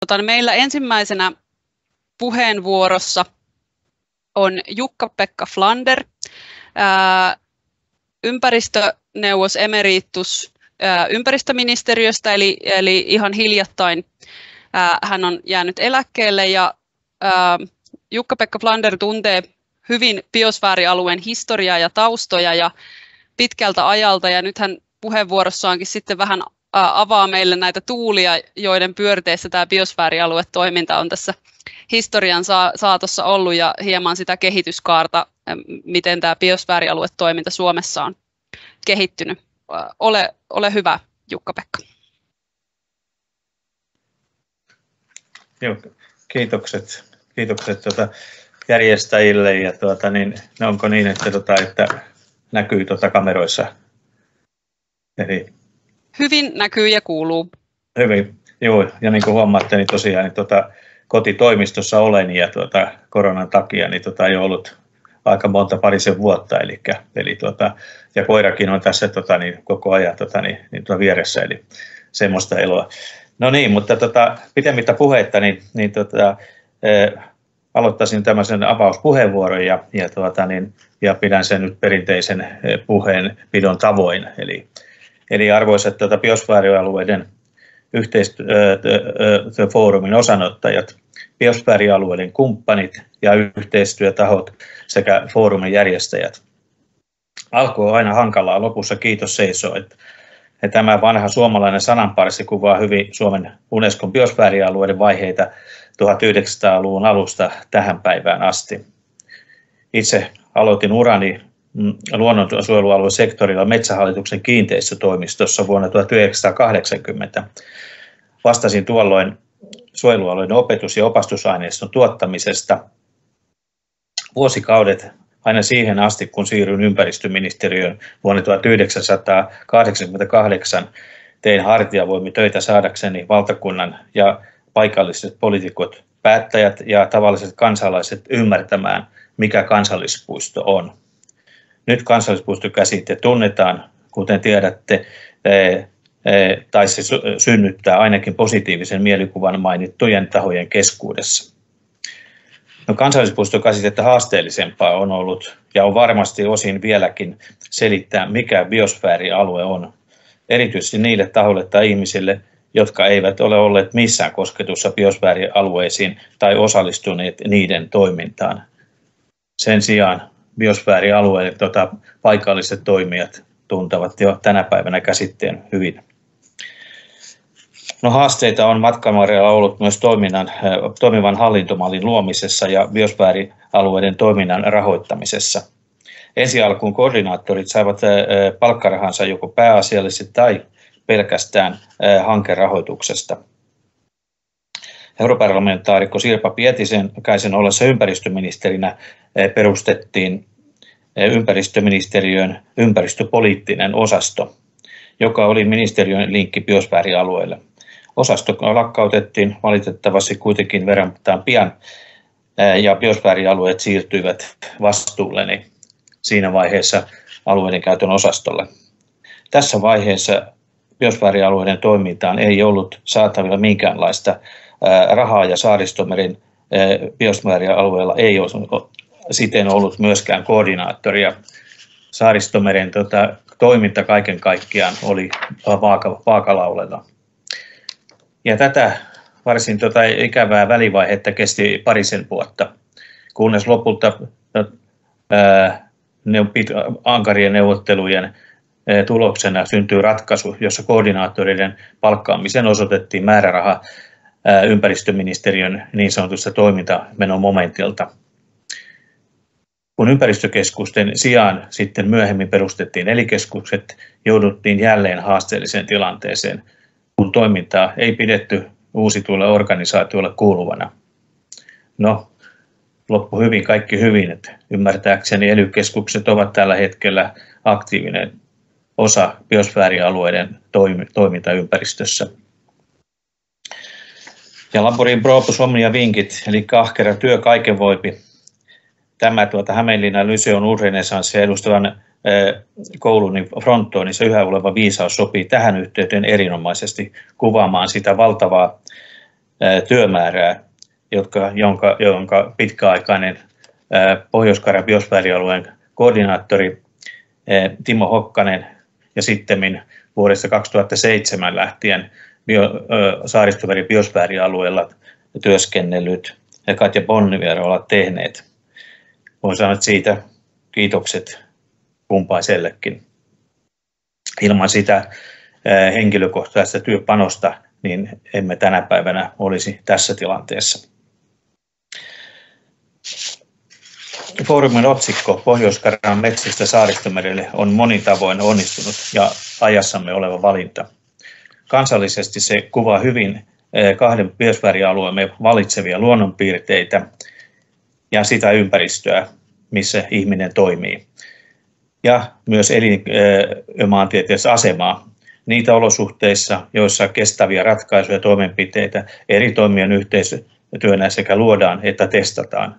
Meillä ensimmäisenä puheenvuorossa on Jukka-Pekka Flander, ympäristöneuvos emeritus ympäristöministeriöstä, eli ihan hiljattain hän on jäänyt eläkkeelle, ja Jukka-Pekka Flander tuntee hyvin biosfäärialueen historiaa ja taustoja ja pitkältä ajalta, ja nyt hän puheenvuorossaankin sitten vähän avaa meille näitä tuulia, joiden pyörteissä tämä biosfäärialuetoiminta on tässä historian saatossa ollut, ja hieman sitä kehityskaarta, miten tämä biosfäärialuetoiminta Suomessa on kehittynyt. Ole hyvä, Jukka-Pekka. Joo, kiitokset järjestäjille, ja onko niin, että näkyy kameroissa? Eli hyvin näkyy ja kuuluu. Hyvin, joo, ja niin kuin huomaatte, niin tosiaan kotitoimistossa olen, ja koronan takia niin ei ollut aika monta parisen vuotta, ja koirakin on tässä koko ajan vieressä, eli semmoista eloa. No niin, mutta pitemmittä puhetta, aloittaisin tämmöisen avauspuheenvuoron ja pidän sen nyt perinteisen puheenpidon tavoin. Eli arvoisat biosfäärialueiden yhteistyöfoorumin osanottajat, biosfäärialueiden kumppanit ja yhteistyötahot sekä foorumin järjestäjät. Alku on aina hankalaa, lopussa kiitos seisoo. Tämä vanha suomalainen sananparsi kuvaa hyvin Suomen Unescon biosfäärialueiden vaiheita 1900-luvun alusta tähän päivään asti. Itse aloitin urani luonnonsuojelualuesektorilla Metsähallituksen kiinteistötoimistossa vuonna 1980. Vastasin tuolloin suojelualueiden opetus- ja opastusaineiston tuottamisesta. Vuosikaudet aina siihen asti, kun siirryin ympäristöministeriöön vuonna 1988, tein hartiavoimitöitä saadakseni valtakunnan ja paikalliset poliitikot, päättäjät ja tavalliset kansalaiset ymmärtämään, mikä kansallispuisto on. Nyt kansallispuistokäsite tunnetaan, kuten tiedätte, tai se synnyttää ainakin positiivisen mielikuvan mainittujen tahojen keskuudessa. No, kansallispuistokäsitettä haasteellisempaa on ollut ja on varmasti osin vieläkin selittää, mikä biosfäärialue on, erityisesti niille tahoille tai ihmisille, jotka eivät ole olleet missään kosketussa biosfäärialueisiin tai osallistuneet niiden toimintaan. Sen sijaan biosfäärialueiden paikalliset toimijat tuntevat jo tänä päivänä käsitteen hyvin. No, haasteita on matkan varrella ollut myös toimivan hallintomallin luomisessa ja biosfäärialueiden toiminnan rahoittamisessa. Ensi alkuun koordinaattorit saivat palkkarahansa joko pääasiallisesti tai pelkästään hankerahoituksesta. Europarlamentaarikko Sirpa Pietikäisen ollessa ympäristöministerinä perustettiin ympäristöministeriön ympäristöpoliittinen osasto, joka oli ministeriön linkki biosfäärialueelle. Osasto lakkautettiin valitettavasti kuitenkin verrattain pian, ja biosfäärialueet siirtyivät vastuulleni siinä vaiheessa alueiden käytön osastolle. Tässä vaiheessa biosfäärialueiden toimintaan ei ollut saatavilla minkäänlaista rahaa, ja Saaristomeren biosfäärialueella ei ole siten ollut myöskään koordinaattoria. Saaristomeren toiminta kaiken kaikkiaan oli vaakalaudalla. Ja tätä varsin ikävää välivaihetta kesti parisen vuotta, kunnes lopulta ankarien neuvottelujen tuloksena syntyi ratkaisu, jossa koordinaattoreiden palkkaamiseen osoitettiin määräraha ympäristöministeriön niin sanotusta toimintamenomomentilta. Kun ympäristökeskusten sijaan sitten myöhemmin perustettiin ELY-keskukset, jouduttiin jälleen haasteelliseen tilanteeseen, kun toimintaa ei pidetty uusituille organisaatioille kuuluvana. No, loppu hyvin, kaikki hyvin. Että ymmärtääkseni ELY-keskukset ovat tällä hetkellä aktiivinen osa biosfäärialueiden toimintaympäristössä. Ja laborin propus omnia vinkit, eli ahkera työ kaiken voipi. Tämä Hämeenlinnan Lyseon urrenesanssia edustavan koulun fronttoonissa yhä oleva viisaus sopii tähän yhteyteen erinomaisesti kuvaamaan sitä valtavaa työmäärää, jonka pitkäaikainen Pohjois-Karjalan biosfäärialueen koordinaattori Timo Hokkanen ja sittemmin vuodesta 2007 lähtien Saaristomeren biosfäärialueella työskennellyt ja Katja Bonnevier ovat tehneet. Voin sanoa siitä kiitokset kumpaisellekin. Ilman sitä henkilökohtaista työpanosta niin emme tänä päivänä olisi tässä tilanteessa. Foorumin otsikko Pohjois-Karjalan metsistä Saaristomerelle on monin tavoin onnistunut ja ajassamme oleva valinta. Kansallisesti se kuvaa hyvin kahden biosfäärialueemme valitsevia luonnonpiirteitä ja sitä ympäristöä, missä ihminen toimii. Ja myös maantieteellistä asemaa niitä olosuhteissa, joissa kestäviä ratkaisuja ja toimenpiteitä eri toimijoiden yhteistyönä sekä luodaan että testataan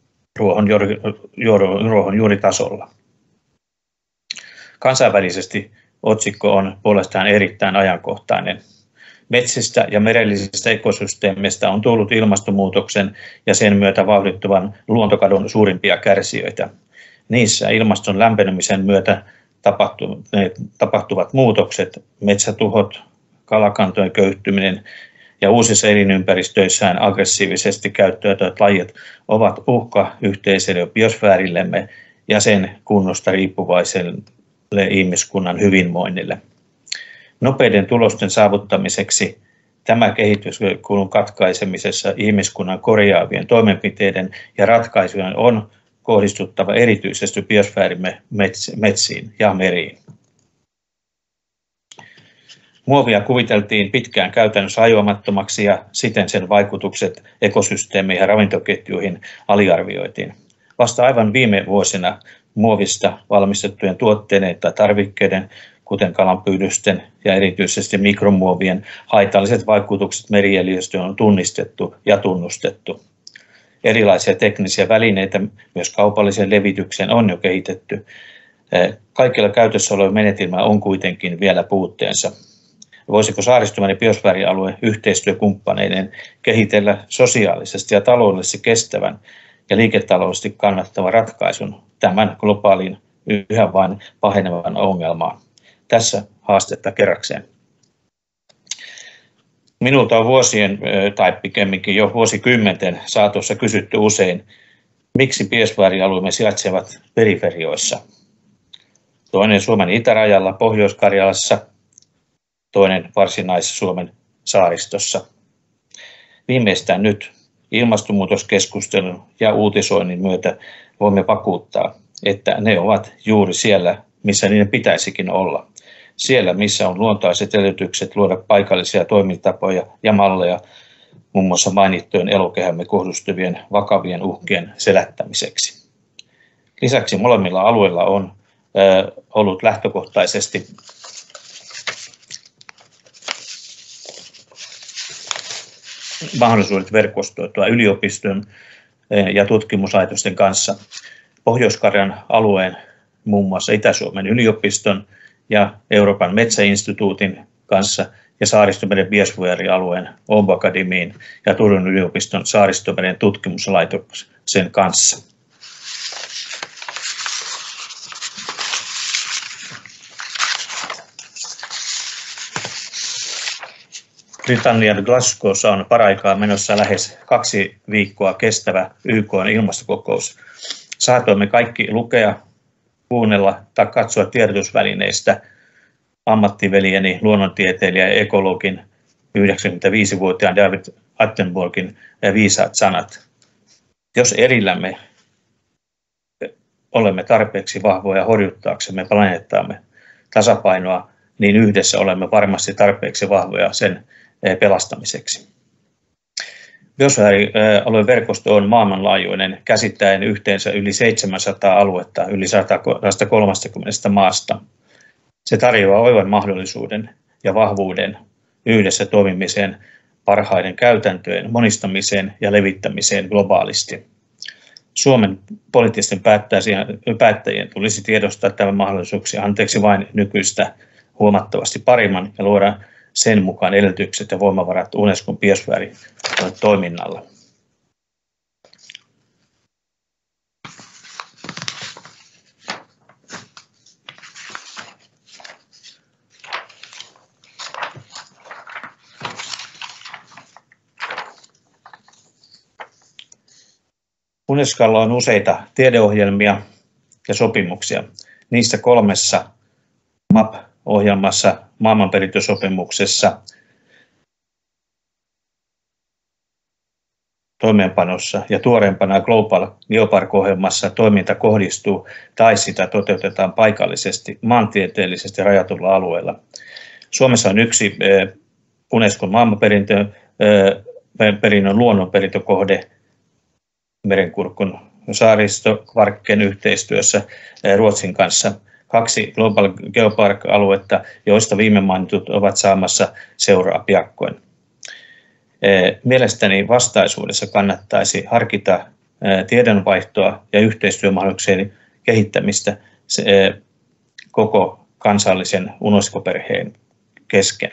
ruohonjuuritasolla. Kansainvälisesti otsikko on puolestaan erittäin ajankohtainen. Metsistä ja merellisistä ekosysteemeistä on tullut ilmastonmuutoksen ja sen myötä vauhdittuvan luontokadon suurimpia kärsijöitä. Niissä ilmaston lämpenemisen myötä tapahtuvat muutokset, metsätuhot, kalakantojen köyhtyminen ja uusissa elinympäristöissään aggressiivisesti käyttäytyvät lajit ovat uhka yhteiselle biosfäärillemme ja sen kunnosta riippuvaiselle ihmiskunnan hyvinvoinnille. Nopeiden tulosten saavuttamiseksi tämä kehityskulun katkaisemisessa ihmiskunnan korjaavien toimenpiteiden ja ratkaisujen on kohdistuttava erityisesti biosfäärimme metsiin ja meriin. Muovia kuviteltiin pitkään käytännössä hajoamattomaksi ja siten sen vaikutukset ekosysteemeihin ja ravintoketjuihin aliarvioitiin. Vasta aivan viime vuosina muovista valmistettujen tuotteiden tai tarvikkeiden, kuten kalanpyydysten ja erityisesti mikromuovien haitalliset vaikutukset merieliöstöön on tunnistettu ja tunnustettu. Erilaisia teknisiä välineitä myös kaupalliseen levitykseen on jo kehitetty. Kaikilla käytössä oleva menetelmä on kuitenkin vielä puutteensa. Voisiko Saaristomeren biosfäärialue yhteistyökumppaneiden kehitellä sosiaalisesti ja taloudellisesti kestävän ja liiketaloudellisesti kannattavan ratkaisun tämän globaalin yhä vain pahenevan ongelmaan? Tässä haastetta kerrakseen. Minulta on vuosien tai pikemminkin jo vuosikymmenten saatossa kysytty usein, miksi biosfäärialueemme sijaitsevat periferioissa. Toinen Suomen itärajalla Pohjois-Karjalassa, toinen Varsinais-Suomen saaristossa. Viimeistään nyt ilmastonmuutoskeskustelun ja uutisoinnin myötä voimme vakuuttaa, että ne ovat juuri siellä, missä niiden pitäisikin olla. Siellä, missä on luontaiset edellytykset luoda paikallisia toimintatapoja ja malleja, muun muassa mainittujen elokehämme kohdistuvien vakavien uhkien selättämiseksi. Lisäksi molemmilla alueilla on ollut lähtökohtaisesti mahdollisuudet verkostoitua yliopiston ja tutkimuslaitosten kanssa. Pohjois-Karjalan alueen, muun muassa Itä-Suomen yliopiston ja Euroopan metsäinstituutin kanssa ja Saaristomeren biosfäärialueen Akademiin ja Turun yliopiston Saaristomeren tutkimuslaitoksen kanssa. Britannian Glasgowssa on paraikaa menossa lähes 2 viikkoa kestävä YK:n ilmastokokous. Saatoimme kaikki lukea, kuunnella tai katsoa tiedotusvälineistä ammattiveljeni, luonnontieteilijä ja ekologin 95-vuotiaan David Attenborough'n viisaat sanat. Jos erillämme olemme tarpeeksi vahvoja horjuttaaksemme planeettaamme tasapainoa, niin yhdessä olemme varmasti tarpeeksi vahvoja sen pelastamiseksi. Biosfäärialueen verkosto on maailmanlaajuinen, käsittäen yhteensä yli 700 aluetta yli 130 maasta. Se tarjoaa oivan mahdollisuuden ja vahvuuden yhdessä toimimiseen, parhaiden käytäntöjen monistamiseen ja levittämiseen globaalisti. Suomen poliittisten päättäjien tulisi tiedostaa tämän mahdollisuuksia anteeksi vain nykyistä huomattavasti paremman ja luoda sen mukaan edellytykset ja voimavarat Unescon biosfääri-toiminnalla. Unescolla on useita tiedeohjelmia ja sopimuksia. Niistä 3 MAP-ohjelmassa, maailmanperintösopimuksessa, toimeenpanossa ja tuoreempana Global Geopark-ohjelmassa toiminta kohdistuu tai sitä toteutetaan paikallisesti maantieteellisesti rajatulla alueella. Suomessa on yksi Unescon maailmanperinnön luonnonperintökohde Merenkurkun saaristo-Kvarken yhteistyössä Ruotsin kanssa. 2 Global Geopark-aluetta, joista viime mainitut ovat saamassa seuraa piakkoin. Mielestäni vastaisuudessa kannattaisi harkita tiedonvaihtoa ja yhteistyömahdollisuuksien kehittämistä koko kansallisen UNESCO-perheen kesken.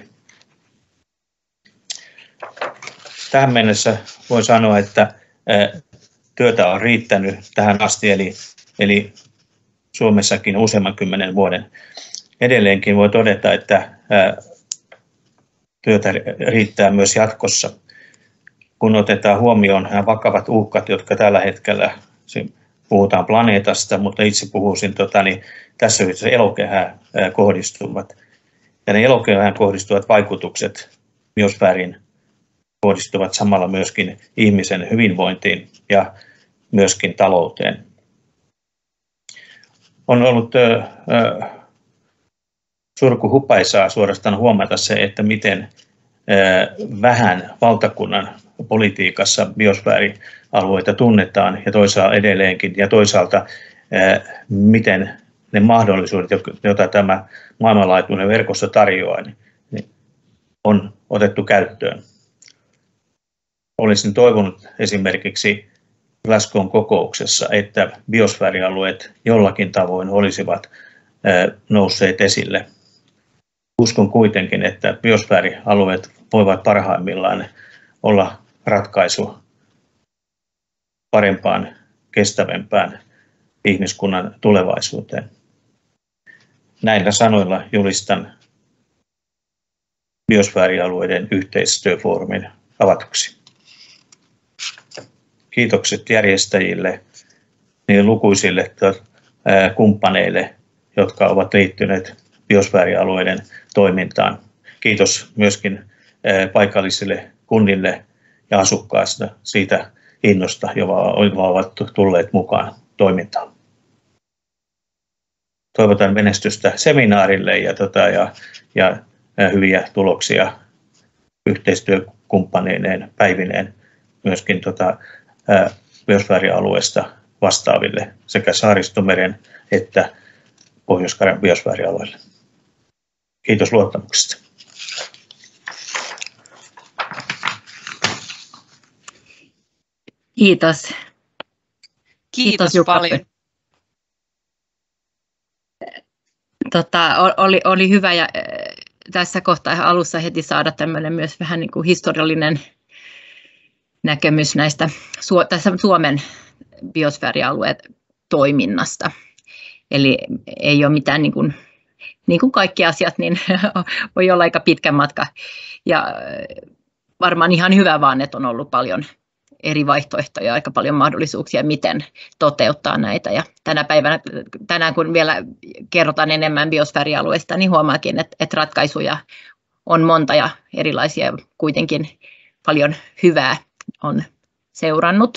Tähän mennessä voi sanoa, että työtä on riittänyt tähän asti, eli Suomessakin useamman 10 vuoden. Edelleenkin voi todeta, että työtä riittää myös jatkossa, kun otetaan huomioon nämä vakavat uhkat, jotka tällä hetkellä, puhutaan planeetasta, mutta itse puhuisin tässä yhteydessä elokehään kohdistuvat. Ja ne elokehään kohdistuvat vaikutukset biosfääriin kohdistuvat samalla myöskin ihmisen hyvinvointiin ja myöskin talouteen. On ollut surkuhupaisaa suorastaan huomata se, että miten vähän valtakunnan politiikassa biosfäärialueita tunnetaan ja toisaalta edelleenkin, ja toisaalta miten ne mahdollisuudet, joita tämä maailmanlaajuinen verkosto tarjoaa, niin on otettu käyttöön. Olisin toivonut esimerkiksi Glasgow'n kokouksessa, että biosfäärialueet jollakin tavoin olisivat nousseet esille. Uskon kuitenkin, että biosfäärialueet voivat parhaimmillaan olla ratkaisu parempaan, kestävämpään ihmiskunnan tulevaisuuteen. Näillä sanoilla julistan biosfäärialueiden yhteistyöfoorumin avatuksi. Kiitokset järjestäjille, niille lukuisille kumppaneille, jotka ovat liittyneet biosfäärialueiden toimintaan. Kiitos myöskin paikallisille kunnille ja asukkaista siitä innosta, jotka ovat tulleet mukaan toimintaan. Toivotan menestystä seminaarille ja hyviä tuloksia yhteistyökumppaneineen päivineen myöskin biosfäärialueesta vastaaville sekä Saaristomeren että Pohjois-Karjalan biosfäärialueelle. Kiitos luottamuksesta. Kiitos. Kiitos paljon. Oli hyvä ja tässä kohtaa alussa heti saada tämmöinen myös vähän niin kuin historiallinen näkemys näistä Suomen biosfäärialueen toiminnasta. Eli ei ole mitään, niin kuin kaikki asiat, niin voi olla aika pitkä matka. Ja varmaan ihan hyvä vaan, että on ollut paljon eri vaihtoehtoja, aika paljon mahdollisuuksia, miten toteuttaa näitä. Ja tänään kun vielä kerrotaan enemmän biosfäärialueista, niin huomaakin, että ratkaisuja on monta ja erilaisia, kuitenkin paljon hyvää on seurannut.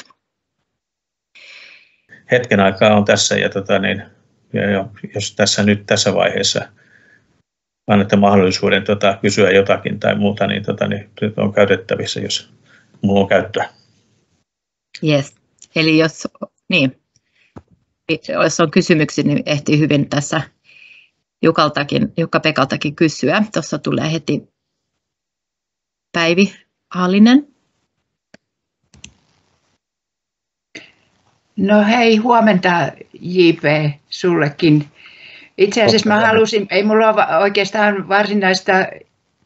Hetken aikaa on tässä ja jos tässä vaiheessa annatte mahdollisuuden kysyä jotakin tai muuta, niin on käytettävissä, jos minulla on käyttöä. Yes. Eli jos on kysymyksiä, niin ehtii hyvin tässä Jukka-Pekaltakin kysyä. Tuossa tulee heti Päivi Hallinen. No hei, huomenta JP sullekin. Itse asiassa mä halusin, ei mulla ole oikeastaan varsinaista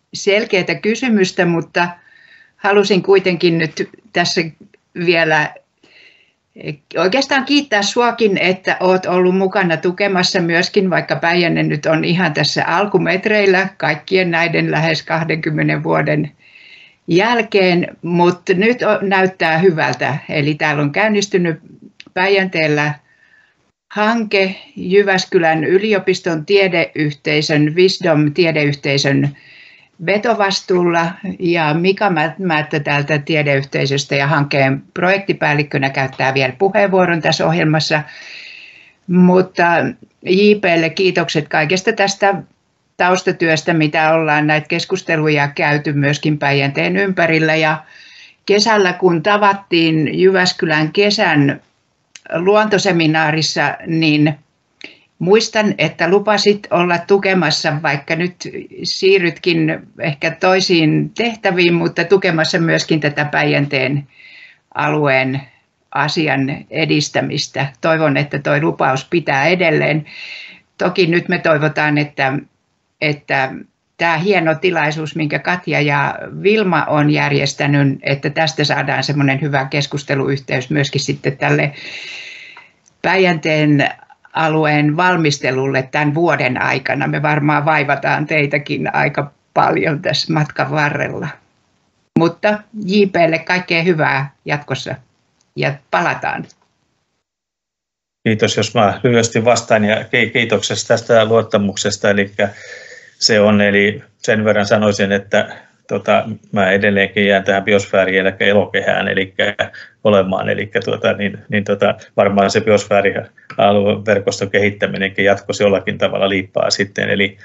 selkeää kysymystä, mutta halusin kuitenkin nyt tässä vielä oikeastaan kiittää suakin, että olet ollut mukana tukemassa myöskin, vaikka Päijänne nyt on ihan tässä alkumetreillä kaikkien näiden lähes 20 vuoden jälkeen, mutta nyt näyttää hyvältä. Eli täällä on käynnistynyt Päijänteellä hanke Jyväskylän yliopiston tiedeyhteisön, Wisdom-tiedeyhteisön vetovastuulla, ja Mika Määttä täältä tiedeyhteisöstä ja hankkeen projektipäällikkönä käyttää vielä puheenvuoron tässä ohjelmassa. Mutta JP:lle kiitokset kaikesta tästä taustatyöstä, mitä ollaan näitä keskusteluja käyty myöskin Päijänteen ympärillä. Ja kesällä, kun tavattiin Jyväskylän kesän luontoseminaarissa, niin muistan, että lupasit olla tukemassa, vaikka nyt siirrytkin ehkä toisiin tehtäviin, mutta tukemassa myöskin tätä Päijänteen alueen asian edistämistä. Toivon, että tuo lupaus pitää edelleen. Toki nyt me toivotaan, että tämä hieno tilaisuus, minkä Katja ja Vilma on järjestänyt, että tästä saadaan semmoinen hyvä keskusteluyhteys myöskin sitten tälle Päijänteen alueen valmistelulle tämän vuoden aikana. Me varmaan vaivataan teitäkin aika paljon tässä matkan varrella. Mutta JP:lle kaikkea hyvää jatkossa ja palataan. Kiitos, jos mä lyhyesti vastaan ja kiitoksesta tästä luottamuksesta. Eli se on, eli sen verran sanoisin, että mä edelleenkin jään tähän biosfääriin eli elokehään eli olemaan, eli varmaan se biosfäärialueverkoston kehittäminenkin jatkossa jollakin tavalla liippaa sitten,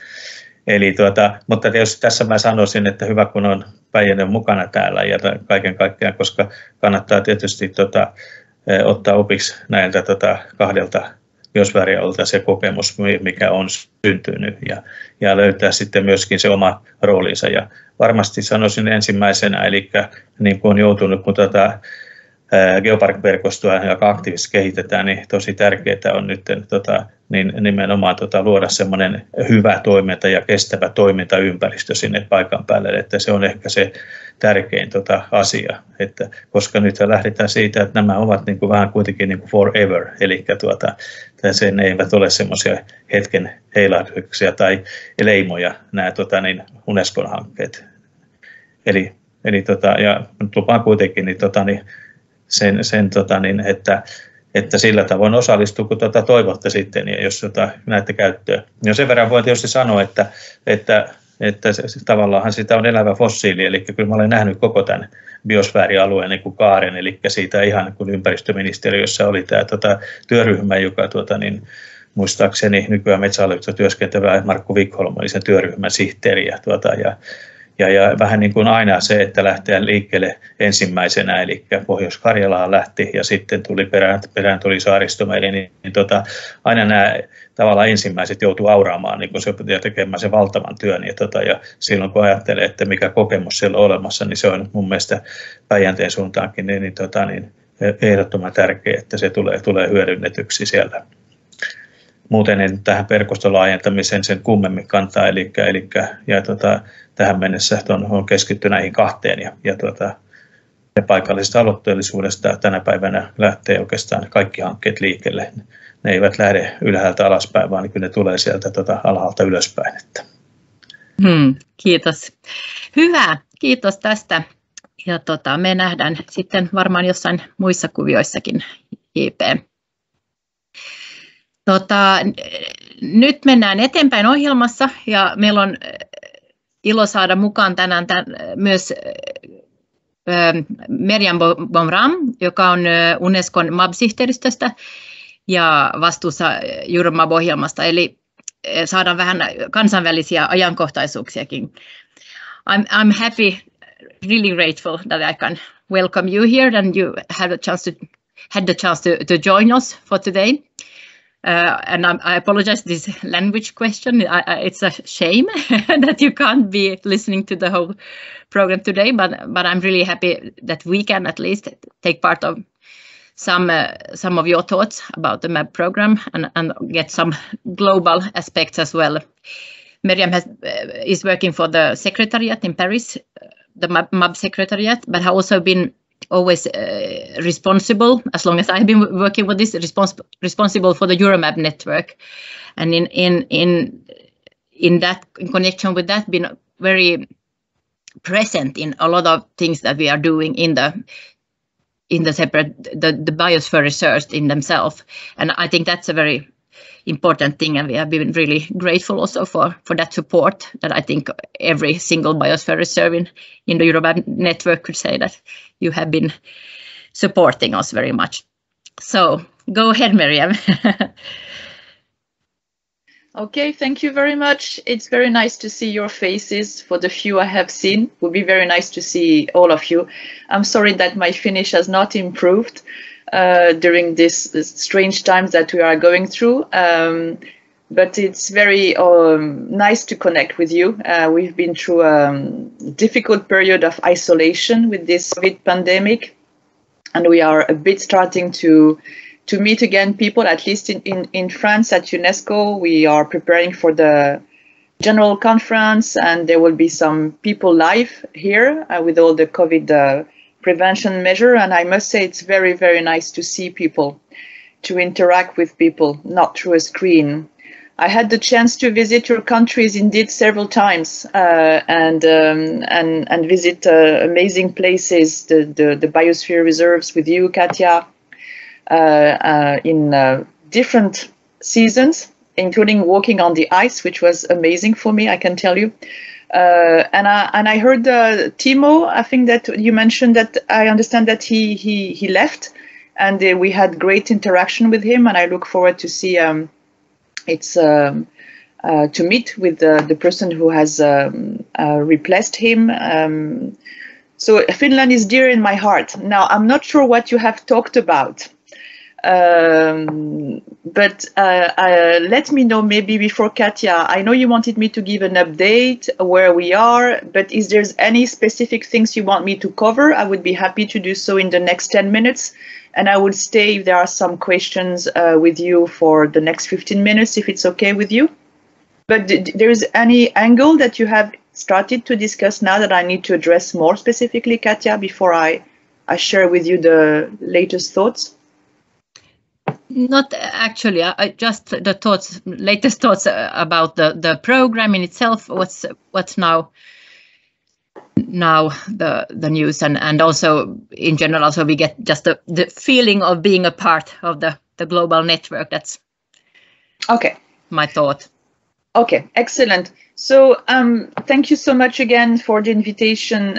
mutta tietysti tässä mä sanoisin, että hyvä kun on Päijänne mukana täällä ja kaiken kaikkiaan, koska kannattaa tietysti ottaa opiksi näiltä kahdelta biosfäärialueelta se kokemus, mikä on syntynyt ja löytää sitten myöskin se oma roolinsa. Ja varmasti sanoisin ensimmäisenä, eli niin kuin on joutunut, kun Geopark-verkostoa, joka aktiivisesti kehitetään, niin tosi tärkeää on nyt niin nimenomaan luoda semmoinen hyvä toiminta ja kestävä toimintaympäristö sinne paikan päälle, että se on ehkä se tärkein asia, että, koska nyt lähdetään siitä, että nämä ovat niin kuin vähän kuitenkin niin kuin forever, eli sen eivät ole semmoisia hetken heilahduksia tai leimoja nämä Unescon hankkeet. Eli ja lupaan kuitenkin että sillä tavoin osallistuu, kun toivotte sitten, ja jos näette käyttöä. Ja sen verran voin tietysti sanoa, että tavallaan sitä on elävä fossiili, eli kyllä mä olen nähnyt koko tämän biosfäärialueen niin kuin kaaren, eli siitä ihan kun ympäristöministeriössä oli tämä työryhmä, joka muistaakseni nykyään Metsähallituksessa työskentelevä Markku Wikholm oli sen työryhmän sihteeri, ja vähän niin kuin aina se, että lähtee liikkeelle ensimmäisenä, eli Pohjois-Karjalaan lähti ja sitten perään tuli Saaristomereen, niin aina nämä tavallaan ensimmäiset joutuu auraamaan niin ja tekemään sen valtavan työn. Ja silloin kun ajattelee, että mikä kokemus siellä on olemassa, niin se on mun mielestä Päijänteen suuntaankin niin ehdottoman tärkeää, että se tulee hyödynnetyksi siellä. Muuten en tähän verkoston laajentamiseen sen kummemmin kantaa, tähän mennessä on keskitty näihin kahteen ja paikallisesta aloitteellisuudesta tänä päivänä lähtee oikeastaan kaikki hankkeet liikkeelle. Ne eivät lähde ylhäältä alaspäin, vaan kyllä ne tulee sieltä alhaalta ylöspäin. Kiitos. Hyvä, kiitos tästä. Ja me nähdään sitten varmaan jossain muissa kuvioissakin, JP. Nyt mennään eteenpäin ohjelmassa ja meillä on ilo saada mukaan tänään myös Merjan Bomram, joka on Unescon MAB-sihteeristöstä ja vastuussa EuroMAB-ohjelmasta, eli saadaan vähän kansainvälisiä ajankohtaisuuksiakin. I'm happy, really grateful that I can welcome you here and you had the chance to join us for today. And I apologize this language question. It's a shame that you can't be listening to the whole program today, but I'm really happy that we can at least take part of some of your thoughts about the MAB program and get some global aspects as well. Miriam is working for the secretariat in Paris, the MAB secretariat, but has also been always responsible, as long as I've been working with this, responsible for the EuroMAB network, and in connection with that, been very present in a lot of things that we are doing in the separate the biosphere research in themselves, and I think that's a very important thing, and we have been really grateful also for that support that I think every single biosphere reserve in the EuroMAB network could say that you have been supporting us very much. So go ahead, Miriam. Okay, thank you very much. It's very nice to see your faces. For the few I have seen, it would be very nice to see all of you. I'm sorry that my Finnish has not improved during this strange times that we are going through, but it's very nice to connect with you. We've been through a difficult period of isolation with this COVID pandemic, and we are a bit starting to meet again people, at least in France at UNESCO. We are preparing for the general conference, and there will be some people live here with all the COVID prevention measure. And I must say it's very, very nice to see people, to interact with people, not through a screen. I had the chance to visit your countries indeed several times and visit amazing places, the biosphere reserves with you, Katja, in different seasons, including walking on the ice, which was amazing for me, I can tell you. And I heard Timo, I think that you mentioned that I understand that he left, and we had great interaction with him, and I look forward to see to meet with the person who has replaced him. So Finland is dear in my heart. Now, I'm not sure what you have talked about. But let me know maybe before, Katja. I know you wanted me to give an update where we are, but is there any specific things you want me to cover? I would be happy to do so in the next 10 minutes. And I will stay if there are some questions with you for the next 15 minutes, if it's okay with you. But there is any angle that you have started to discuss now that I need to address more specifically, Katja, before I share with you the latest thoughts? Not actually. I just the latest thoughts about the program in itself. What's now the news, and also in general. So we get just the feeling of being a part of the global network. That's okay. My thought. Okay, excellent. So thank you so much again for the invitation.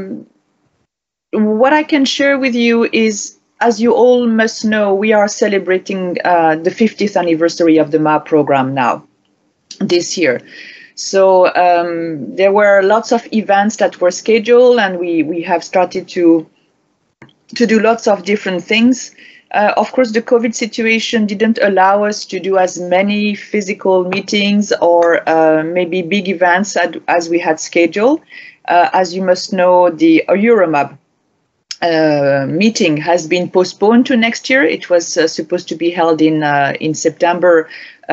What I can share with you is, as you all must know, we are celebrating the 50th anniversary of the MAB program now, this year. So there were lots of events that were scheduled, and we have started to do lots of different things. Of course, the COVID situation didn't allow us to do as many physical meetings or maybe big events as we had scheduled. As you must know, the EuroMAB meeting has been postponed to next year. It was supposed to be held in September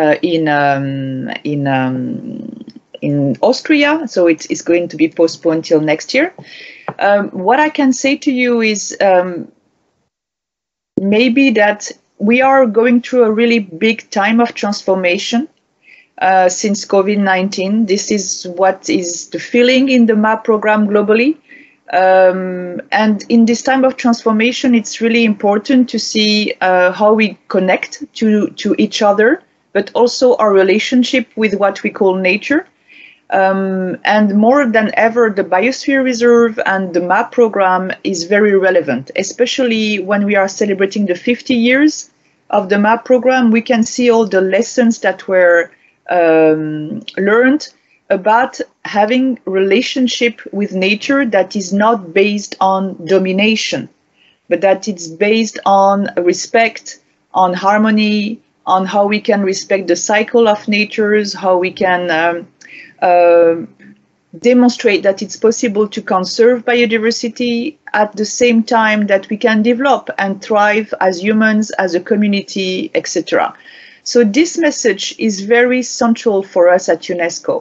in Austria, so it's going to be postponed till next year. What I can say to you is maybe that we are going through a really big time of transformation since COVID-19. This is what is the feeling in the MAB program globally. And in this time of transformation, it's really important to see how we connect to each other, but also our relationship with what we call nature. And more than ever, the Biosphere Reserve and the MAB program is very relevant, especially when we are celebrating the 50 years of the MAB program. We can see all the lessons that were learned about having relationship with nature that is not based on domination, but that it's based on respect, on harmony, on how we can respect the cycle of natures, how we can demonstrate that it's possible to conserve biodiversity at the same time that we can develop and thrive as humans, as a community, etc. So this message is very central for us at UNESCO.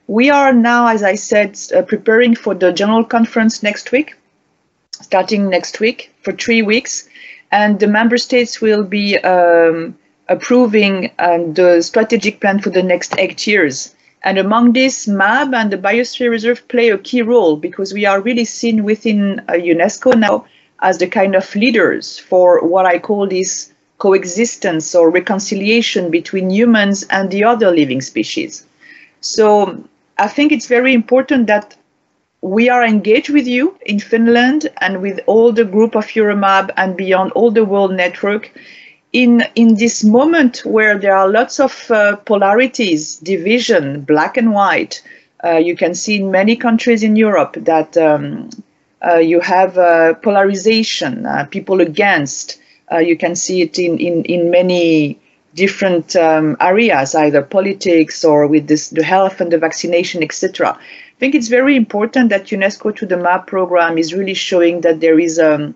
We are now, as I said, preparing for the General Conference next week, starting next week for 3 weeks. And the member states will be approving the strategic plan for the next 8 years. And among this, MAB and the Biosphere Reserve play a key role, because we are really seen within UNESCO now as the kind of leaders for what I call this coexistence or reconciliation between humans and the other living species. So I think it's very important that we are engaged with you in Finland and with all the group of EuroMAB and beyond, all the World Network, in this moment where there are lots of polarities, division, black and white. You can see in many countries in Europe that you have polarization, people against. You can see it in many different areas, either politics or with the health and the vaccination, etc. I think it's very important that UNESCO to the MAB program is really showing that there is a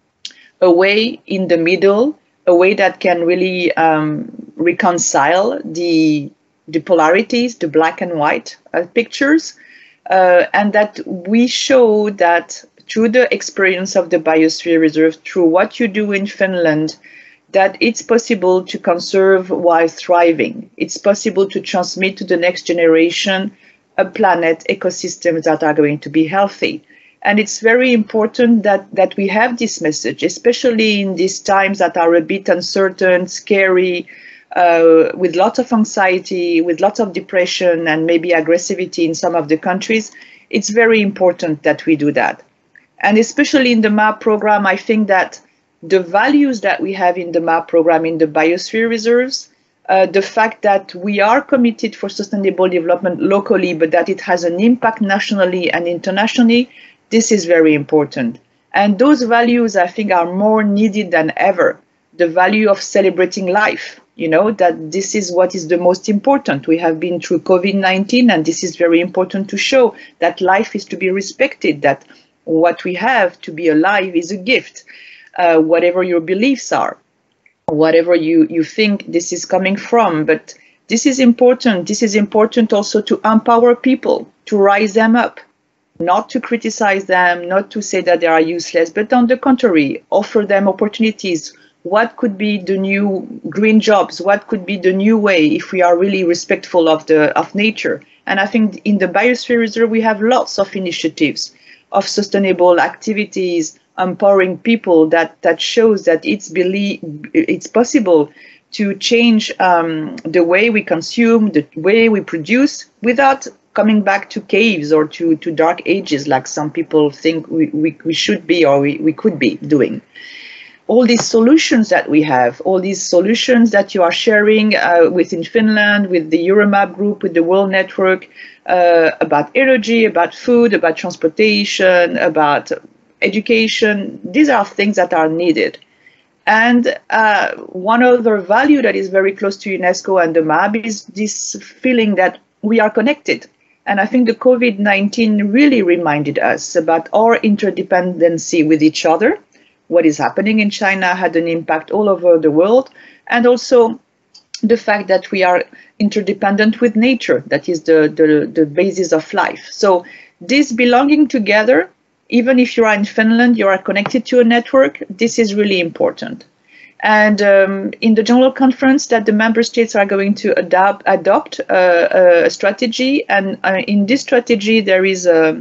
way in the middle, a way that can really reconcile the polarities, the black and white pictures, and that we show that through the experience of the Biosphere Reserve, through what you do in Finland, that it's possible to conserve while thriving. It's possible to transmit to the next generation a planet, ecosystems that are going to be healthy. And it's very important that we have this message, especially in these times that are a bit uncertain, scary, with lots of anxiety, with lots of depression and maybe aggressivity in some of the countries. It's very important that we do that. And especially in the MAB program, I think that the values that we have in the MAB program, in the Biosphere Reserves, the fact that we are committed for sustainable development locally, but that it has an impact nationally and internationally, this is very important. And those values, I think, are more needed than ever. The value of celebrating life, you know, that this is what is the most important. We have been through COVID-19, and this is very important to show that life is to be respected, that what we have to be alive is a gift, whatever your beliefs are, whatever you think this is coming from. But this is important. This is important also to empower people, to rise them up, not to criticize them, not to say that they are useless, but on the contrary, offer them opportunities. What could be the new green jobs? What could be the new way if we are really respectful of nature? And I think in the Biosphere Reserve, we have lots of initiatives of sustainable activities, empowering people that shows that it's possible to change the way we consume, the way we produce, without coming back to caves or to dark ages like some people think we should be or we could be doing. All these solutions that we have, all these solutions that you are sharing within Finland, with the EuroMAB group, with the World Network, about energy, about food, about transportation, about education, these are things that are needed. And one other value that is very close to UNESCO and the MAB is this feeling that we are connected. And I think the COVID-19 really reminded us about our interdependency with each other. What is happening in China had an impact all over the world, and also the fact that we are interdependent with nature, that is the basis of life. So this belonging together, even if you are in Finland, you are connected to a network, this is really important. And in the General Conference that the member states are going to adopt a strategy, and in this strategy there is a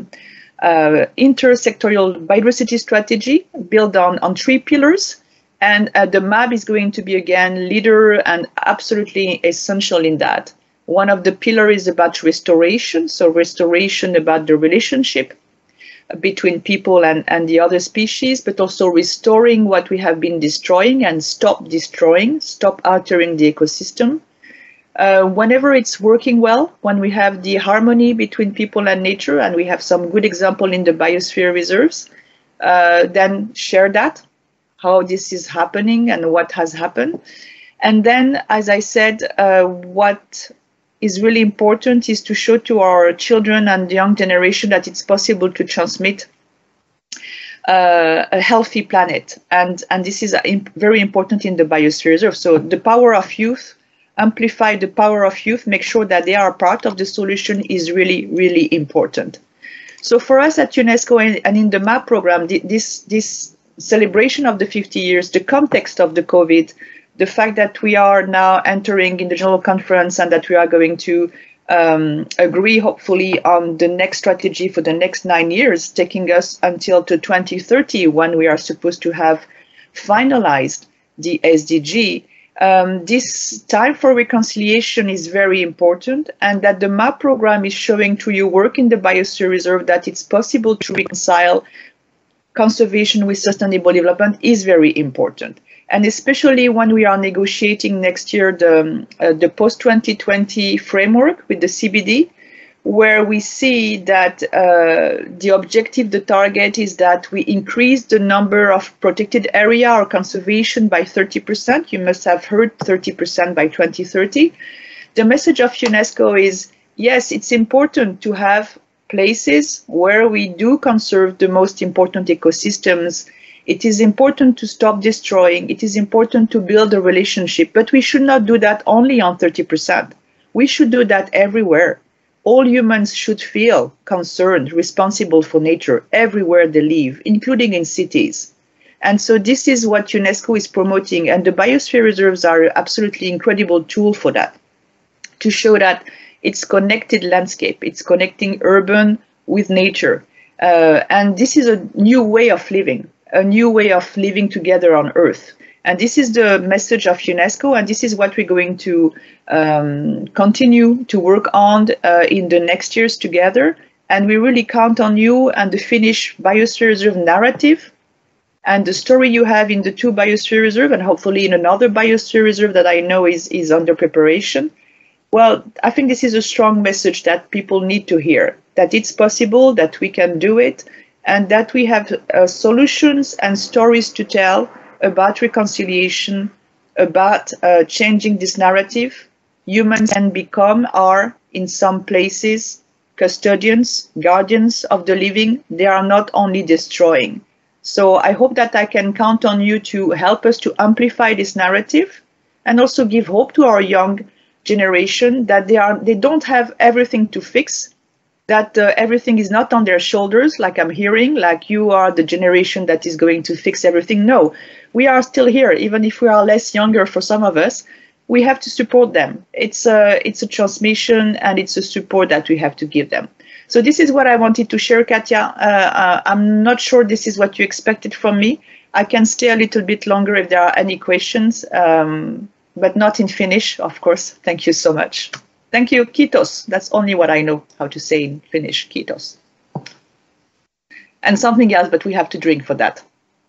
intersectoral biodiversity strategy built on 3 pillars, and the MAB is going to be again leader and absolutely essential in that. One of the pillars is about restoration, so restoration about the relationship between people and the other species, but also restoring what we have been destroying and stop destroying, stop altering the ecosystem. Whenever it's working well, when we have the harmony between people and nature, and we have some good example in the Biosphere Reserves, then share that, how this is happening and what has happened. And then, as I said, what is really important is to show to our children and the young generation that it's possible to transmit a healthy planet. And this is very important in the Biosphere Reserve. So the power of youth, amplify the power of youth, make sure that they are part of the solution is really, really important. So for us at UNESCO and in the MAP program, this celebration of the 50 years, the context of the COVID, the fact that we are now entering in the General Conference and that we are going to agree hopefully on the next strategy for the next 9 years, taking us until to 2030 when we are supposed to have finalized the SDG. This time for reconciliation is very important, and that the MAP program is showing through your work in the Biosphere Reserve that it's possible to reconcile conservation with sustainable development is very important. And especially when we are negotiating next year the post-2020 framework with the CBD, where we see that the objective, the target is that we increase the number of protected area or conservation by 30%. You must have heard 30% by 2030. The message of UNESCO is, yes, it's important to have places where we do conserve the most important ecosystems. It is important to stop destroying. It is important to build a relationship, but we should not do that only on 30%. We should do that everywhere. All humans should feel concerned, responsible for nature everywhere they live, including in cities. And so this is what UNESCO is promoting, and the biosphere reserves are an absolutely incredible tool for that, to show that it's connected landscape, it's connecting urban with nature. And this is a new way of living together on Earth. And this is the message of UNESCO, and this is what we're going to continue to work on in the next years together. And we really count on you and the Finnish Biosphere Reserve narrative and the story you have in the 2 Biosphere Reserve, and hopefully in another Biosphere Reserve that I know is under preparation. Well, I think this is a strong message that people need to hear, that it's possible, that we can do it, and that we have solutions and stories to tell about reconciliation, about changing this narrative. Humans can become, are in some places, custodians, guardians of the living. They are not only destroying. So I hope that I can count on you to help us to amplify this narrative and also give hope to our young generation that they don't have everything to fix, that everything is not on their shoulders, like I'm hearing, like you are the generation that is going to fix everything. No, we are still here, even if we are less younger for some of us. We have to support them. It's a transmission and it's a support that we have to give them. So this is what I wanted to share, Katja. I'm not sure this is what you expected from me. I can stay a little bit longer if there are any questions, but not in Finnish, of course. Thank you so much. Thank you, kiitos. That's only what I know how to say in Finnish, kiitos. And something else, but we have to drink for that.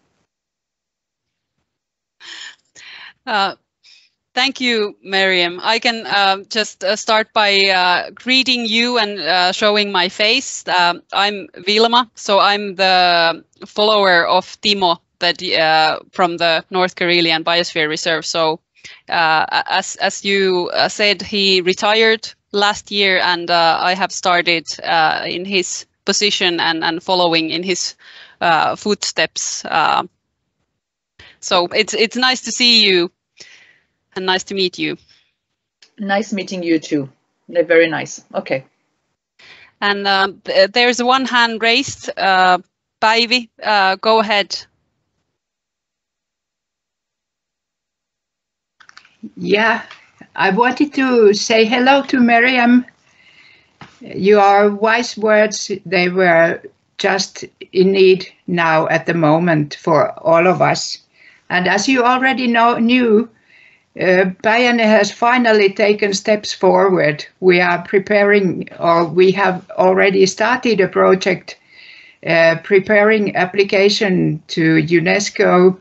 Thank you, Miriam. I can just start by greeting you and showing my face. I'm Vilma, so I'm the follower of Timo that, from the North Karelian Biosphere Reserve. So as you said, he retired last year, and I have started in his position and following in his footsteps. So it's nice to see you. And nice to meet you. Nice meeting you too. They're very nice. Okay. And there's one hand raised. Päivi, go ahead. Yeah, I wanted to say hello to Miriam. Your wise words, they were just in need now at the moment for all of us. And as you already knew, Päijänne has finally taken steps forward. We are preparing, or we have already started a project preparing application to UNESCO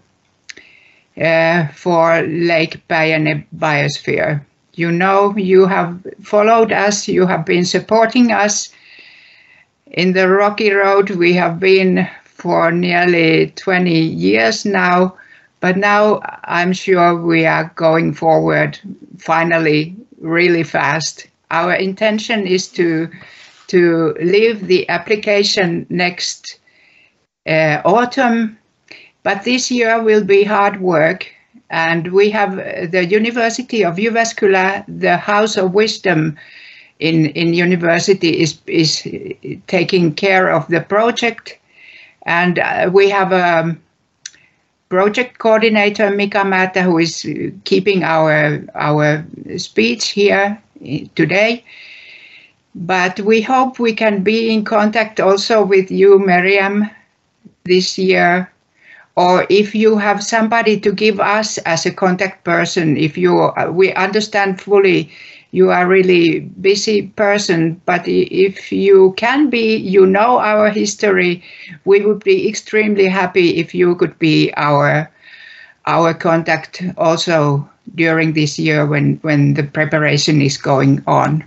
for Lake Päijänne Biosphere. You know, you have followed us, you have been supporting us. In the Rocky Road, we have been for nearly 20 years now. But now I'm sure we are going forward finally really fast. Our intention is to leave the application next autumn, but this year will be hard work. And we have the University of Jyväskylä, the House of Wisdom in university is taking care of the project. And we have a project coordinator, Mika Määttä, who is keeping our speech here today. But we hope we can be in contact also with you, Miriam, this year. Or if you have somebody to give us as a contact person, we understand fully you are a really busy person, but if you can be, you know our history, we would be extremely happy if you could be our contact also during this year when the preparation is going on.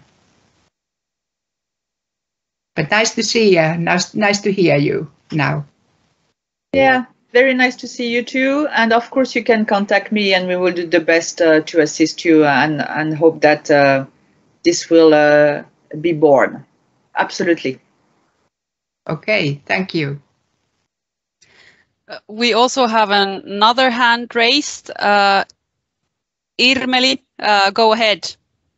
But nice to see you, nice to hear you now. Yeah. Very nice to see you too, and of course you can contact me and we will do the best to assist you and hope that this will be born. Absolutely. Okay, thank you. We also have another hand raised. Irmeli, go ahead.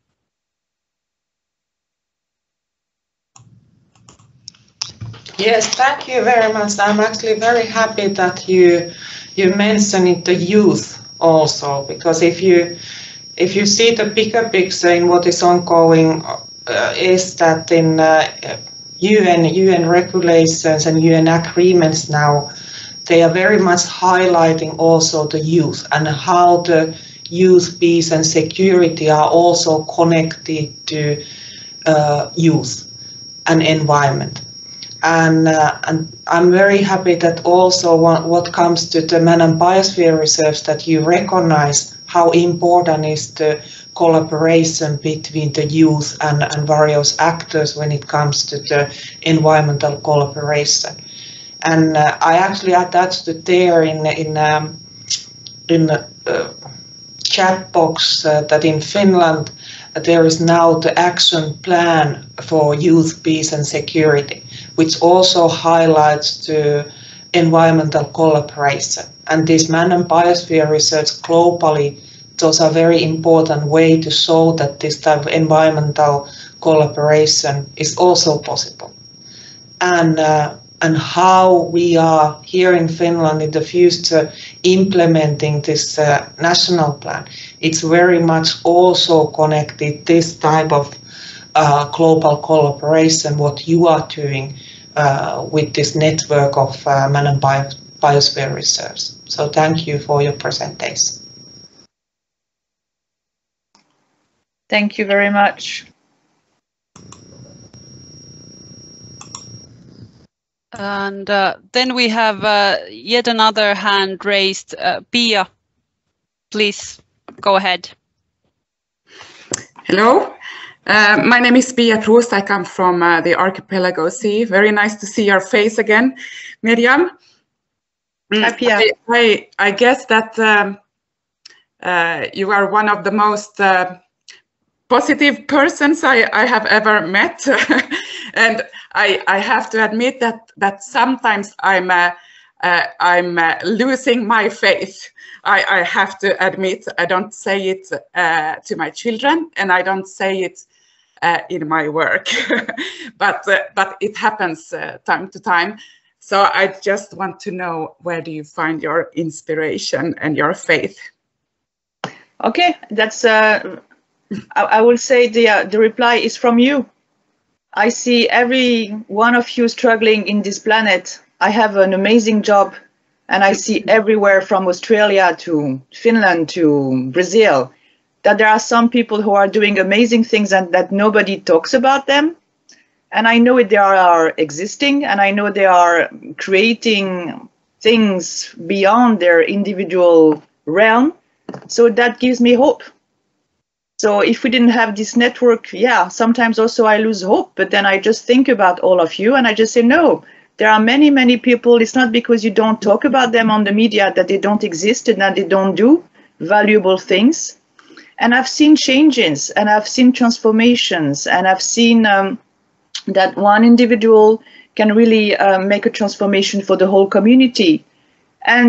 Yes, thank you very much. I'm actually very happy that you mentioned the youth also, because if you see the bigger picture in what is ongoing, is that in UN regulations and UN agreements now, they are very much highlighting also the youth and how the youth, peace and security are also connected to youth and environment. And I'm very happy that also what comes to the Man and Biosphere Reserves, that you recognize how important is the collaboration between the youth and various actors when it comes to the environmental collaboration. And I actually attached it there in the chat box that in Finland there is now the action plan for youth, peace and security, which also highlights the environmental collaboration. And this Man and Biosphere Research globally, those are very important way to show that this type of environmental collaboration is also possible. And how we are here in Finland in the future implementing this national plan, it's very much also connected this type of global collaboration, what you are doing with this network of Man and Biosphere Reserves. So thank you for your presentation. Thank you very much. And then we have yet another hand raised. Pia, please go ahead. Hello, my name is Pia Proust. I come from the Archipelago Sea. Very nice to see your face again, Miriam. Hi, Pia. I guess that you are one of the most positive persons I have ever met. And I have to admit that sometimes I'm losing my faith. I have to admit, I don't say it to my children, and I don't say it in my work, but it happens time to time. So I just want to know, where do you find your inspiration and your faith? Okay, that's. I will say the reply is from you. I see every one of you struggling in this planet. I have an amazing job, and I see everywhere from Australia to Finland to Brazil that there are some people who are doing amazing things and that nobody talks about them. And I know they are existing, and I know they are creating things beyond their individual realm. So that gives me hope. So if we didn't have this network, yeah, sometimes also I lose hope, but then I just think about all of you and I just say, no, there are many, many people. It's not because you don't talk about them on the media that they don't exist and that they don't do valuable things. And I've seen changes and I've seen transformations and I've seen that one individual can really make a transformation for the whole community. And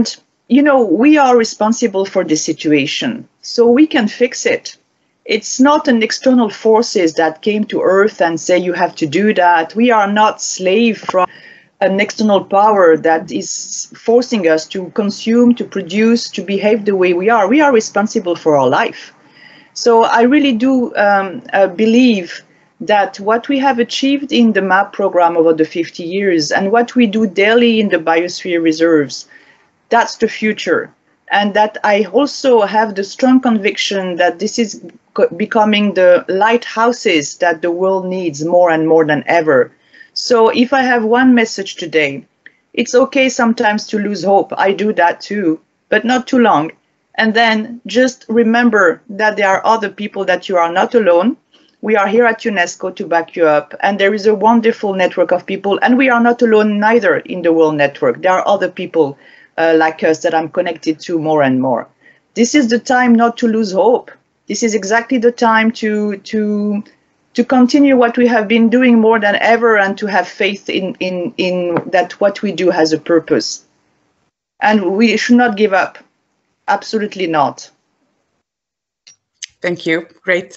you know, we are responsible for this situation, so we can fix it. It's not an external forces that came to Earth and say you have to do that. We are not slave from an external power that is forcing us to consume, to produce, to behave the way we are. We are responsible for our life. So I really do believe that what we have achieved in the MAP program over the 50 years and what we do daily in the biosphere reserves, that's the future. And that I also have the strong conviction that this is becoming the lighthouses that the world needs more and more than ever. So if I have one message today, it's okay sometimes to lose hope. I do that too, but not too long. And then just remember that there are other people, that you are not alone. We are here at UNESCO to back you up. And there is a wonderful network of people. And we are not alone neither in the World Network. There are other people like us that I'm connected to more and more. This is the time not to lose hope. This is exactly the time to continue what we have been doing more than ever, and to have faith in that what we do has a purpose. And we should not give up. Absolutely not. Thank you. Great.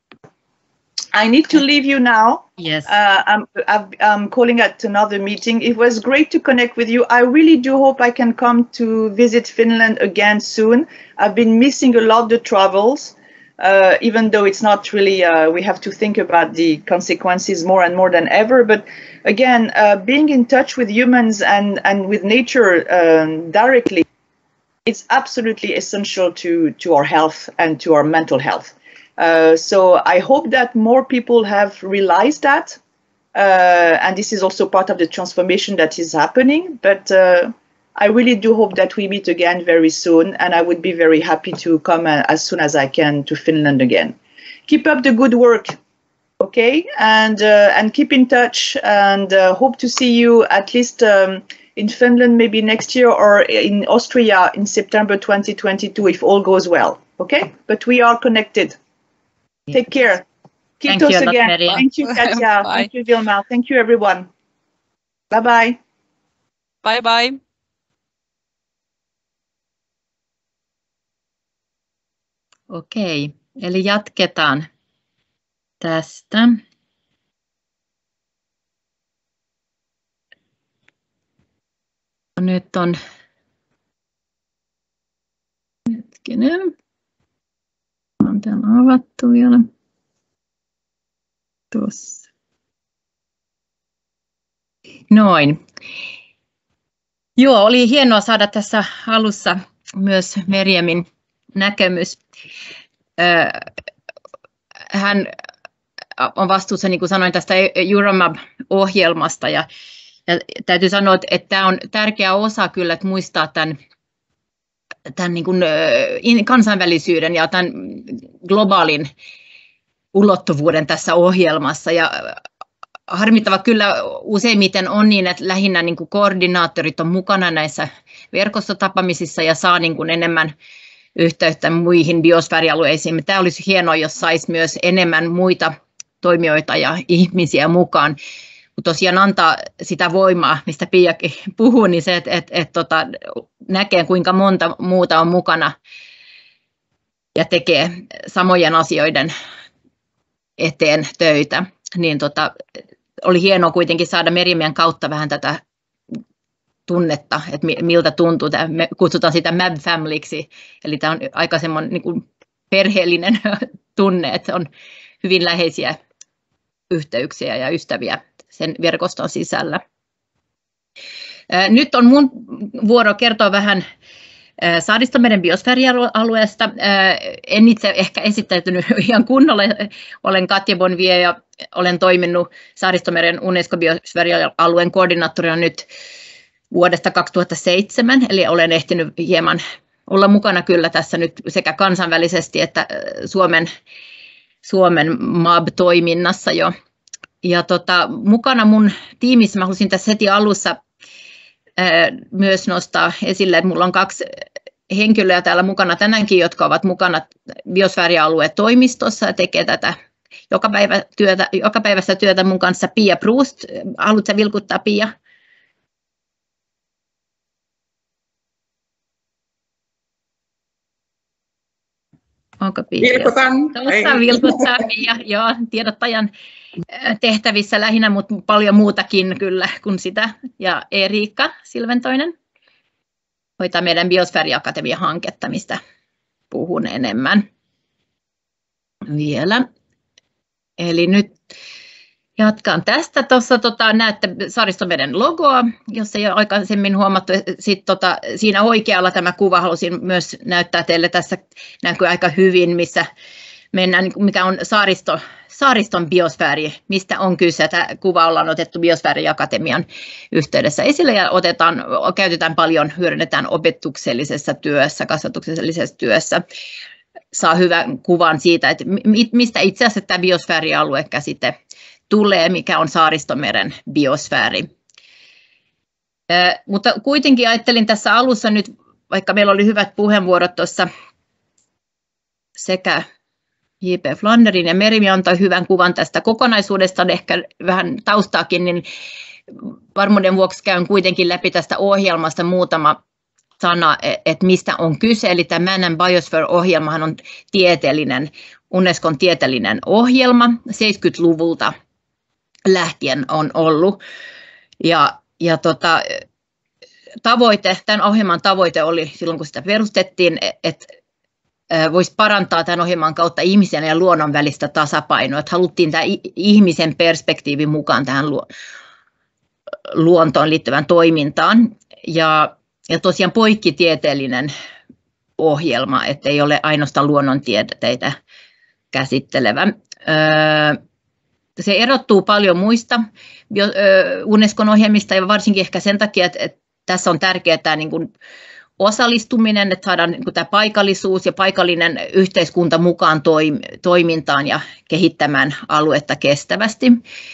I need to leave you now. Yes. I'm calling at another meeting. It was great to connect with you. I really do hope I can come to visit Finland again soon. I've been missing a lot of the travels, even though it's not really, we have to think about the consequences more and more than ever. But again, being in touch with humans and with nature directly, it's absolutely essential to our health and to our mental health. So I hope that more people have realized that, and this is also part of the transformation that is happening. But I really do hope that we meet again very soon, and I would be very happy to come as soon as I can to Finland again. Keep up the good work, okay? And keep in touch, and hope to see you at least in Finland maybe next year, or in Austria in September 2022 if all goes well, okay? But we are connected. Take care. Thank you again. Maria. Thank you, Katja. Thank you, Vilma. Thank you, everyone. Bye-bye. Bye-bye. Okei, eli jatketaan tästä. Nyt on hetkinen. On täällä avattu vielä. Tuossa. Noin. Joo, oli hienoa saada tässä alussa myös Merjamin näkemys. Hän on vastuussa, niin kuin sanoin, tästä EuroMAP-ohjelmasta. Ja täytyy sanoa, että tämä on tärkeä osa kyllä, että muistaa tämän niin kuin kansainvälisyyden ja tämän globaalin ulottuvuuden tässä ohjelmassa. Ja harmittava kyllä useimmiten on niin, että lähinnä niin kuin koordinaattorit on mukana näissä verkostotapaamisissa ja saa niin kuin enemmän yhteyttä muihin biosfäärialueisiin. Tämä olisi hienoa, jos saisi myös enemmän muita toimijoita ja ihmisiä mukaan. Mutta tosiaan antaa sitä voimaa, mistä Piakin puhuu, niin se, että näkee kuinka monta muuta on mukana ja tekee samojen asioiden eteen töitä. Niin oli hienoa kuitenkin saada Merjamin kautta vähän tätä tunnetta, että miltä tuntuu. Me kutsutaan sitä MAB Familyksi, eli tämä on aika semmoinen niin kuin perheellinen tunne, että on hyvin läheisiä yhteyksiä ja ystäviä sen verkoston sisällä. Nyt on mun vuoro kertoa vähän Saaristomeren biosfäärialueesta. En itse ehkä esittäytynyt ihan kunnolla. Olen Katja Bonvie ja olen toiminut Saaristomeren UNESCO-biosfäärialueen koordinaattorina nyt vuodesta 2007, eli olen ehtinyt hieman olla mukana kyllä tässä nyt sekä kansainvälisesti että Suomen MAB-toiminnassa jo. Ja mukana mun tiimissä mä halusin tässä heti alussa myös nostaa esille, että mulla on 2 henkilöä täällä mukana tänäänkin, jotka ovat mukana biosfäärialueen toimistossa ja tekee tätä jokapäiväistä työtä mun kanssa. Pia Proust, haluatko vilkuttaa, Pia? Onko Vilkutan. Vilkuttaa ja joo, tiedottajan tehtävissä lähinnä, mutta paljon muutakin kyllä kuin sitä. Ja Eriikka Silventoinen hoitaa meidän Biosfääriakatemia-hanketta, mistä puhun enemmän vielä. Eli nyt jatkan tästä. Tuossa näette Saaristomeren logoa, jos ei ole aikaisemmin huomattu. Sitten siinä oikealla tämä kuva halusin myös näyttää teille. Tässä näkyy aika hyvin, missä mennään, mikä on saariston biosfääri, mistä on kyse. Tämä kuva ollaan otettu Biosfääriakatemian yhteydessä esille ja käytetään paljon, hyödynnetään opetuksellisessa työssä, kasvatuksellisessa työssä. Saa hyvän kuvan siitä, että mistä itse asiassa tämä biosfäärialue-käsite tulee, mikä on Saaristomeren biosfääri. Mutta kuitenkin ajattelin tässä alussa nyt, vaikka meillä oli hyvät puheenvuorot tuossa sekä J.P. Flanderin ja Merimi antoi hyvän kuvan tästä kokonaisuudesta, ehkä vähän taustaakin, niin varmuuden vuoksi käyn kuitenkin läpi tästä ohjelmasta muutama sana, että mistä on kyse. Eli tämä Man and Biosphere-ohjelmahan on Unescon tieteellinen ohjelma, 70-luvulta lähtien on ollut. Tämän ohjelman tavoite oli silloin, kun sitä perustettiin, että voisi parantaa tämän ohjelman kautta ihmisen ja luonnon välistä tasapainoa. Että haluttiin tämä ihmisen perspektiivi mukaan tähän luontoon liittyvään toimintaan. Ja tosiaan poikkitieteellinen ohjelma, ettei ole ainoastaan luonnontieteitä käsittelevä. Se erottuu paljon muista Unescon ohjelmista ja varsinkin ehkä sen takia, että tässä on tärkeää tämä niin kuin osallistuminen, että saadaan niin kuin tämä paikallisuus ja paikallinen yhteiskunta mukaan toimintaan ja kehittämään aluetta kestävästi.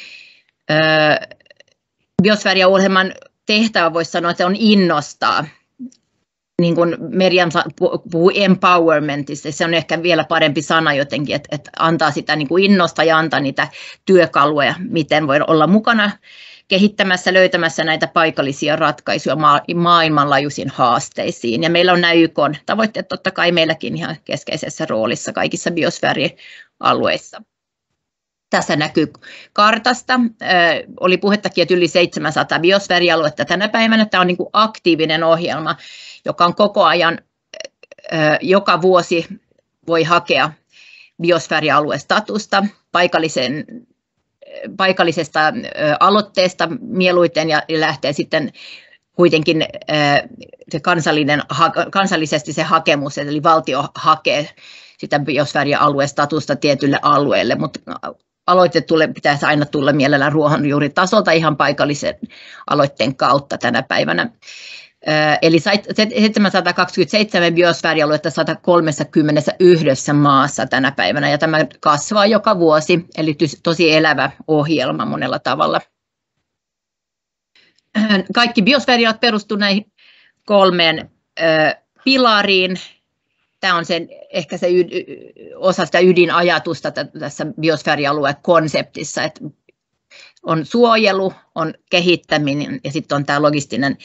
Biosfääriaohjelman tehtävä voisi sanoa, että se on innostaa. Niin kuin Merjam puhuu empowermentista, se on ehkä vielä parempi sana jotenkin, että antaa sitä niin kuin innosta ja antaa niitä työkaluja, miten voi olla mukana kehittämässä, löytämässä näitä paikallisia ratkaisuja maailmanlaajuisiin haasteisiin. Ja meillä on nämä YK-tavoitteet totta kai meilläkin ihan keskeisessä roolissa kaikissa biosfäärialueissa. Tässä näkyy kartasta. Oli puhettakin, että yli 700 biosfäärialuetta tänä päivänä. Tämä on niin kuin aktiivinen ohjelma, joka on koko ajan, joka vuosi voi hakea biosfäärialuestatusta paikallisesta aloitteesta mieluiten ja lähtee sitten kuitenkin se kansallisesti se hakemus, eli valtio hakee sitä biosfäärialuestatusta tietylle alueelle, mutta aloite pitäisi aina tulla mielellään ruohonjuuritasolta ihan paikallisen aloitteen kautta tänä päivänä. Eli 727 biosfäärialuetta 131 maassa tänä päivänä, ja tämä kasvaa joka vuosi, eli tosi elävä ohjelma monella tavalla. Kaikki biosfäärialueet perustuvat näihin 3 pilariin. Tämä on ehkä se osa sitä ydinajatusta tässä biosfäärialue-konseptissa, että on suojelu, on kehittäminen ja sitten on tämä logistinen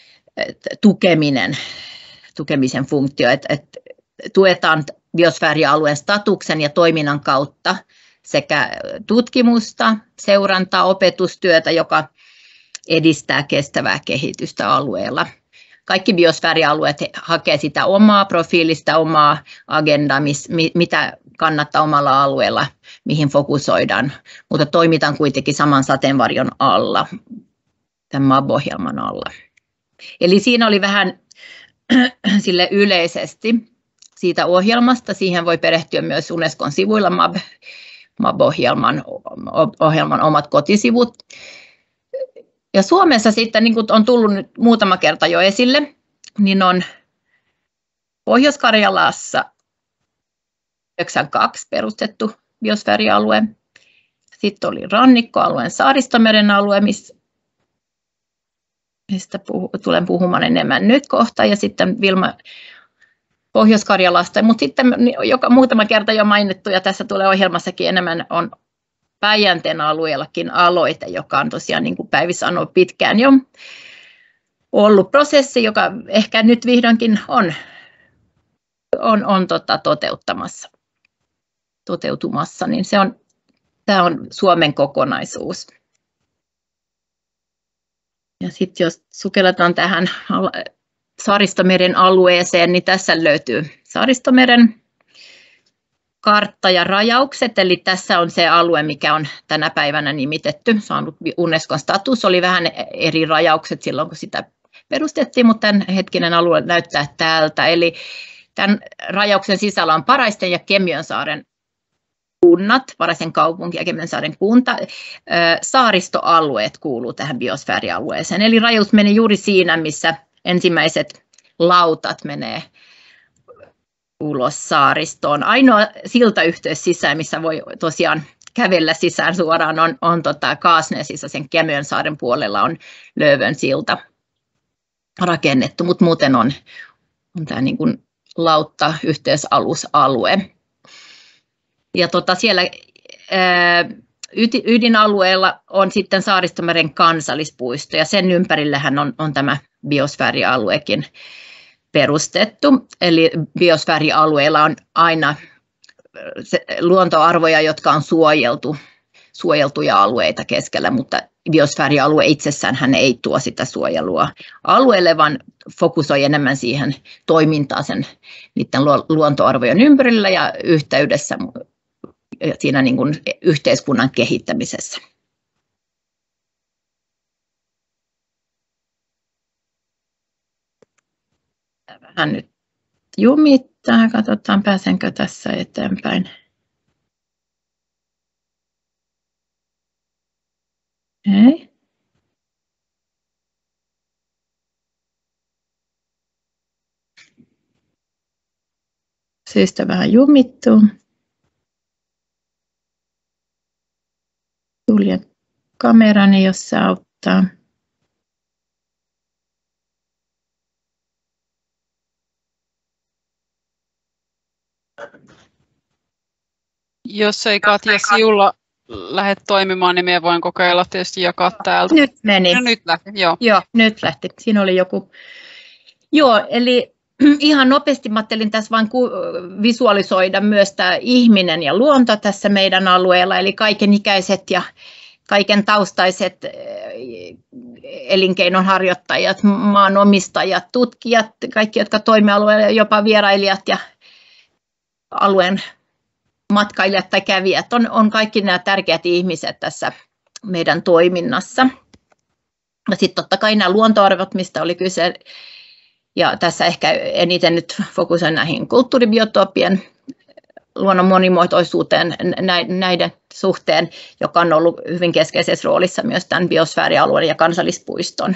tukemisen funktio, että tuetaan biosfäärialueen statuksen ja toiminnan kautta sekä tutkimusta, seurantaa, opetustyötä, joka edistää kestävää kehitystä alueella. Kaikki biosfäärialueet hakee sitä omaa profiilista, omaa agendaa, mitä kannattaa omalla alueella, mihin fokusoidaan, mutta toimitaan kuitenkin saman sateenvarjon alla, tämän MAB-ohjelman alla. Eli siinä oli vähän sille yleisesti siitä ohjelmasta. Siihen voi perehtyä myös Unescon sivuilla MAB-ohjelman omat kotisivut. Ja Suomessa sitten, niin kuin on tullut nyt muutama kerta jo esille, niin on Pohjois-Karjalassa 92 perustettu biosfäärialue. Sitten oli rannikkoalueen Saaristomeren alue, mistä tulen puhumaan enemmän nyt kohta, ja sitten Vilma Pohjois-Karjalasta. Mutta sitten joka muutama kerta jo mainittu, ja tässä tulee ohjelmassakin enemmän, on Päijänteen alueellakin aloite, joka on tosiaan, niin kuin Päivi sanoi, pitkään jo ollut prosessi, joka ehkä nyt vihdoinkin on on toteutumassa, niin tämä on Suomen kokonaisuus. Ja sitten jos sukelletaan tähän Saaristomeren alueeseen, niin tässä löytyy Saaristomeren kartta ja rajaukset, eli tässä on se alue, mikä on tänä päivänä nimitetty, saanut Unescon status, oli vähän eri rajaukset silloin, kun sitä perustettiin, mutta tämän hetkinen alue näyttää tältä, eli tämän rajauksen sisällä on Paraisten ja Kemiönsaaren kunnat, Paraisen kaupunki ja Kemiönsaaren kunta. Saaristoalueet kuuluu tähän biosfäärialueeseen, eli rajaus meni juuri siinä, missä ensimmäiset lautat menee ulos saaristoon. Ainoa siltayhteys sisään, missä voi tosiaan kävellä sisään suoraan, on Kaasnesissa, sen Kemiönsaaren puolella on Löfven silta rakennettu, mutta muuten on tämä niin kuin lautta-yhteysalusalue. Ja siellä ydinalueella on sitten Saaristomeren kansallispuisto, ja sen ympärillähän on tämä biosfäärialuekin perustettu. Eli biosfäärialueella on aina luontoarvoja, jotka on suojeltuja alueita keskellä, mutta biosfäärialue itsessään hän ei tuo sitä suojelua alueelle, vaan fokusoi enemmän siihen toimintaan sen niiden luontoarvojen ympärillä ja yhteydessä siinä niin kuin yhteiskunnan kehittämisessä. Vähän nyt jumittaa, katsotaan pääsenkö tässä eteenpäin. Ei. Syystä vähän jumittuu. Suljen kamerani, jos se auttaa. Jos ei Katja sinulla lähde toimimaan, niin minä voin kokeilla tietysti jakaa täältä. Nyt meni. No, nyt lähti, joo. Joo, nyt lähti. Siinä oli joku. Joo, eli ihan nopeasti mä ajattelin tässä vain visualisoida myös tämä ihminen ja luonto tässä meidän alueella, eli kaikenikäiset ja kaiken taustaiset elinkeinonharjoittajat, maanomistajat, tutkijat, kaikki, jotka toimivat alueella, jopa vierailijat ja alueen matkailijat tai kävijät, on kaikki nämä tärkeät ihmiset tässä meidän toiminnassa. Ja sitten totta kai nämä luontoarvot, mistä oli kyse, ja tässä ehkä eniten nyt fokusoin näihin kulttuuribiotopien luonnon monimuotoisuuteen näiden suhteen, joka on ollut hyvin keskeisessä roolissa myös tämän biosfäärialueen ja kansallispuiston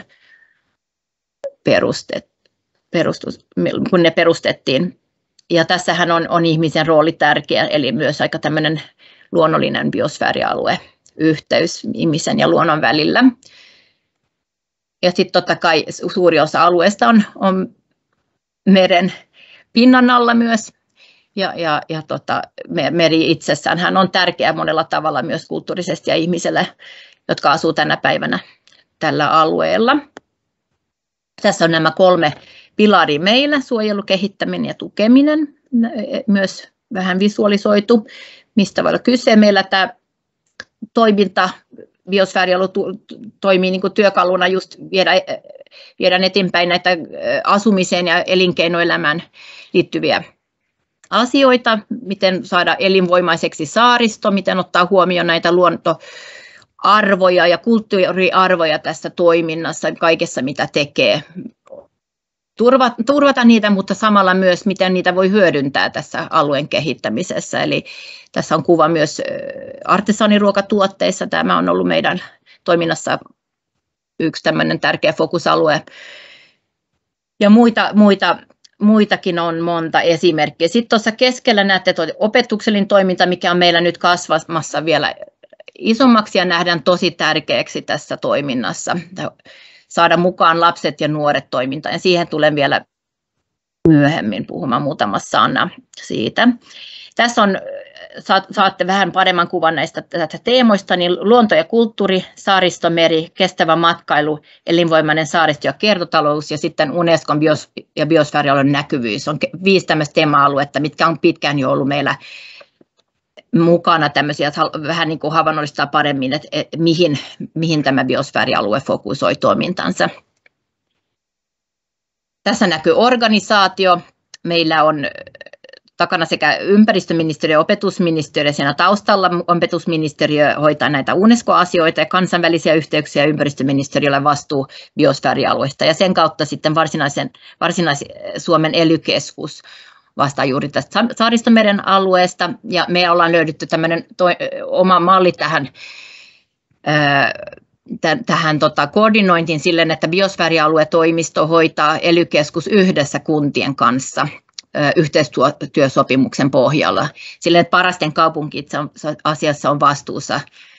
kun ne perustettiin. Ja tässähän on ihmisen rooli tärkeä, eli myös aika tämmöinen luonnollinen biosfäärialue, yhteys ihmisen ja luonnon välillä. Ja sitten totta kai suuri osa alueesta on meren pinnan alla myös. Ja meri itsessään hän on tärkeä monella tavalla myös kulttuurisesti ja ihmiselle, jotka asuu tänä päivänä tällä alueella. Tässä on nämä 3 pilaria meillä, suojelu, kehittäminen ja tukeminen, myös vähän visualisoitu, mistä voi olla kyse. Meillä tämä toiminta, biosfäärialue toimii niin kuin työkaluna just viedä eteenpäin näitä asumiseen ja elinkeinoelämään liittyviä asioita, miten saada elinvoimaiseksi saaristo, miten ottaa huomioon näitä luontoarvoja ja kulttuuriarvoja tässä toiminnassa, kaikessa mitä tekee. Turvata niitä, mutta samalla myös, miten niitä voi hyödyntää tässä alueen kehittämisessä. Eli tässä on kuva myös artesaaniruokatuotteissa. Tämä on ollut meidän toiminnassa yksi tämmöinen tärkeä fokusalue. Ja muitakin on monta esimerkkiä. Sitten tuossa keskellä näette opetuksellinen toiminta, mikä on meillä nyt kasvamassa vielä isommaksi ja nähdään tosi tärkeäksi tässä toiminnassa. Saada mukaan lapset ja nuoret toimintaan, ja siihen tulen vielä myöhemmin puhumaan muutama sana siitä. Tässä on saatte vähän paremman kuvan näistä teemoista, niin luonto ja kulttuuri, saaristomeri, kestävä matkailu, elinvoimainen saaristo ja kiertotalous ja sitten Unescon ja biosfäärialueen näkyvyys. On 5 tämmöistä teema-aluetta, mitkä on pitkään jo ollut meillä mukana tämmöisiä, vähän niin kuin havainnollistaa paremmin, että mihin tämä biosfäärialue fokusoi toimintansa. Tässä näkyy organisaatio. Meillä on takana sekä ympäristöministeriö ja opetusministeriö, siinä taustalla opetusministeriö hoitaa näitä UNESCO-asioita ja kansainvälisiä yhteyksiä, ympäristöministeriöllä vastuu biosfäärialueesta ja sen kautta sitten Varsinais-Suomen ELY-keskus vastaa juuri tästä Saaristomeren alueesta ja me ollaan löydetty tämmöinen oma malli tähän koordinointiin silleen, että biosfäärialuetoimisto hoitaa ELY-keskus yhdessä kuntien kanssa yhteistyösopimuksen pohjalla. Silleen, että Parasten kaupunki itse asiassa on vastuussa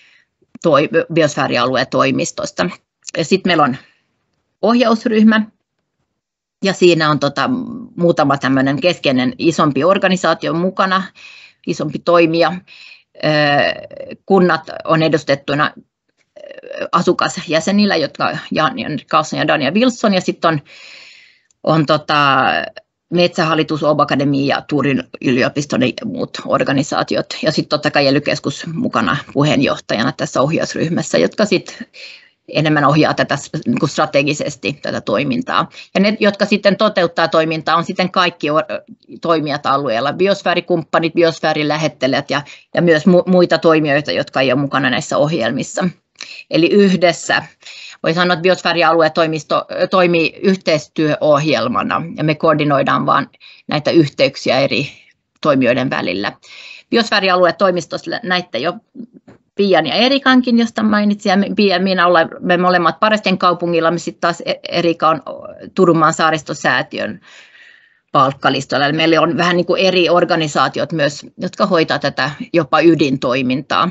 biosfäärialuetoimistosta. Sitten meillä on ohjausryhmä ja siinä on muutama tämmöinen keskeinen isompi organisaatio mukana, isompi toimija. Kunnat on edustettuna asukasjäsenillä, jotka Jan Carlson ja Daniel Wilson, ja sitten on Metsähallitus, Åbo-Akademi ja Turun yliopiston ja muut organisaatiot. Ja sitten totta kai ELY-keskus mukana puheenjohtajana tässä ohjausryhmässä, jotka sitten enemmän ohjaa tätä niin strategisesti tätä toimintaa. Ja ne, jotka sitten toteuttaa toimintaa, on sitten kaikki toimijat alueella, biosfäärikumppanit, biosfäärilähettelijät ja myös muita toimijoita, jotka ei ole mukana näissä ohjelmissa. Eli yhdessä voi sanoa, että biosfäärialuetoimisto toimii yhteistyöohjelmana ja me koordinoidaan vaan näitä yhteyksiä eri toimijoiden välillä. Biosfäärialuetoimistossa näitte jo Pian ja Erikankin, josta mainitsin, ja Pia ja minä olemme molemmat Parasten kaupungilla, me sitten taas Erika on Turunmaan saaristosäätiön palkkalistoilla. Eli meillä on vähän niin kuin eri organisaatiot myös, jotka hoitaa tätä jopa ydintoimintaa.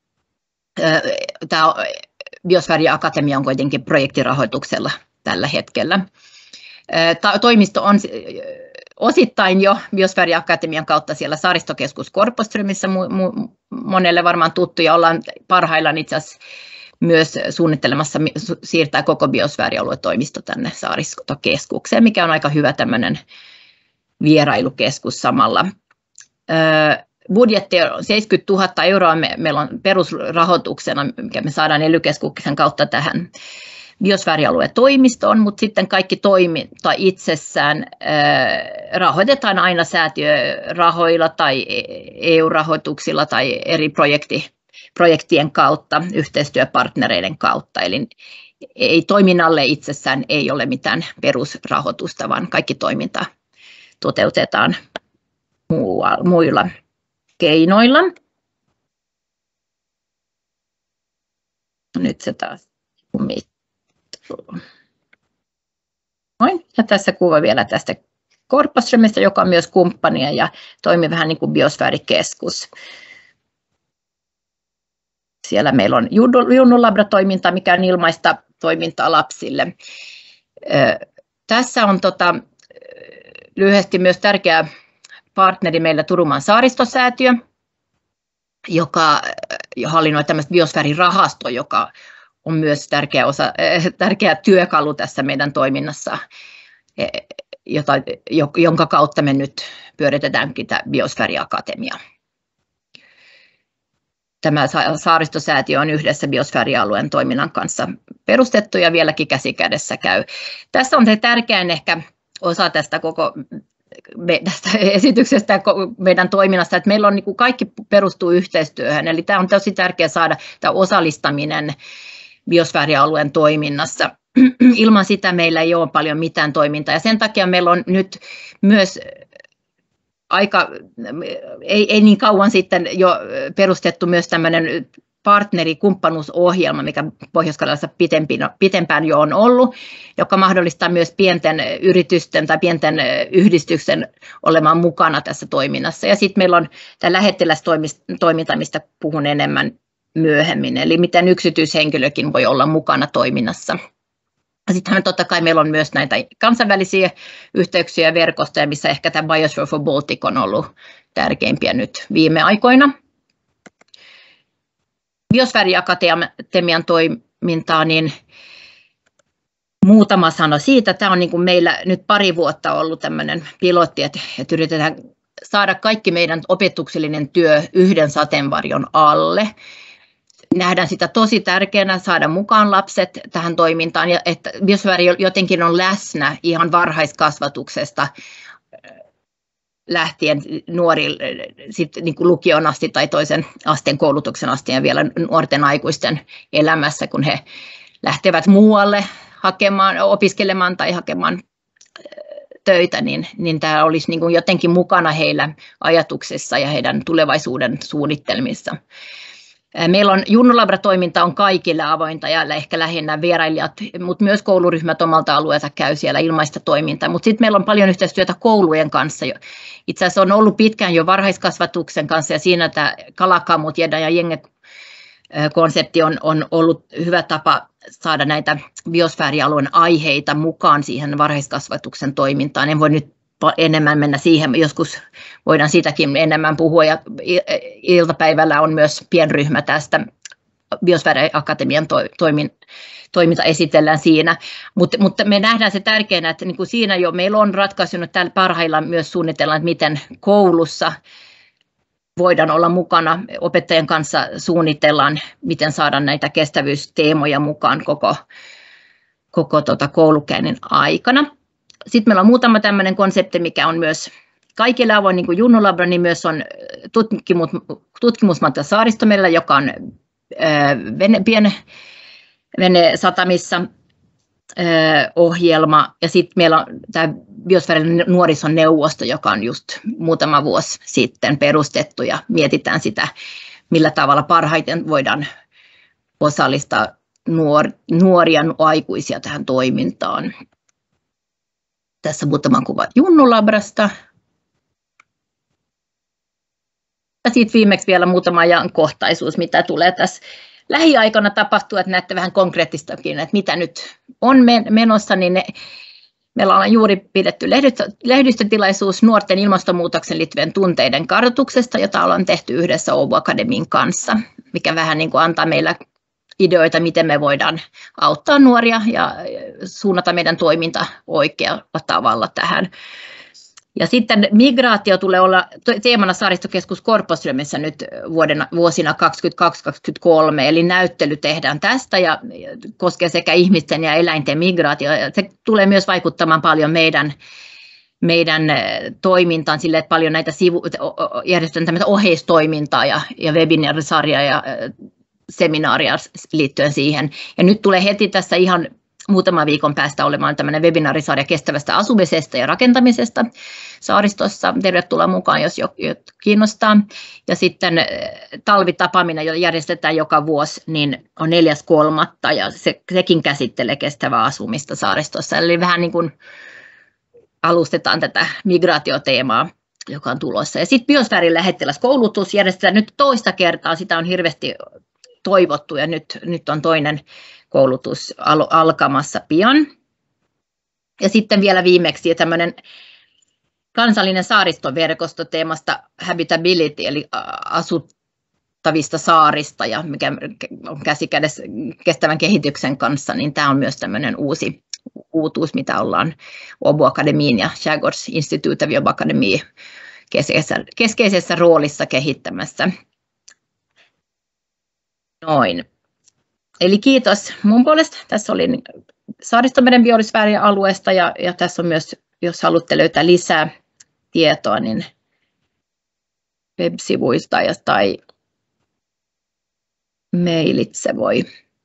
Tämä Biosfääriakatemia on kuitenkin projektirahoituksella tällä hetkellä. Toimisto on osittain jo Biosfääriakatemian kautta siellä Saaristokeskus Korpoströmissä monelle varmaan tuttu ja ollaan parhaillaan itse asiassa myös suunnittelemassa siirtää koko biosfäärialuetoimisto tänne Saaristokeskukseen, mikä on aika hyvä tämmöinen vierailukeskus samalla. Budjetti on 70 000 euroa, meillä on perusrahoituksena, mikä me saadaan ELY-keskuksen kautta tähän biosfäärialuetoimistoon, mutta sitten kaikki toiminta itsessään rahoitetaan aina säätiörahoilla tai EU-rahoituksilla tai eri projektien kautta, yhteistyöpartnereiden kautta. Eli ei toiminnalle itsessään ei ole mitään perusrahoitusta, vaan kaikki toiminta toteutetaan muilla keinoilla. Nyt se taas noin. Ja tässä kuva vielä tästä Korpoströmistä, joka on myös kumppania ja toimii vähän niin kuin biosfäärikeskus. Siellä meillä on Junnu-labratoiminta, mikä on ilmaista toimintaa lapsille. Tässä on lyhyesti myös tärkeä partneri meillä Turunmaan saaristosäätiö, joka hallinnoi tämmöistä biosfäärirahastoa, joka on myös tärkeä työkalu tässä meidän toiminnassa, jonka kautta me nyt pyöritetään tämä Biosfääriakatemia. Tämä saaristosäätiö on yhdessä biosfäärialueen toiminnan kanssa perustettu ja vieläkin käsi kädessä käy. Tässä on se tärkein ehkä osa tästä koko tästä esityksestä ja meidän toiminnasta, että meillä on niin kuin kaikki perustuu yhteistyöhön, eli tämä on tosi tärkeää saada tämä osallistaminen biosfäärialueen toiminnassa. Ilman sitä meillä ei ole paljon mitään toimintaa ja sen takia meillä on nyt myös ei niin kauan sitten jo perustettu myös tämmöinen partnerikumppanuusohjelma, mikä Pohjois-Karjalassa pitempään jo on ollut, joka mahdollistaa myös pienten yritysten tai pienten yhdistysten olemaan mukana tässä toiminnassa. Ja sitten meillä on tämä lähettilästoiminta, mistä puhun enemmän myöhemmin, eli miten yksityishenkilökin voi olla mukana toiminnassa. Sittenhän totta kai meillä on myös näitä kansainvälisiä yhteyksiä ja verkostoja, missä ehkä tämä Biosphere for Baltic on ollut tärkeimpiä nyt viime aikoina. Biosfääriakatemian toimintaa, niin muutama sana siitä. Tämä on niin kuin meillä nyt pari vuotta ollut tämmöinen pilotti, että yritetään saada kaikki meidän opetuksellinen työ yhden sateenvarjon alle. Nähdään sitä tosi tärkeänä saada mukaan lapset tähän toimintaan, ja että biosfääri jotenkin on läsnä ihan varhaiskasvatuksesta lähtien nuorille, sitten niin kuin lukion asti tai toisen asteen koulutuksen asti ja vielä nuorten aikuisten elämässä, kun he lähtevät muualle opiskelemaan tai hakemaan töitä, niin tämä olisi niin kuin jotenkin mukana heillä ajatuksessa ja heidän tulevaisuuden suunnitelmissa. Meillä on Junnulabra-toiminta on kaikille avointa ja ehkä lähinnä vierailijat, mutta myös kouluryhmät omalta alueelta käy siellä ilmaista toimintaa. Mutta sitten meillä on paljon yhteistyötä koulujen kanssa. Itse asiassa on ollut pitkään jo varhaiskasvatuksen kanssa ja siinä tämä Kalakamut ja Jenge-konsepti on ollut hyvä tapa saada näitä biosfäärialueen aiheita mukaan siihen varhaiskasvatuksen toimintaan. En voi nyt enemmän mennä siihen, joskus voidaan siitäkin enemmän puhua ja iltapäivällä on myös pienryhmä tästä Biosfääriakatemian toiminta esitellään siinä, mutta me nähdään se tärkeänä, että niin kuin siinä jo meillä on ratkaisu, että täällä parhaillaan myös suunnitellaan, että miten koulussa voidaan olla mukana, opettajien kanssa suunnitellaan, miten saada näitä kestävyysteemoja mukaan koko koulukäynnin aikana. Sitten meillä on muutama tämmöinen konsepti, mikä on myös kaikille avoin, niin kuin Junnulabra, niin myös on tutkimusmatka Saaristomerellä, joka on satamissa ohjelma. Ja sitten meillä on tämä Biosfäärin nuorisoneuvosto, joka on just muutama vuosi sitten perustettu ja mietitään sitä, millä tavalla parhaiten voidaan osallistaa nuoria aikuisia tähän toimintaan. Tässä muutama kuva Junnulabrasta. Ja sitten viimeksi vielä muutama ajankohtaisuus, mitä tulee tässä lähiaikana tapahtua, että näette vähän konkreettistakin, että mitä nyt on menossa, niin meillä on juuri pidetty lehdistötilaisuus nuorten ilmastonmuutoksen liittyvien tunteiden kartoituksesta, jota ollaan tehty yhdessä Åbo Akademin kanssa, mikä vähän niin kuin antaa meillä ideoita, miten me voidaan auttaa nuoria ja suunnata meidän toiminta oikealla tavalla tähän. Ja sitten migraatio tulee olla teemana Saaristokeskus Korpoströmissä nyt vuosina 2022-2023, eli näyttely tehdään tästä ja koskee sekä ihmisten ja eläinten migraatio. Se tulee myös vaikuttamaan paljon meidän toimintaan sille, että paljon näitä järjestetään tämmöistä oheistoimintaa ja webinaarisarjaa ja seminaaria liittyen siihen. Ja nyt tulee heti tässä ihan muutaman viikon päästä olemaan tämmöinen webinaarisarja kestävästä asumisesta ja rakentamisesta saaristossa. Tervetuloa mukaan, jos kiinnostaa. Ja sitten talvitapaaminen, jota järjestetään joka vuosi, niin on 4.3. ja sekin käsittelee kestävää asumista saaristossa. Eli vähän niin kuin alustetaan tätä migraatioteemaa, joka on tulossa. Ja sitten biosfäärin lähettiläskoulutus järjestetään nyt toista kertaa. Sitä on hirveästi toivottu ja nyt on toinen koulutus alkamassa pian. Ja sitten vielä viimeksi tämmöinen kansallinen saaristoverkosto teemasta Habitability, eli asuttavista saarista, ja mikä on käsikädessä kestävän kehityksen kanssa, niin tämä on myös tämmöinen uutuus, mitä ollaan Åbo Akademin ja Skärgårdsinstitutet vid Åbo Akademi keskeisessä roolissa kehittämässä. Noin. Eli kiitos mun puolesta. Tässä oli Saaristomeren biosfäärialueesta ja tässä on myös, jos haluatte löytää lisää tietoa, niin web-sivuista tai mailitse voi.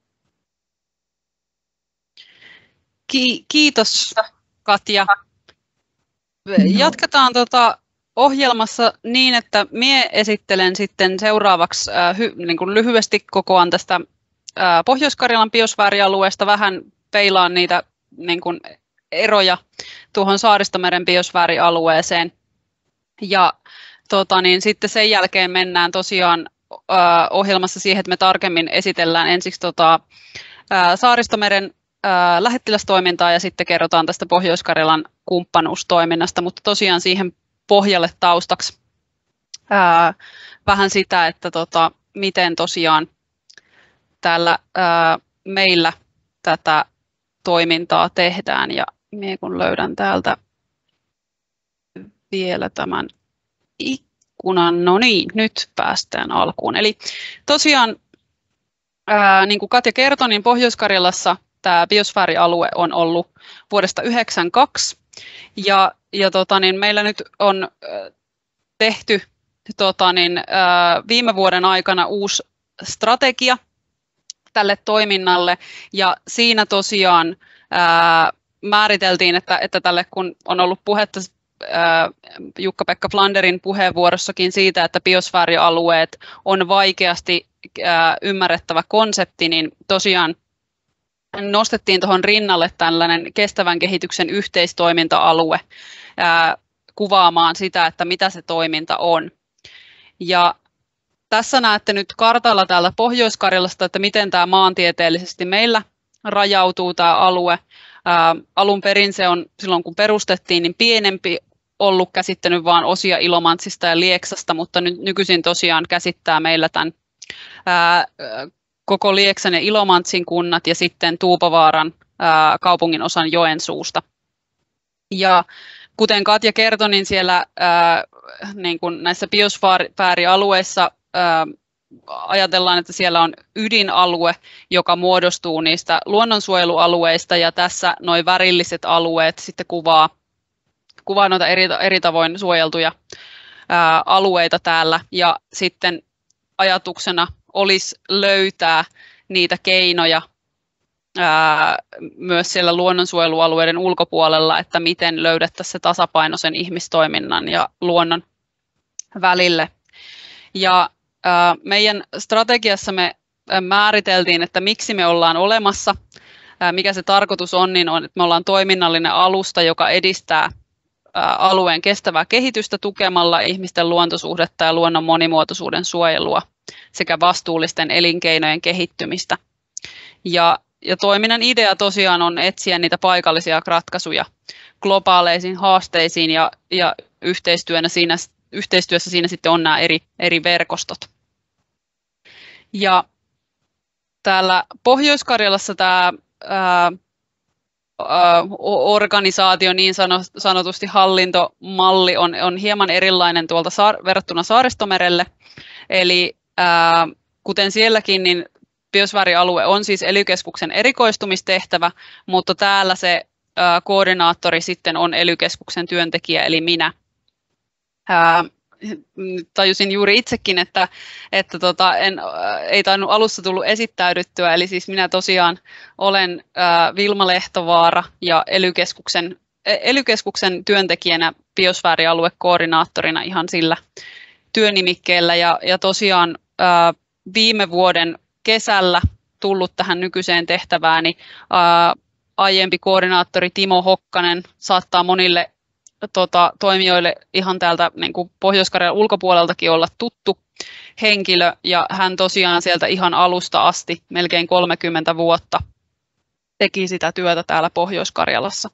Kiitos Katja. Jatketaan ohjelmassa niin, että minä esittelen sitten seuraavaksi niin kuin lyhyesti kokoan tästä Pohjois-Karjalan biosfäärialueesta, vähän peilaan niitä niin kuin eroja tuohon Saaristomeren biosfäärialueeseen. Ja sitten sen jälkeen mennään tosiaan ohjelmassa siihen, että me tarkemmin esitellään ensiksi Saaristomeren lähettilästoimintaa ja sitten kerrotaan tästä Pohjois-Karjalan kumppanuustoiminnasta, mutta tosiaan siihen pohjalle taustaksi vähän sitä, että miten tosiaan täällä meillä tätä toimintaa tehdään, ja minä kun löydän täältä vielä tämän ikkunan, no niin, nyt päästään alkuun. Eli tosiaan, niin kuin Katja kertoi, niin Pohjois-Karjalassa tämä biosfäärialue on ollut vuodesta 1992, ja meillä nyt on tehty viime vuoden aikana uusi strategia tälle toiminnalle, ja siinä tosiaan määriteltiin, että tälle kun on ollut puhetta Jukka-Pekka Flanderin puheenvuorossakin siitä, että biosfäärialueet on vaikeasti ymmärrettävä konsepti, niin tosiaan nostettiin tuohon rinnalle tällainen kestävän kehityksen yhteistoiminta-alue kuvaamaan sitä, että mitä se toiminta on. Ja tässä näette nyt kartalla täällä Pohjois-Karjalasta, että miten tämä maantieteellisesti meillä rajautuu tämä alue. Alun perin se on silloin kun perustettiin niin pienempi, ollut käsittänyt vain osia Ilomantsista ja Lieksasta, mutta nykyisin tosiaan käsittää meillä tämän koko Lieksan ja Ilomantsin kunnat ja sitten Tuupavaaran kaupungin osan Joensuusta. Ja kuten Katja kertoi, niin siellä niin kuin näissä biosfäärialueissa ajatellaan, että siellä on ydinalue, joka muodostuu niistä luonnonsuojelualueista, ja tässä nuo värilliset alueet sitten kuvaa noita eri tavoin suojeltuja alueita täällä, ja sitten ajatuksena olisi löytää niitä keinoja myös siellä luonnonsuojelualueiden ulkopuolella, että miten löydettäisiin se tasapaino sen ihmistoiminnan ja luonnon välille. Ja meidän strategiassa me määriteltiin, että miksi me ollaan olemassa, mikä se tarkoitus on, niin on, että me ollaan toiminnallinen alusta, joka edistää alueen kestävää kehitystä tukemalla ihmisten luontosuhdetta ja luonnon monimuotoisuuden suojelua sekä vastuullisten elinkeinojen kehittymistä. Ja toiminnan idea tosiaan on etsiä niitä paikallisia ratkaisuja globaaleisiin haasteisiin, ja yhteistyössä siinä sitten on nämä eri verkostot. Ja täällä Pohjois-Karjalassa tämä organisaatio, niin sanotusti hallintomalli, on hieman erilainen tuolta verrattuna Saaristomerelle. Eli kuten sielläkin, niin biosfäärialue on siis ely-keskuksen erikoistumistehtävä, mutta täällä se koordinaattori sitten on ely-keskuksen työntekijä, eli minä. Tajusin juuri itsekin, että ei tainnut alussa tullut esittäydyttyä, eli siis minä tosiaan olen Vilma Lehtovaara ja ely-keskuksen työntekijänä biosfäärialuekoordinaattorina ihan sillä työnimikkeellä, ja tosiaan viime vuoden kesällä tullut tähän nykyiseen tehtävääni aiempi koordinaattori Timo Hokkanen saattaa monille toimijoille ihan täältä niin kuin Pohjois-Karjalan ulkopuoleltakin olla tuttu henkilö, ja hän tosiaan sieltä ihan alusta asti, melkein 30 vuotta, teki sitä työtä täällä Pohjois-Karjalassa.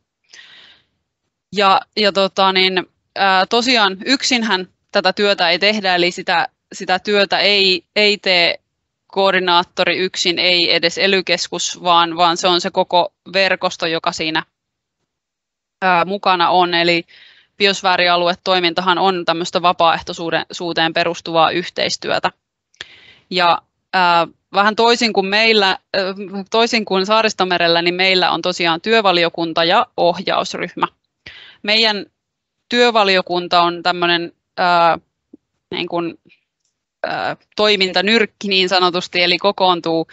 Tosiaan yksinhän tätä työtä ei tehdä, eli sitä työtä ei tee koordinaattori yksin, ei edes ely-keskus, vaan se on se koko verkosto, joka siinä mukana on, eli biosfäärialuetoimintahan on tämmöistä vapaaehtoisuuteen perustuvaa yhteistyötä. Ja vähän toisin kuin Saaristomerellä, niin meillä on tosiaan työvaliokunta ja ohjausryhmä. Meidän työvaliokunta on tämmöinen niin kuin toimintanyrkki niin sanotusti, eli kokoontuu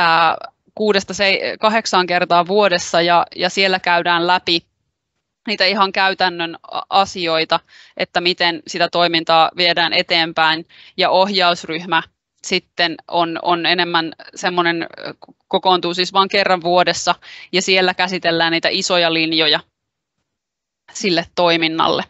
6-8 kertaa vuodessa, ja siellä käydään läpi niitä ihan käytännön asioita, että miten sitä toimintaa viedään eteenpäin, ja ohjausryhmä sitten on enemmän semmoinen, kokoontuu siis vain kerran vuodessa, ja siellä käsitellään niitä isoja linjoja sille toiminnalle.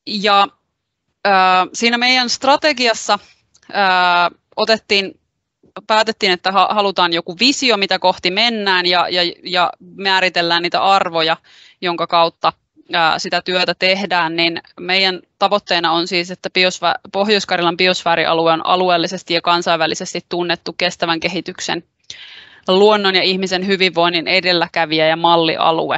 Siinä meidän strategiassa otettiin päätettiin, että halutaan joku visio, mitä kohti mennään ja määritellään niitä arvoja, jonka kautta sitä työtä tehdään, niin meidän tavoitteena on siis, että Pohjois-Karjalan biosfäärialue on alueellisesti ja kansainvälisesti tunnettu kestävän kehityksen, luonnon ja ihmisen hyvinvoinnin edelläkävijä ja mallialue.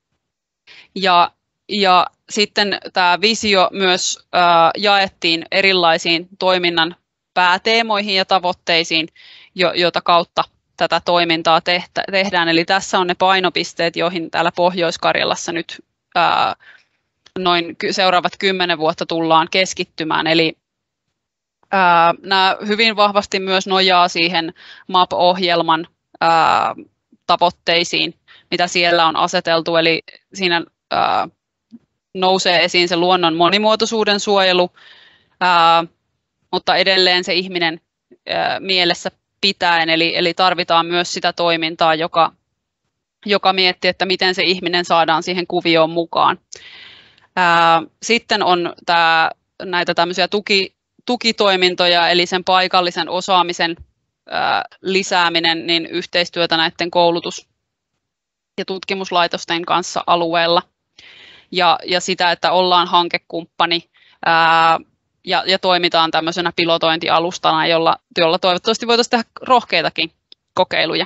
Ja sitten tämä visio myös jaettiin erilaisiin toiminnan pääteemoihin ja tavoitteisiin, joita kautta tätä toimintaa tehdään. Eli tässä on ne painopisteet, joihin täällä Pohjois-Karjalassa nyt noin seuraavat 10 vuotta tullaan keskittymään. Eli nämä hyvin vahvasti myös nojaa siihen MAP-ohjelman tavoitteisiin, mitä siellä on aseteltu. Eli siinä nousee esiin se luonnon monimuotoisuuden suojelu, mutta edelleen se ihminen mielessä pitäen, eli tarvitaan myös sitä toimintaa, joka miettii, että miten se ihminen saadaan siihen kuvioon mukaan. Sitten on näitä tämmöisiä tukitoimintoja, eli sen paikallisen osaamisen lisääminen, niin yhteistyötä näiden koulutus- ja tutkimuslaitosten kanssa alueella. Ja sitä, että ollaan hankekumppani ja toimitaan tämmöisenä pilotointialustana, jolla toivottavasti voitaisiin tehdä rohkeitakin kokeiluja.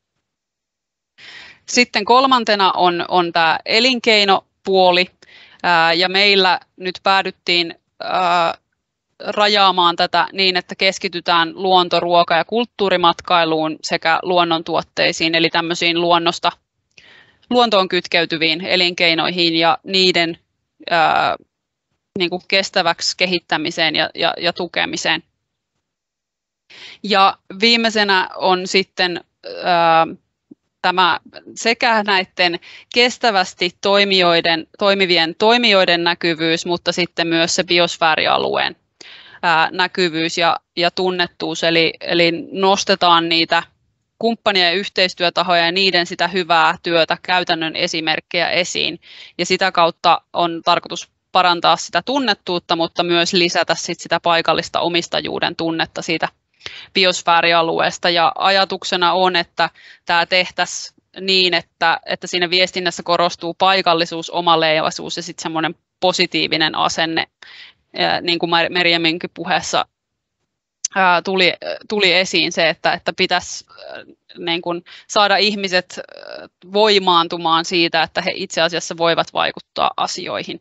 Sitten kolmantena on tämä elinkeinopuoli, ja meillä nyt päädyttiin rajaamaan tätä niin, että keskitytään luonto-, ruoka- ja kulttuurimatkailuun sekä luonnontuotteisiin, eli tämmöisiin luontoon kytkeytyviin elinkeinoihin ja niiden niin kuin kestäväksi kehittämiseen ja tukemiseen. Ja viimeisenä on sitten tämä sekä näiden kestävästi toimivien toimijoiden näkyvyys, mutta sitten myös se biosfäärialueen näkyvyys ja tunnettuus, eli nostetaan niitä kumppania- ja yhteistyötahoja ja niiden sitä hyvää työtä, käytännön esimerkkejä esiin. Ja sitä kautta on tarkoitus parantaa sitä tunnettuutta, mutta myös lisätä sitä paikallista omistajuuden tunnetta siitä biosfäärialueesta. Ja ajatuksena on, että tämä tehtäisiin niin, että siinä viestinnässä korostuu paikallisuus, omaleivaisuus ja sitten semmoinen positiivinen asenne, niin kuin Merjaminkin puheessa tuli esiin se, että pitäisi niin kuin saada ihmiset voimaantumaan siitä, että he itse asiassa voivat vaikuttaa asioihin.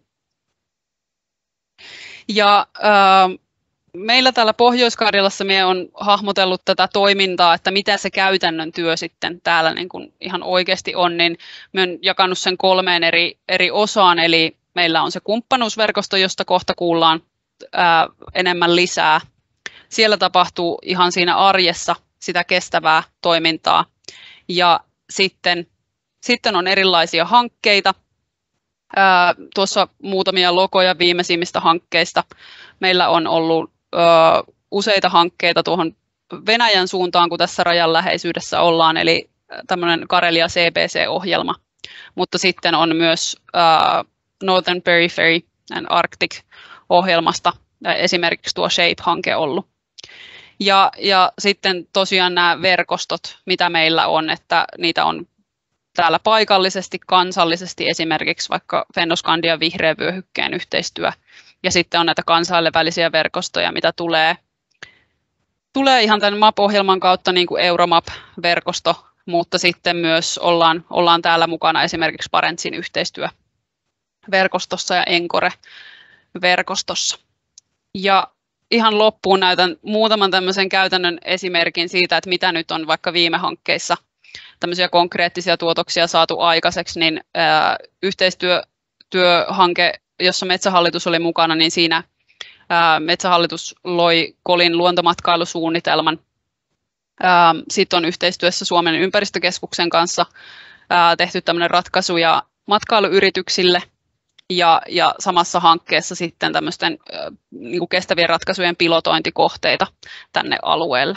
Ja meillä täällä Pohjois-Karjalassa me on hahmotellut tätä toimintaa, että mitä se käytännön työ sitten täällä niin kuin ihan oikeasti on, niin me on jakanut sen 3 eri osaan, eli meillä on se kumppanuusverkosto, josta kohta kuullaan enemmän lisää. Siellä tapahtuu ihan siinä arjessa sitä kestävää toimintaa ja sitten on erilaisia hankkeita. Tuossa muutamia logoja viimeisimmistä hankkeista. Meillä on ollut useita hankkeita tuohon Venäjän suuntaan, kun tässä rajan läheisyydessä ollaan, eli tämmöinen Karelia CBC-ohjelma. Mutta sitten on myös Northern Periphery and Arctic-ohjelmasta esimerkiksi tuo SHAPE-hanke ollut. Ja sitten tosiaan nämä verkostot, mitä meillä on, että niitä on täällä paikallisesti, kansallisesti esimerkiksi vaikka Fennoskandian vihreän vyöhykkeen yhteistyö. Ja sitten on näitä kansainvälisiä verkostoja, mitä tulee ihan tämän MAP-ohjelman kautta, niin kuin Euromap-verkosto, mutta sitten myös ollaan täällä mukana esimerkiksi Barentsin yhteistyöverkostossa ja Encore-verkostossa. Ja ihan loppuun näytän muutaman tämmöisen käytännön esimerkin siitä, että mitä nyt on vaikka viime hankkeissa tämmöisiä konkreettisia tuotoksia saatu aikaiseksi, niin yhteistyöhanke, jossa Metsähallitus oli mukana, niin siinä Metsähallitus loi Kolin luontomatkailusuunnitelman. Sitten on yhteistyössä Suomen ympäristökeskuksen kanssa tehty tämmöinen ratkaisuja matkailuyrityksille ja samassa hankkeessa sitten tämmöisten niin kuin kestävien ratkaisujen pilotointikohteita tänne alueelle.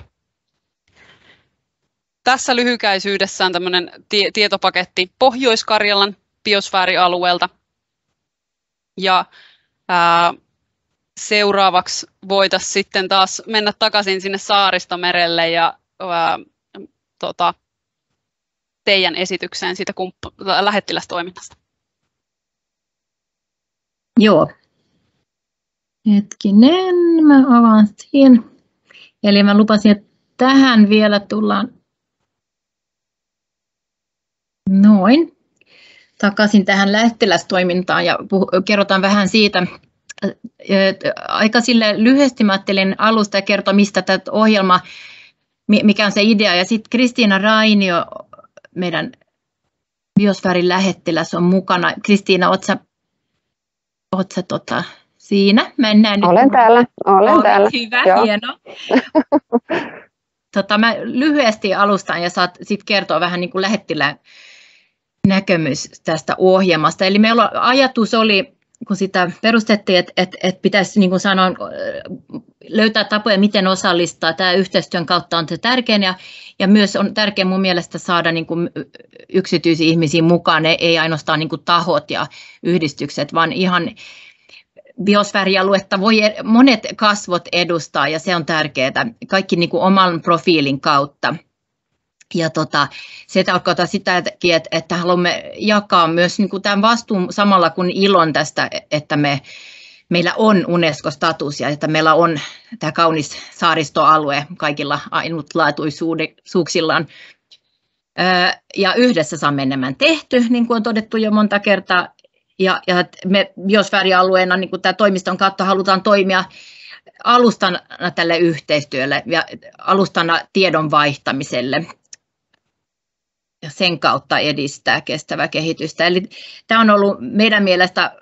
Tässä lyhykäisyydessään tämmöinen tietopaketti Pohjois-Karjalan biosfäärialueelta. Ja seuraavaksi voitaisiin sitten taas mennä takaisin sinne Saaristomerelle teidän esitykseen siitä lähettilästoiminnasta? Joo. Hetkinen, mä avaan siihen. Eli mä lupasin, että tähän vielä tullaan noin takaisin tähän lähettilästoimintaan ja kerrotaan vähän siitä. Aika sille lyhyesti mä ajattelin alusta ja kertoa, mistä tämä ohjelma, mikä on se idea. Ja sitten Kristiina Rainio, meidän biosfäärin lähettiläs, on mukana. Kristiina, ootko sä siinä? Mä en näe nyt. Olen täällä. Hyvä, hienoa. Mä lyhyesti alustan ja saat sitten kertoa vähän niin kuin lähettilään näkemys tästä ohjelmasta. Eli meillä ajatus oli, kun sitä perustettiin, että pitäisi niin kuin sanoin, löytää tapoja, miten osallistaa. Tämä yhteistyön kautta on se tärkein ja myös on tärkeää mun mielestä saada niin kuin yksityisiä ihmisiä mukaan, ei ainoastaan niin kuin tahot ja yhdistykset, vaan ihan biosfäärialuetta voi monet kasvot edustaa ja se on tärkeää, kaikki niin kuin oman profiilin kautta. Ja se tarkoittaa sitäkin, että haluamme jakaa myös niin kuin tämän vastuun samalla kuin ilon tästä, että meillä on UNESCO-status ja että meillä on tämä kaunis saaristoalue kaikilla ainutlaatuisuuksillaan. Ja yhdessä saamme enemmän tehty, niin kuin on todettu jo monta kertaa. Ja me biosfäärialueena niin kuin tämä toimiston kautta halutaan toimia alustana tälle yhteistyölle ja alustana tiedon vaihtamiselle. Ja sen kautta edistää kestävää kehitystä. Eli tämä on ollut meidän mielestä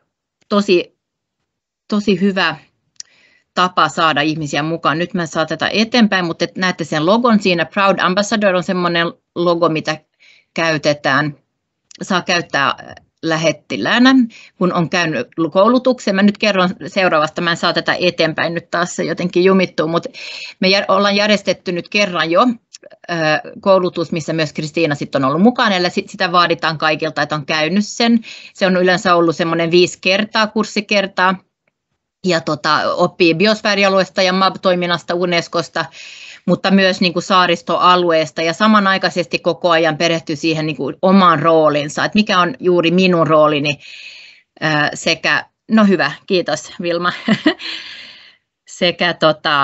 tosi hyvä tapa saada ihmisiä mukaan. Nyt me saatetaan eteenpäin, mutta näette sen logon siinä. Proud Ambassador on semmoinen logo, mitä käytetään. Saa käyttää lähettiläänä, kun on käynyt koulutuksen. Mä nyt kerron seuraavasta, mä en saa tätä eteenpäin, nyt taas se jotenkin jumittuu, mutta me ollaan järjestetty nyt kerran jo koulutus, missä myös Kristiina sitten on ollut mukana, ja sitä vaaditaan kaikilta, että on käynyt sen. Se on yleensä ollut semmoinen 5 kurssikertaa, ja oppii biosfäärialueesta ja MAB-toiminnasta UNESCOsta, mutta myös niin kuin saaristoalueesta, ja samanaikaisesti koko ajan perehtyy siihen niin kuin omaan roolinsa, että mikä on juuri minun roolini sekä, no hyvä, kiitos Vilma, sekä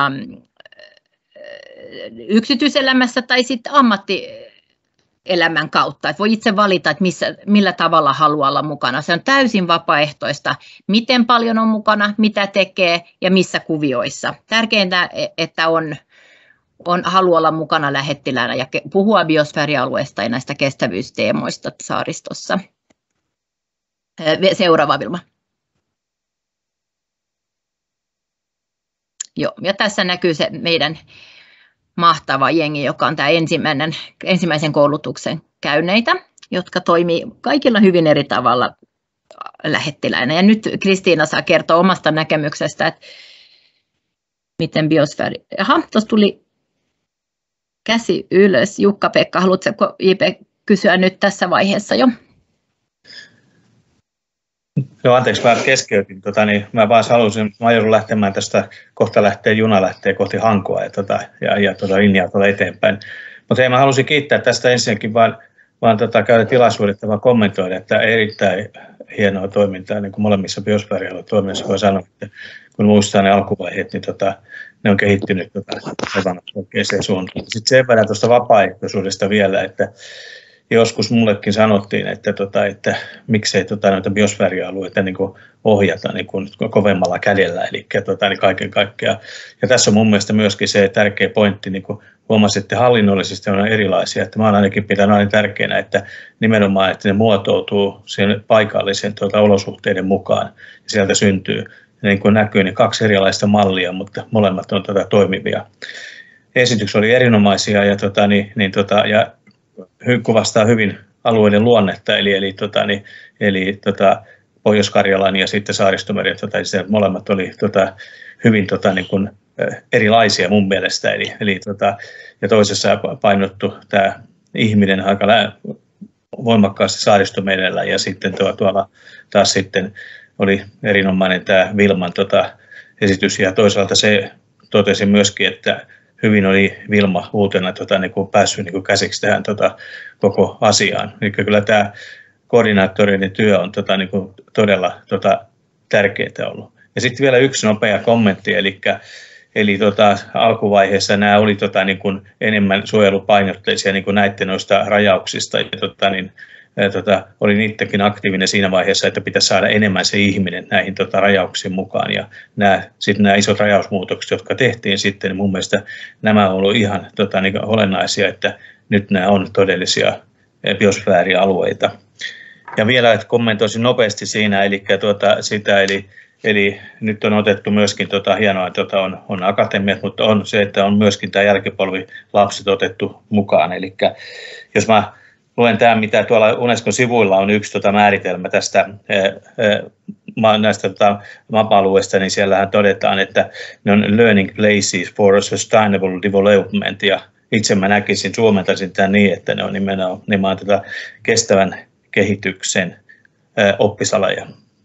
yksityiselämässä tai sitten ammattielämän kautta, että voi itse valita, että millä tavalla haluaa olla mukana. Se on täysin vapaaehtoista, miten paljon on mukana, mitä tekee ja missä kuvioissa. Tärkeintä, että haluaa olla mukana lähettiläänä ja puhua biosfäärialueesta ja näistä kestävyysteemoista saaristossa. Seuraava, Vilma. Joo, ja tässä näkyy se meidän mahtava jengi, joka on tämä ensimmäisen koulutuksen käyneitä, jotka toimii kaikilla hyvin eri tavalla lähettiläinä. Ja nyt Kristiina saa kertoa omasta näkemyksestä, että miten biosfääri... Aha, tuossa tuli käsi ylös. Jukka-Pekka, haluatko JP kysyä nyt tässä vaiheessa jo? Joo, anteeksi, mä keskeytin. Mä vaan halusin, mä joudun lähtemään tästä, kohta juna lähtee kohti Hankoa ja linjaa tuolla eteenpäin. Mutta mä halusin kiittää tästä ensinnäkin vaan käydä tilaisuudetta vaan kommentoida, että erittäin hienoa toimintaa niin kuin molemmissa biosfäärialueen toiminnassa voi sanoa, että kun muistaa ne alkuvaiheet, niin ne on kehittynyt oikeaan suuntaan. Sitten sen verran tuosta vapaaehtoisuudesta vielä, että joskus mullekin sanottiin, että miksei noita biosfäärialueita niin kuin ohjata niin kuin kovemmalla kädellä, eli niin kaiken kaikkiaan. Ja tässä on mun mielestä myöskin se tärkeä pointti, niin kuin huomasitte, hallinnollisesti on erilaisia, että mä olen ainakin pitänyt aina tärkeänä, että nimenomaan, että ne muotoutuu siihen paikallisen olosuhteiden mukaan, ja sieltä syntyy. Ja niin kuin näkyy, niin 2 erilaista mallia, mutta molemmat on toimivia. Esitykset oli erinomaisia ja kuvastaa hyvin alueiden luonnetta, eli Pohjois-Karjalan ja sitten Saaristomeri, molemmat oli hyvin niin kuin erilaisia mun mielestä, ja toisessa painottu tämä ihminen aika voimakkaasti Saaristomerellä, ja sitten tuolla taas sitten oli erinomainen tämä Vilman esitys, ja toisaalta se totesi myöskin, että hyvin oli Vilma uutena niin päässyt niin käsiksi tähän koko asiaan. Eli kyllä tämä koordinaattoreiden työ on niin todella tärkeää ollut. Ja sitten vielä yksi nopea kommentti, eli alkuvaiheessa nämä oli niin kuin enemmän suojelupainotteisia, niin kuin näitte noista rajauksista, ja olin itsekin aktiivinen siinä vaiheessa, että pitäisi saada enemmän se ihminen näihin rajauksiin mukaan, ja nämä isot rajausmuutokset, jotka tehtiin sitten, niin mun mielestä nämä on ollut ihan niin olennaisia, että nyt nämä on todellisia biosfäärialueita. Ja vielä että kommentoisin nopeasti siinä, eli nyt on otettu myöskin hienoa, että on akatemiat, mutta on se, että on myöskin tämä jälkipolvilapset otettu mukaan. Eli jos mä luen tämän, mitä tuolla Unescon sivuilla on yksi määritelmä tästä näistä mapa-alueista, niin siellähän todetaan, että ne on learning places for sustainable development, ja itse mä näkisin, suomentaisin tämän niin, että ne on nimenomaan kestävän kehityksen oppisalaja.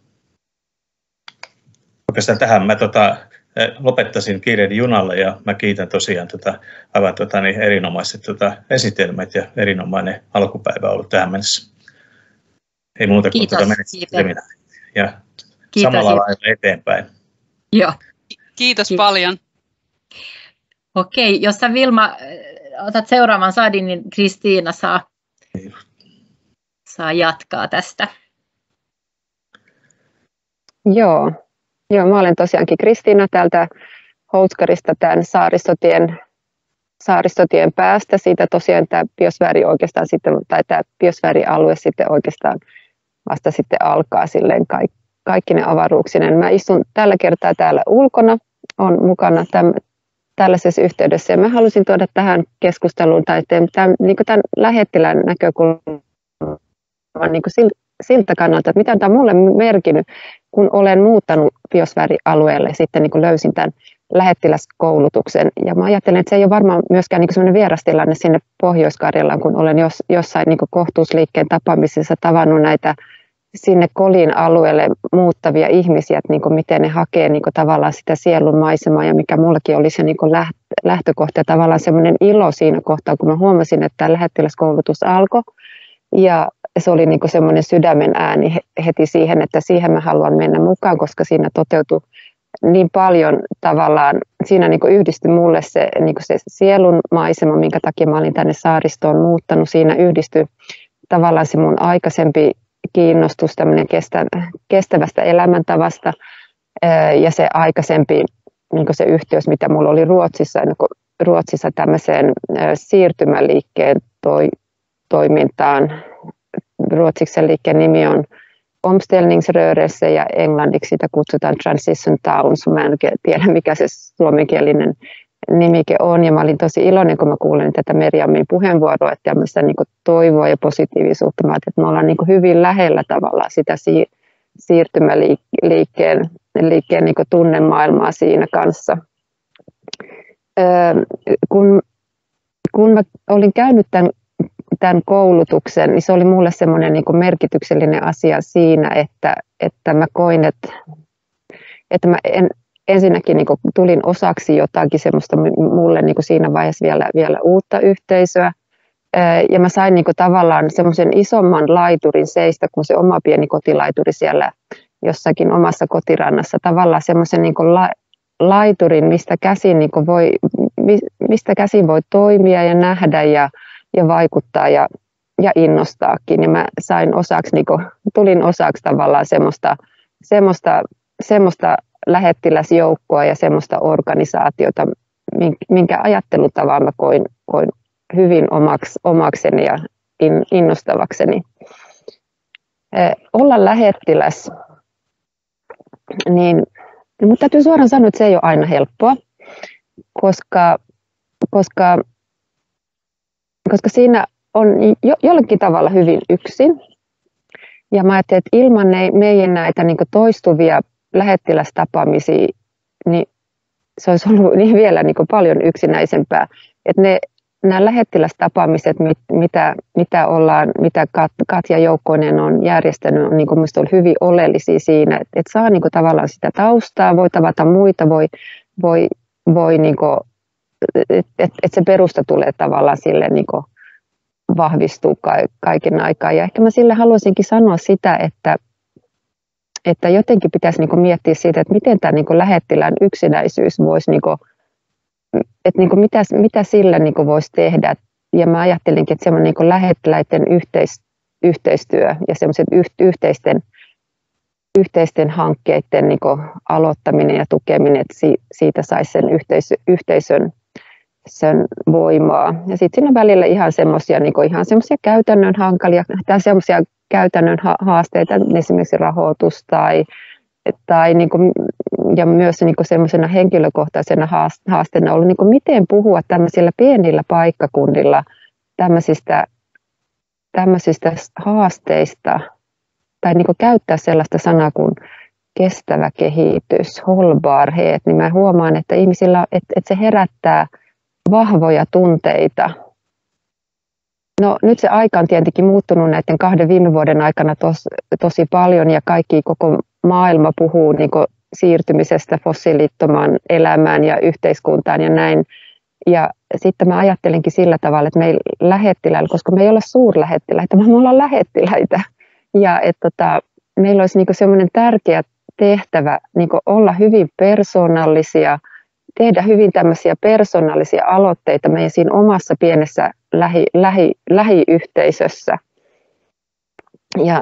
Oikeastaan tähän mä lopettaisin kiireiden junalle, ja mä kiitän tosiaan aivan erinomaiset esitelmät ja erinomainen alkupäivä ollut tähän mennessä. Ei muuta kuin seminaari. Ja samalla lailla eteenpäin. Joo. Kiitos paljon. Okei, jos sä Vilma otat seuraavan sadin, niin Kristiina saa jatkaa tästä. Joo, mä olen tosiaankin Kristiina täältä Houtkarista tämän saaristotien päästä. Siitä tosiaan tämä biosfääri oikeastaan sitten, tai tämä biosfäärialue sitten oikeastaan vasta sitten alkaa silleen kaikki ne avaruuksinen. Mä istun tällä kertaa täällä ulkona, on mukana tällaisessa yhteydessä, ja mä halusin tuoda tähän keskusteluun tai tämän lähettilän näkökulman niin siltä kannalta, että mitä tämä on mulle merkinnyt, kun olen muuttanut biosfäärialueelle, sitten niin löysin tämän lähettiläskoulutuksen. Ja mä ajattelen, että se ei ole varmaan myöskään niin sellainen vierastilanne sinne Pohjois-Karjalaan, kun olen jossain niin kohtuusliikkeen tapaamisessa tavannut näitä sinne Kolin alueelle muuttavia ihmisiä, että niin miten ne hakee niin tavallaan sitä sielun maisemaa, ja mikä mullakin oli se niin lähtökohta ja tavallaan semmoinen ilo siinä kohtaa, kun mä huomasin, että tämä lähettiläskoulutus alkoi, ja se oli niin semmoinen sydämen ääni heti siihen, että siihen mä haluan mennä mukaan, koska siinä toteutui niin paljon tavallaan, siinä niin yhdistyi mulle se sielun maisema, minkä takia mä olin tänne saaristoon muuttanut. Siinä yhdistyi tavallaan se mun aikaisempi kiinnostus tämmöinen kestävästä elämäntavasta ja se aikaisempi niin se yhteys, mitä mulla oli Ruotsissa tämmöiseen siirtymäliikkeen toimintaan. Ruotsiksi sen liikkeen nimi on Omställningsrörelse ja englanniksi sitä kutsutaan Transition Towns. Mä en tiedä, mikä se suomenkielinen nimike on, ja mä olin tosi iloinen, kun mä kuulin tätä Merjamin puheenvuoroa, että tämmöistä niin toivoa ja positiivisuutta. Mä ajattelin, että me ollaan niin hyvin lähellä tavallaan sitä siirtymäliikkeen niin tunnemaailmaa siinä kanssa. Kun mä olin käynyt tämän koulutuksen, niin se oli mulle semmoinen niin kuin merkityksellinen asia siinä, että mä koin, että mä ensinnäkin niin kuin tulin osaksi jotakin semmoista mulle niin kuin siinä vaiheessa vielä uutta yhteisöä, ja mä sain niin kuin tavallaan semmoisen isomman laiturin seistä kuin se oma pieni kotilaituri siellä jossakin omassa kotirannassa, tavallaan semmoisen niin kuin laiturin, mistä käsin voi toimia ja nähdä ja vaikuttaa ja innostaakin. Ja mä sain osaksi, tulin osaksi tavallaan semmoista lähettiläsjoukkoa ja semmoista organisaatiota, minkä ajattelutavaa mä koin hyvin omakseni ja innostavakseni. Olla lähettiläs, niin mutta täytyy suoraan sanoa, että se ei ole aina helppoa, koska siinä on jollakin tavalla hyvin yksin. Ja mä ajattelin, että ilman meidän näitä niin toistuvia lähettilästapaamisia, niin se olisi ollut niin vielä niin paljon yksinäisempää. Että nämä lähettilästapaamiset, mitä Katja Joukkonen on järjestänyt, on niin minusta ollut hyvin oleellisia siinä, että saa niin tavallaan sitä taustaa, voi tavata muita, voi niin se perusta tulee tavallaan sille niin kuin vahvistuu kaiken aikaa. Ja ehkä mä sille haluaisinkin sanoa sitä, että jotenkin pitäisi niin kuin miettiä siitä, että miten tämä niin kuin lähettilään yksinäisyys voisi, niin kuin, että niin kuin mitä sillä niin kuin voisi tehdä. Ja mä ajattelinkin, että semmoinen niin kuin lähettiläiden yhteistyö ja semmoiset yhteisten hankkeiden niin kuin aloittaminen ja tukeminen, että siitä saisi sen yhteisön sen voimaa. Ja sitten siinä on välillä ihan semmoisia niin käytännön hankalia tai semmoisia käytännön haasteita, esimerkiksi rahoitus tai niin kuin, ja myös niin kuin semmoisena henkilökohtaisena haasteena ollut, niin kuin miten puhua tämmöisillä pienillä paikkakunnilla tämmöisistä haasteista tai niin kuin käyttää sellaista sanaa kuin kestävä kehitys, hållbarhet, niin mä huomaan, että ihmisillä, että se herättää vahvoja tunteita. No nyt se aika on tietenkin muuttunut näiden 2 viime vuoden aikana tosi paljon ja koko maailma puhuu niin kuin siirtymisestä fossiilittomaan elämään ja yhteiskuntaan ja näin. Ja sitten mä ajattelinkin sillä tavalla, että meillä lähettiläillä, koska me ei olla suurlähettiläitä, vaan me ollaan lähettiläitä. Ja että meillä olisi niin kuin semmoinen tärkeä tehtävä niin kuin olla hyvin persoonallisia, tehdä hyvin tämmöisiä persoonallisia aloitteita meidän siinä omassa pienessä lähiyhteisössä. Ja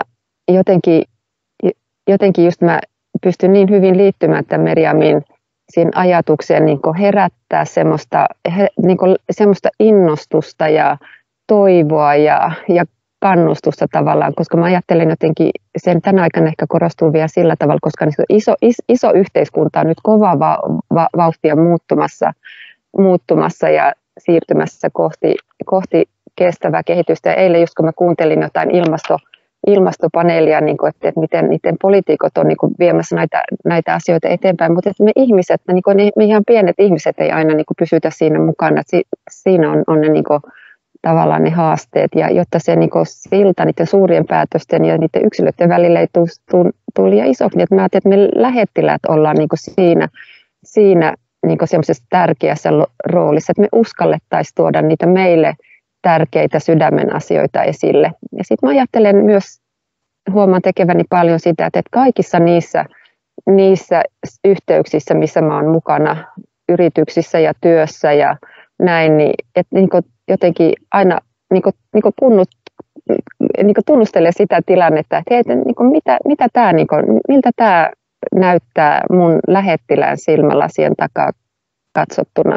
jotenkin just mä pystyn niin hyvin liittymään tämän Meriamin siinä ajatukseen niin kuin herättää semmoista innostusta ja toivoa ja kannustusta tavallaan, koska mä ajattelen jotenkin, sen tänä aikana ehkä korostuu vielä sillä tavalla, koska iso yhteiskunta on nyt kovaa vauhtia muuttumassa ja siirtymässä kohti kestävää kehitystä. Ja eilen just kun mä kuuntelin jotain ilmastopaneelia, niin kuin, että miten poliitikot on niin kuin viemässä näitä asioita eteenpäin, mutta että me ihmiset, niin kuin me ihan pienet ihmiset ei aina niin kuin pysytä siinä mukana. Että siinä on ne niin kuin tavallaan ne haasteet, ja jotta se niin kuin silta niiden suurien päätösten ja niiden yksilöiden välillä ei tule liian isoksi, niin että mä ajattelin, että me lähettiläät ollaan niin kuin siinä niin kuin semmoisessa tärkeässä roolissa, että me uskallettaisiin tuoda niitä meille tärkeitä sydämen asioita esille. Ja sitten mä ajattelen myös, huomaan tekeväni paljon sitä, että kaikissa niissä yhteyksissä, missä mä oon mukana, yrityksissä ja työssä ja näin, niin että niin kuin jotenkin aina niin kuin tunnustelee sitä tilannetta, että hei, niin kuin mitä tämä, niin kuin, miltä tämä näyttää mun lähettilään silmälasien takaa katsottuna.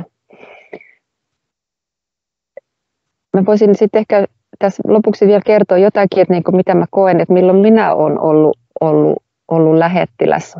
Mä voisin sitten ehkä tässä lopuksi vielä kertoa jotakin, että niin kuin mitä mä koen, että milloin minä olen ollut lähettiläs.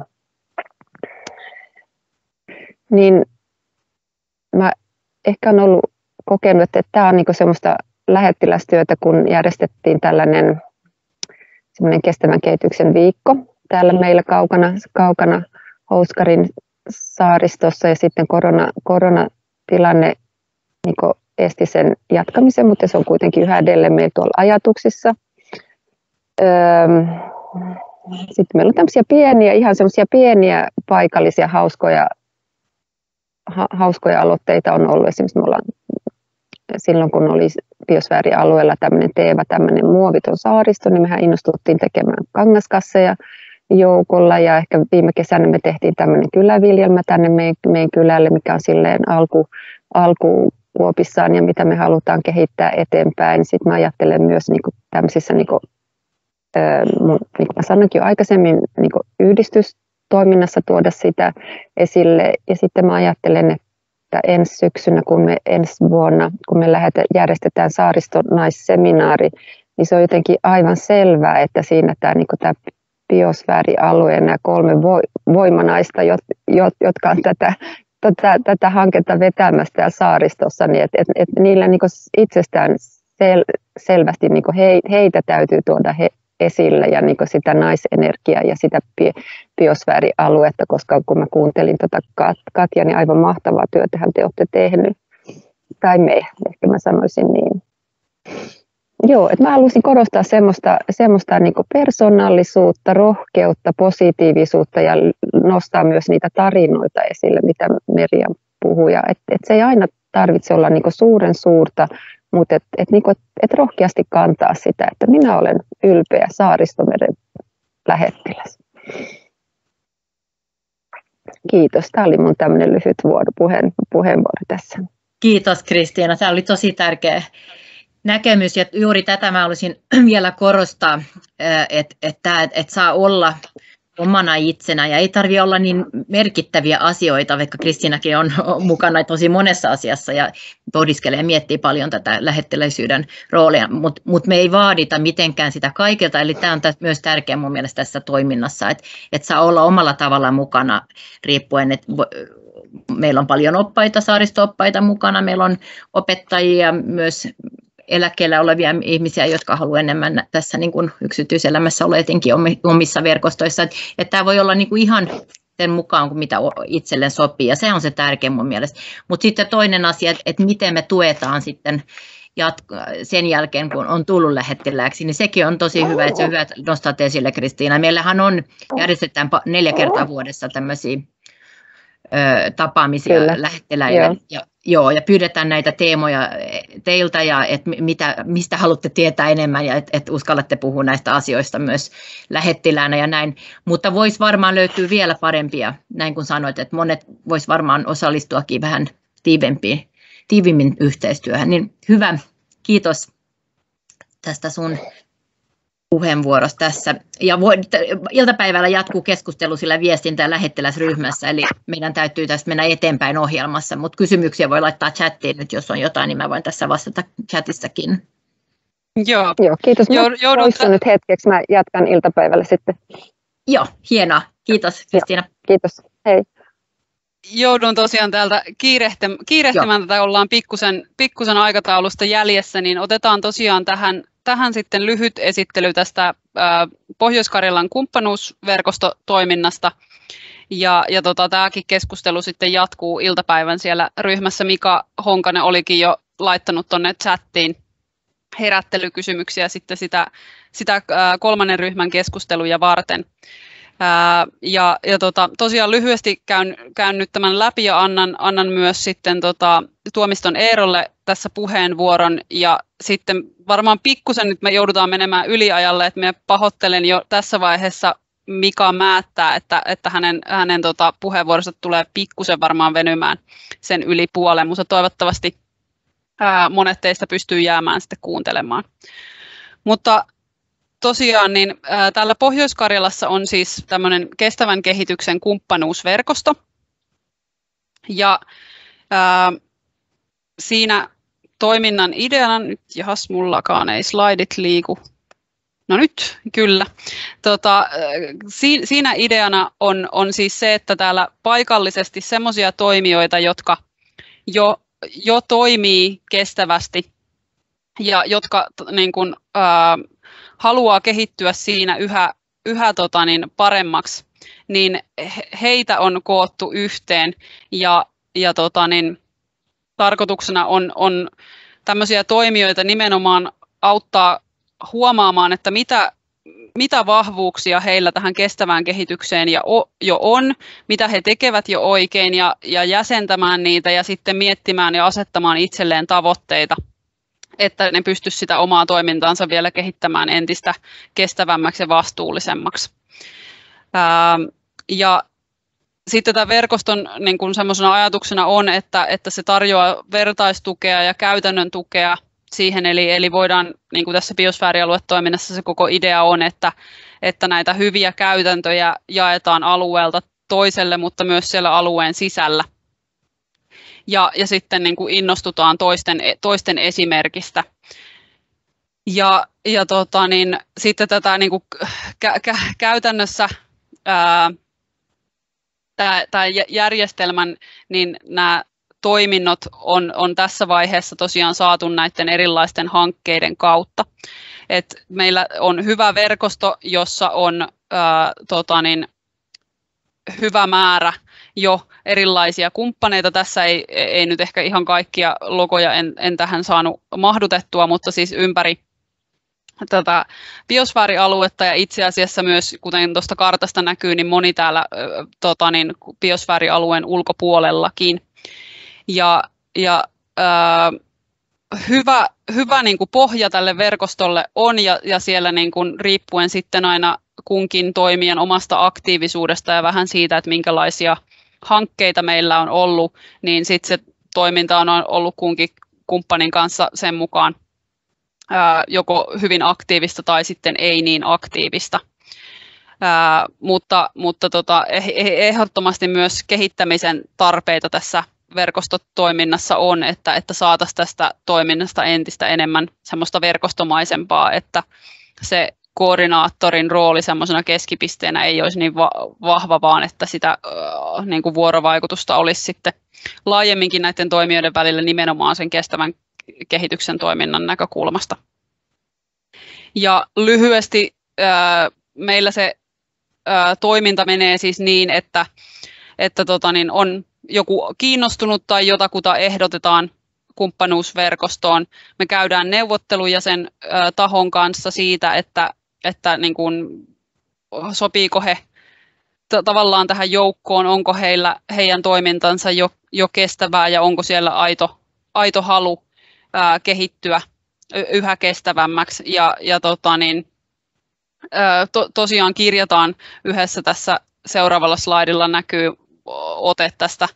Niin mä ehkä olen kokenut, että tämä on niin kuin semmoista lähettilästyötä, kun järjestettiin tällainen semmoinen kestävän kehityksen viikko täällä meillä kaukana Houskarin saaristossa, ja sitten koronatilanne niin kuin esti sen jatkamisen, mutta se on kuitenkin yhä edelleen meillä tuolla ajatuksissa. Sitten meillä on tämmöisiä ihan semmoisia pieniä paikallisia hauskoja aloitteita on ollut. Esimerkiksi me ollaan silloin, kun oli biosfäärialueella tämmöinen muoviton saaristo, niin mehän innostuttiin tekemään kangaskasseja joukolla, ja ehkä viime kesänä me tehtiin tämmöinen kyläviljelmä tänne meidän kylälle, mikä on silleen alkukuopissaan ja mitä me halutaan kehittää eteenpäin. Sitten mä ajattelen myös niin kuin tämmöisissä, niin kuin mä sanoinkin jo aikaisemmin, niin kuin yhdistystoiminnassa tuoda sitä esille, ja sitten mä ajattelen, että ensi vuonna, kun me järjestetään saaristonaisseminaari, niin se on jotenkin aivan selvää, että siinä tämä biosfäärialueen nämä 3 voimanaista, jotka on tätä hanketta vetämässä täällä saaristossa, niin että niillä niin itsestään selvästi niin heitä täytyy tuoda esille, ja niin sitä naisenergiaa ja sitä biosfäärialuetta, koska kun mä kuuntelin Katja, niin aivan mahtavaa työtähän te olette tehnyt, tai me, ehkä mä sanoisin niin. Joo, että mä haluaisin korostaa semmoista niin kuin persoonallisuutta, rohkeutta, positiivisuutta ja nostaa myös niitä tarinoita esille, mitä Meriam puhui. Että se ei aina tarvitse olla niin kuin suuren suurta, mutta et rohkeasti kantaa sitä, että minä olen ylpeä Saaristomeren lähettiläs. Kiitos. Tämä oli mun tämmöinen lyhyt puheenvuoro tässä. Kiitos Kristiina. Tämä oli tosi tärkeä näkemys ja juuri tätä mä haluaisin vielä korostaa, että saa olla omana itsenä ja ei tarvitse olla niin merkittäviä asioita, vaikka Kristiinakin on mukana tosi monessa asiassa ja pohdiskelee ja miettii paljon tätä lähettiläisyyden roolia, mutta me ei vaadita mitenkään sitä kaikilta, eli tämä on myös tärkeä mun mielestä tässä toiminnassa, että saa olla omalla tavalla mukana riippuen, että meillä on paljon oppaita, saaristo-oppaita mukana, meillä on opettajia myös eläkkeellä olevia ihmisiä, jotka haluavat enemmän tässä niin kuin yksityiselämässä olla etenkin omissa verkostoissa. Että tämä voi olla niin kuin ihan sen mukaan, kuin mitä itselleen sopii, ja se on se tärkein mun mielestä. Mutta sitten toinen asia, että miten me tuetaan sitten sen jälkeen, kun on tullut lähettilääksi, niin sekin on tosi hyvä, että se on hyvä, että nostat esille, Kristiina. Meillähän järjestetään 4 kertaa vuodessa tämmöisiä tapaamisia lähettiläille. Ja pyydetään näitä teemoja teiltä ja mistä haluatte tietää enemmän ja että uskallatte puhua näistä asioista myös lähettiläänä ja näin. Mutta voisi varmaan löytyä vielä parempia, näin kuin sanoit, että monet vois varmaan osallistuakin vähän tiivimmin yhteistyöhön. Niin hyvä, kiitos tästä sun puheenvuorossa tässä. Ja iltapäivällä jatkuu keskustelu sillä viestintä- ja lähettiläsryhmässä, eli meidän täytyy tästä mennä eteenpäin ohjelmassa, mutta kysymyksiä voi laittaa chattiin nyt, jos on jotain, niin mä voin tässä vastata chatissakin. Joo, kiitos. Mä poistun nyt hetkeksi, mä jatkan iltapäivällä sitten. Joo, hienoa. Kiitos, Kristiina. Kiitos, hei. Joudun tosiaan täältä kiirehtimään tätä, ollaan pikkusen aikataulusta jäljessä, niin otetaan tosiaan tähän sitten lyhyt esittely tästä Pohjois-Karjalan kumppanuusverkostotoiminnasta. Ja tämäkin keskustelu sitten jatkuu iltapäivän siellä ryhmässä. Mika Honkanen olikin jo laittanut tuonne chattiin herättelykysymyksiä sitten sitä 3. ryhmän keskusteluja varten. Tosiaan lyhyesti käyn nyt tämän läpi ja annan myös sitten Tuomiston Eerolle tässä puheenvuoron ja sitten varmaan pikkusen nyt me joudutaan menemään yliajalle, että me pahoittelen jo tässä vaiheessa Mika Määttää, että hänen puheenvuorosta tulee pikkusen varmaan venymään sen yli puolen, mutta toivottavasti monet teistä pystyy jäämään sitten kuuntelemaan. Mutta tosiaan niin täällä Pohjois-Karjalassa on siis tämmöinen kestävän kehityksen kumppanuusverkosto ja siinä toiminnan ideana, nyt mullakaan ei slaidit liiku, no nyt kyllä, siinä ideana on siis se, että täällä paikallisesti semmoisia toimijoita, jotka jo toimii kestävästi ja jotka niin kuin, haluaa kehittyä siinä yhä paremmaksi, niin heitä on koottu yhteen ja tarkoituksena on tämmöisiä toimijoita nimenomaan auttaa huomaamaan, että mitä vahvuuksia heillä tähän kestävään kehitykseen jo on, mitä he tekevät jo oikein ja jäsentämään niitä ja sitten miettimään ja asettamaan itselleen tavoitteita, että ne pystyisivät sitä omaa toimintaansa vielä kehittämään entistä kestävämmäksi ja vastuullisemmaksi. Ja sitten tämän verkoston niin kuin semmoisena ajatuksena on, että se tarjoaa vertaistukea ja käytännön tukea siihen, eli voidaan, niin kuin tässä biosfäärialuetoiminnassa se koko idea on, että näitä hyviä käytäntöjä jaetaan alueelta toiselle, mutta myös siellä alueen sisällä. Ja sitten niin kuin innostutaan toisten esimerkistä. Ja sitten tätä niin kuin käytännössä tämä järjestelmän, niin nämä toiminnot on tässä vaiheessa tosiaan saatu näiden erilaisten hankkeiden kautta. Et meillä on hyvä verkosto, jossa on hyvä määrä jo erilaisia kumppaneita. Tässä ei nyt ehkä ihan kaikkia logoja en tähän saanut mahdutettua, mutta siis ympäri tätä biosfäärialuetta ja itse asiassa myös, kuten tuosta kartasta näkyy, niin moni täällä biosfäärialueen ulkopuolellakin. Ja hyvä niin kuin pohja tälle verkostolle on, ja siellä niin kuin riippuen sitten aina kunkin toimijan omasta aktiivisuudesta ja vähän siitä, että minkälaisia hankkeita meillä on ollut, niin sitten se toiminta on ollut kunkin kumppanin kanssa sen mukaan joko hyvin aktiivista tai sitten ei niin aktiivista. Mutta ehdottomasti myös kehittämisen tarpeita tässä verkostotoiminnassa on, että saataisiin tästä toiminnasta entistä enemmän semmoista verkostomaisempaa, että se koordinaattorin rooli semmoisena keskipisteenä ei olisi niin vahva, vaan että sitä niin kuin vuorovaikutusta olisi sitten laajemminkin näiden toimijoiden välillä nimenomaan sen kestävän kehityksen toiminnan näkökulmasta. Ja lyhyesti meillä se toiminta menee siis niin, että on joku kiinnostunut tai jotakuta ehdotetaan kumppanuusverkostoon. Me käydään neuvotteluja sen tahon kanssa siitä, että niin kuin, sopiiko he tavallaan tähän joukkoon, onko heidän toimintansa jo kestävää ja onko siellä aito halu kehittyä yhä kestävämmäksi. Tosiaan kirjataan yhdessä tässä seuraavalla slaidilla näkyy ote tästä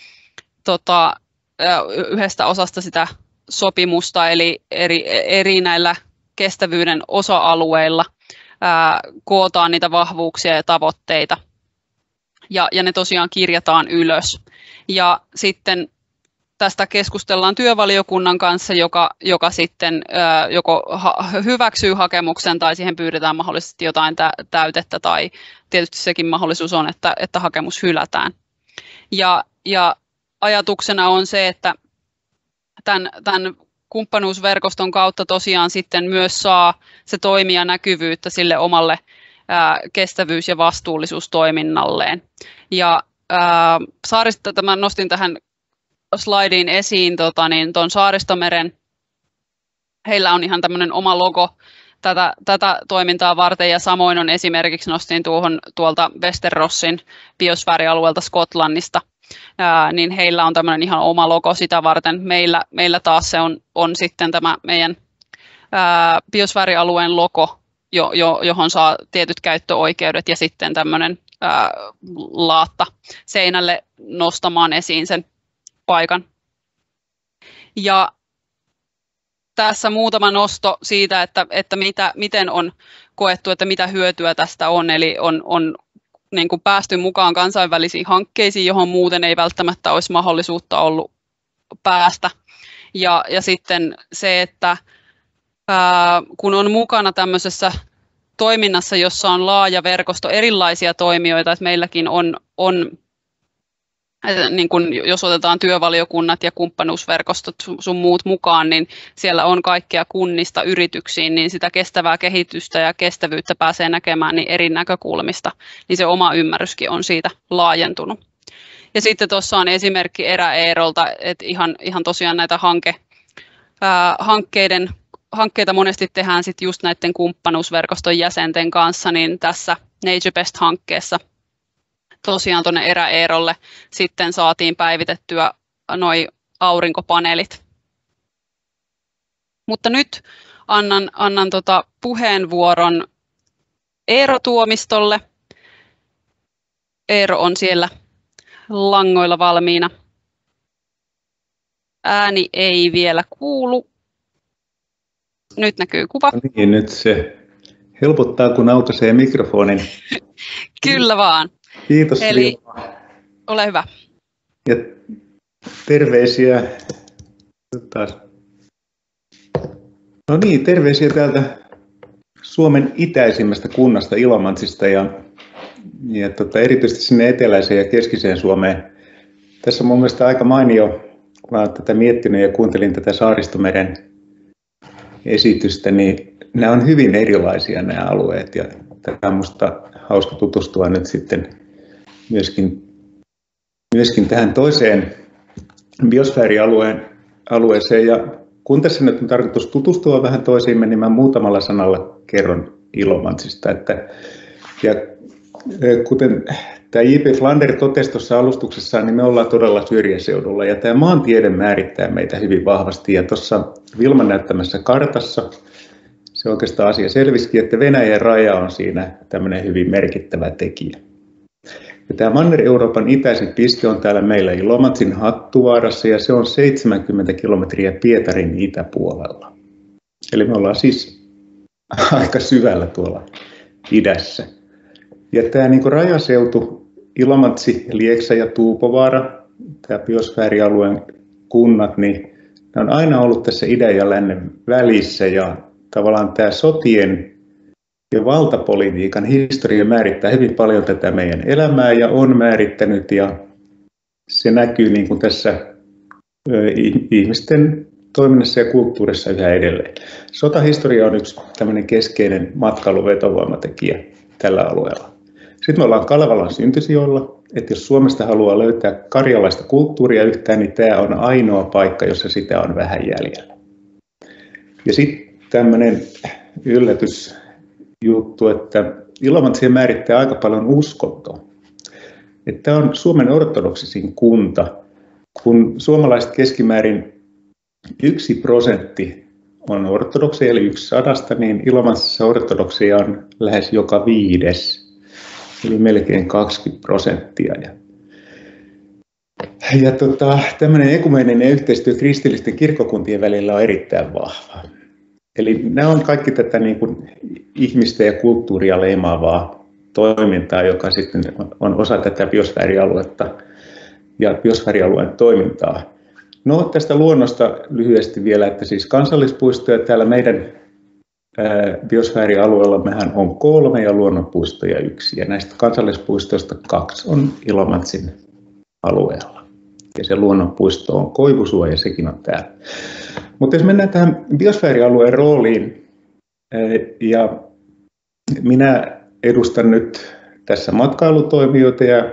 yhdestä osasta sitä sopimusta, eli eri näillä kestävyyden osa-alueilla kootaan niitä vahvuuksia ja tavoitteita, ja ne tosiaan kirjataan ylös. Ja sitten tästä keskustellaan työvaliokunnan kanssa, joka sitten joko hyväksyy hakemuksen tai siihen pyydetään mahdollisesti jotain täytettä, tai tietysti sekin mahdollisuus on, että hakemus hylätään. Ja ajatuksena on se, että tämän kumppanuusverkoston kautta tosiaan sitten myös saa se toimija näkyvyyttä sille omalle kestävyys- ja vastuullisuustoiminnalleen. Ja tämän nostin tähän slaidiin esiin tuon Saaristomeren. Heillä on ihan tämmöinen oma logo tätä toimintaa varten, ja samoin on esimerkiksi nostin tuolta Westerrossin biosfäärialueelta Skotlannista, niin heillä on tämmöinen ihan oma logo sitä varten. Meillä taas se on sitten tämä meidän biosfäärialueen logo, johon saa tietyt käyttöoikeudet ja sitten tämmöinen laatta seinälle nostamaan esiin sen paikan. Ja tässä muutama nosto siitä, että miten on koettu, että mitä hyötyä tästä on. Eli on niin kuin päästy mukaan kansainvälisiin hankkeisiin, johon muuten ei välttämättä olisi mahdollisuutta ollut päästä. Ja sitten se, että kun on mukana tämmöisessä toiminnassa, jossa on laaja verkosto erilaisia toimijoita, että meilläkin on niin kun jos otetaan työvaliokunnat ja kumppanuusverkostot sun muut mukaan, niin siellä on kaikkea kunnista yrityksiin, niin sitä kestävää kehitystä ja kestävyyttä pääsee näkemään niin eri näkökulmista, niin se oma ymmärryskin on siitä laajentunut. Ja sitten tuossa on esimerkki ERA-EERolta, että ihan tosiaan näitä hankkeita monesti tehdään sitten just näiden kumppanuusverkoston jäsenten kanssa, niin tässä NatureBest-hankkeessa tosiaan tuonne ERA-EERolle sitten saatiin päivitettyä noi aurinkopaneelit. Mutta nyt annan puheenvuoron Eero Tuomistolle. Eero on siellä langoilla valmiina. Ääni ei vielä kuulu. Nyt näkyy kuva. Niin, nyt se helpottaa, kun aukaisee mikrofonin. Kyllä vaan. Kiitos. Eli ole hyvä. Ja terveisiä. Terveisiä täältä Suomen itäisimmästä kunnasta Ilomantsista ja erityisesti sinne eteläiseen ja keskiseen Suomeen. Tässä on mun mielestä aika mainio, kun olen tätä miettinyt ja kuuntelin tätä Saaristomeren esitystä, niin nämä on hyvin erilaisia nämä alueet, ja tämä on minusta hauska tutustua nyt sitten myöskin tähän toiseen biosfäärialueeseen. Ja kun tässä nyt on tarkoitus tutustua vähän toisiimme, niin mä muutamalla sanalla kerron Ilomantsista. Ja kuten tämä J.P. Flander totesi tuossa alustuksessaan, niin me ollaan todella syrjäseudulla ja tämä maantiede määrittää meitä hyvin vahvasti ja tuossa Vilman näyttämässä kartassa se oikeastaan asia selvisikin, että Venäjän raja on siinä tämmöinen hyvin merkittävä tekijä. Ja tämä Manner-Euroopan itäisin piste on täällä meillä Ilomantsin Hattuvaarassa ja se on 70 kilometriä Pietarin itäpuolella. Eli me ollaan siis aika syvällä tuolla idässä. Ja tämä niin kuin rajaseutu, Ilomantsi, Lieksa ja Tuupovaara, tämä biosfäärialueen kunnat, niin ne on aina ollut tässä idän ja lännen välissä ja tavallaan tämä sotien ja valtapolitiikan historia määrittää hyvin paljon tätä meidän elämää ja on määrittänyt ja se näkyy niin kuin tässä ihmisten toiminnassa ja kulttuurissa yhä edelleen. Sotahistoria on yksi tämmöinen keskeinen matkailuvetovoimatekijä tällä alueella. Sitten me ollaan Kalevalan Syntysijoilla, että jos Suomesta haluaa löytää karjalaista kulttuuria yhtään, niin tämä on ainoa paikka, jossa sitä on vähän jäljellä. Ja sitten tämmöinen yllätysjuttu, että Ilomantsi määrittää aika paljon uskontoa. Tämä on Suomen ortodoksisin kunta, kun suomalaiset keskimäärin 1% on ortodokseja, eli 100, niin Ilomantsissa ortodokseja on lähes joka 5, eli melkein 20%. Ja tämmöinen ekumeeninen yhteistyö kristillisten kirkkokuntien välillä on erittäin vahva. Eli nämä on kaikki tätä niin kuin ihmistä ja kulttuuria leimaavaa toimintaa, joka sitten on osa tätä biosfäärialuetta ja biosfäärialueen toimintaa. No tästä luonnosta lyhyesti vielä, että siis kansallispuistoja täällä meidän biosfäärialueella mehän on 3 ja luonnonpuistoja 1. Ja näistä kansallispuistoista 2 on Ilomantsin alueella. Ja se luonnonpuisto on Koivusuo ja sekin on täällä. Mutta jos mennään tähän biosfäärialueen rooliin, ja minä edustan nyt tässä matkailutoimijoita ja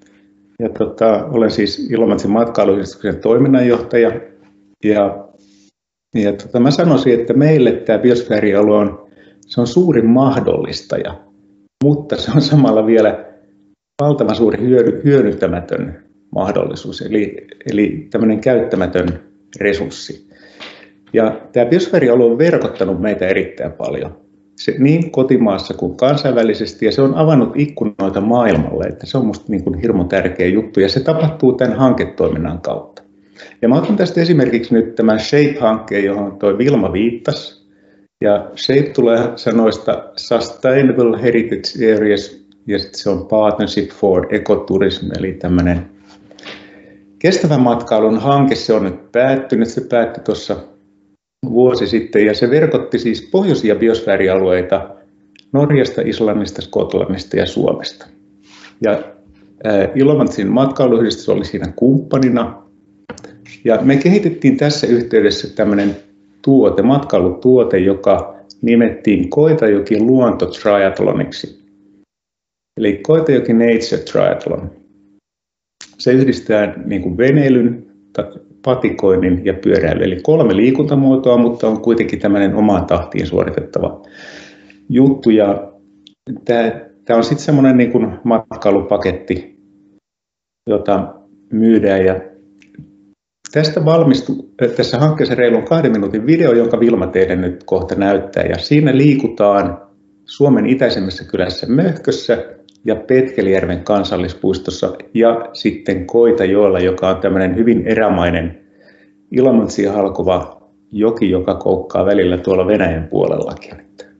olen siis Ilomantsin matkailuyhdistyksen toiminnanjohtaja. Ja mä sanoisin, että meille tämä biosfäärialue on suurin mahdollistaja, mutta se on samalla vielä valtavan suuri hyödyntämätön mahdollisuus, eli tämmöinen käyttämätön resurssi. Ja tämä biosfäärialue on verkottanut meitä erittäin paljon, niin kotimaassa kuin kansainvälisesti, ja se on avannut ikkunoita maailmalle, että se on minusta niin kuin hirmu tärkeä juttu, ja se tapahtuu tämän hanketoiminnan kautta. Ja mä otan tästä esimerkiksi nyt tämän SHAPE-hankkeen, johon tuo Vilma viittasi, ja SHAPE tulee sanoista Sustainable Heritage Areas, ja se on Partnership for Ecotourism, eli tämmöinen kestävän matkailun hanke, se on nyt päättynyt, se päättyi tuossa vuosi sitten, ja se verkotti siis pohjoisia biosfäärialueita Norjasta, Islannista, Skotlannista ja Suomesta. Ja Ilomantsin matkailuyhdistys oli siinä kumppanina, ja me kehitettiin tässä yhteydessä tämmöinen matkailutuote, joka nimettiin Koitajoki luontotriathloniksi, eli Koitajoki Nature Triathlon. Se yhdistää niin kuin veneilyn, patikoinnin ja pyöräily, eli 3 liikuntamuotoa, mutta on kuitenkin tämmöinen omaan tahtiin suoritettava juttu. Ja tämä on sitten semmoinen niin kuin matkailupaketti, jota myydään. Ja tästä valmistui tässä hankkeessa reilun 2 minuutin video, jonka Vilma teille nyt kohta näyttää. Ja siinä liikutaan Suomen itäisemmässä kylässä Möhkössä ja Petkelijärven kansallispuistossa ja sitten Koitajoella, joka on tämmöinen hyvin erämainen Ilomantsia halkova joki, joka koukkaa välillä tuolla Venäjän puolellakin.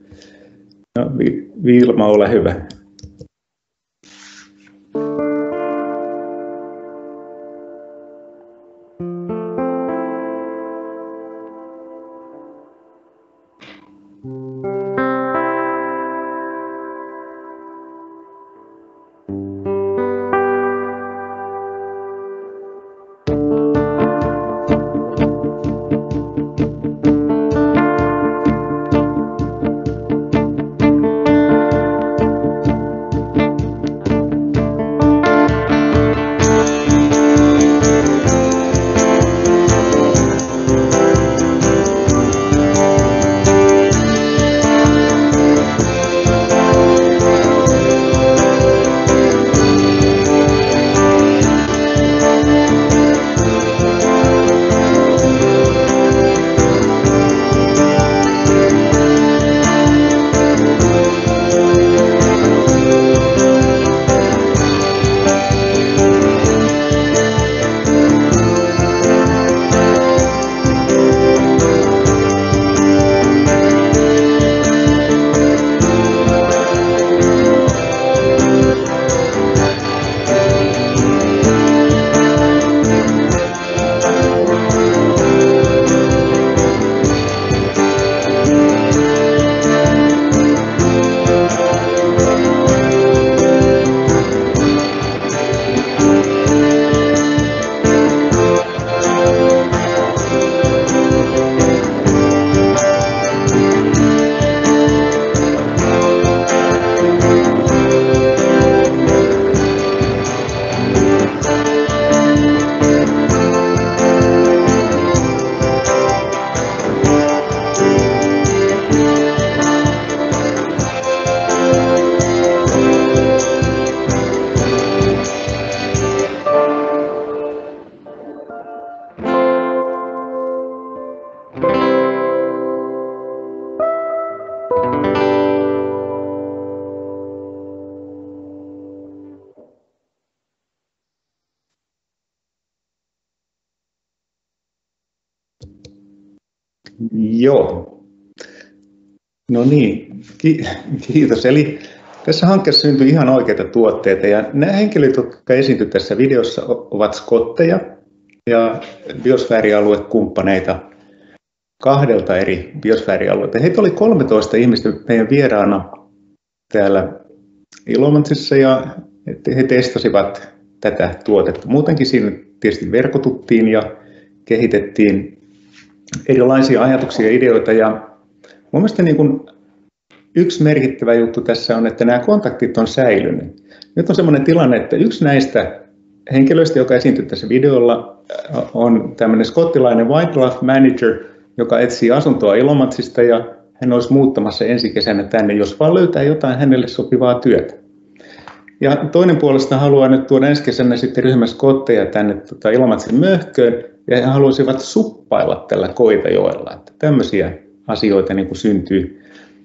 No, Vilma, ole hyvä. Joo. No niin, kiitos. Eli tässä hankkeessa syntyi ihan oikeita tuotteita ja nämä henkilöt, jotka esiintyvät tässä videossa, ovat skotteja ja biosfäärialuekumppaneita 2 eri biosfäärialueelta. Heitä oli 13 ihmistä meidän vieraana täällä Ilomantsissa ja he testasivat tätä tuotetta. Muutenkin siinä tietysti verkotuttiin ja kehitettiin erilaisia ajatuksia ja ideoita. Ja mun mielestä niin kuin yksi merkittävä juttu tässä on, että nämä kontaktit on säilynyt. Nyt on sellainen tilanne, että yksi näistä henkilöistä, joka esiintyy tässä videolla, on tämmöinen skottilainen wildlife manager, joka etsii asuntoa Ilomantsista ja hän olisi muuttamassa ensi kesänä tänne, jos vaan löytää jotain hänelle sopivaa työtä. Ja toinen puolesta haluaa nyt tuoda ensi kesänä sitten ryhmä skotteja tänne Ilomantsin möhköön ja he haluaisivat suppailla tällä Koitajoella. Että tämmöisiä asioita niin kuin syntyy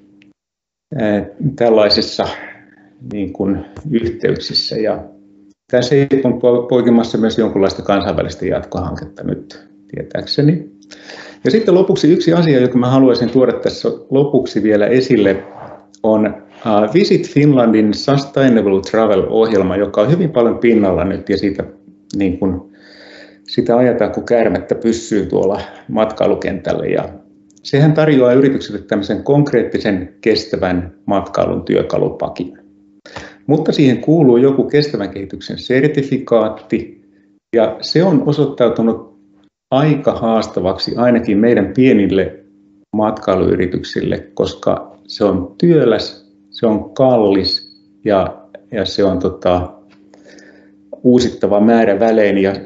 tällaisissa niin kuin yhteyksissä. Ja tässä on poikimassa myös jonkinlaista kansainvälistä jatkohanketta nyt tietääkseni. Ja sitten lopuksi yksi asia, joka mä haluaisin tuoda tässä lopuksi vielä esille, on Visit Finlandin Sustainable Travel-ohjelma, joka on hyvin paljon pinnalla nyt ja siitä, niin kun, sitä ajetaan kuin käärmettä pyssyy tuolla matkailukentällä. Ja sehän tarjoaa yrityksille tämmöisen konkreettisen kestävän matkailun työkalupakin. Mutta siihen kuuluu joku kestävän kehityksen sertifikaatti ja se on osoittautunut aika haastavaksi ainakin meidän pienille matkailuyrityksille, koska se on työläs, se on kallis ja se on uusittava määrä välein. Ja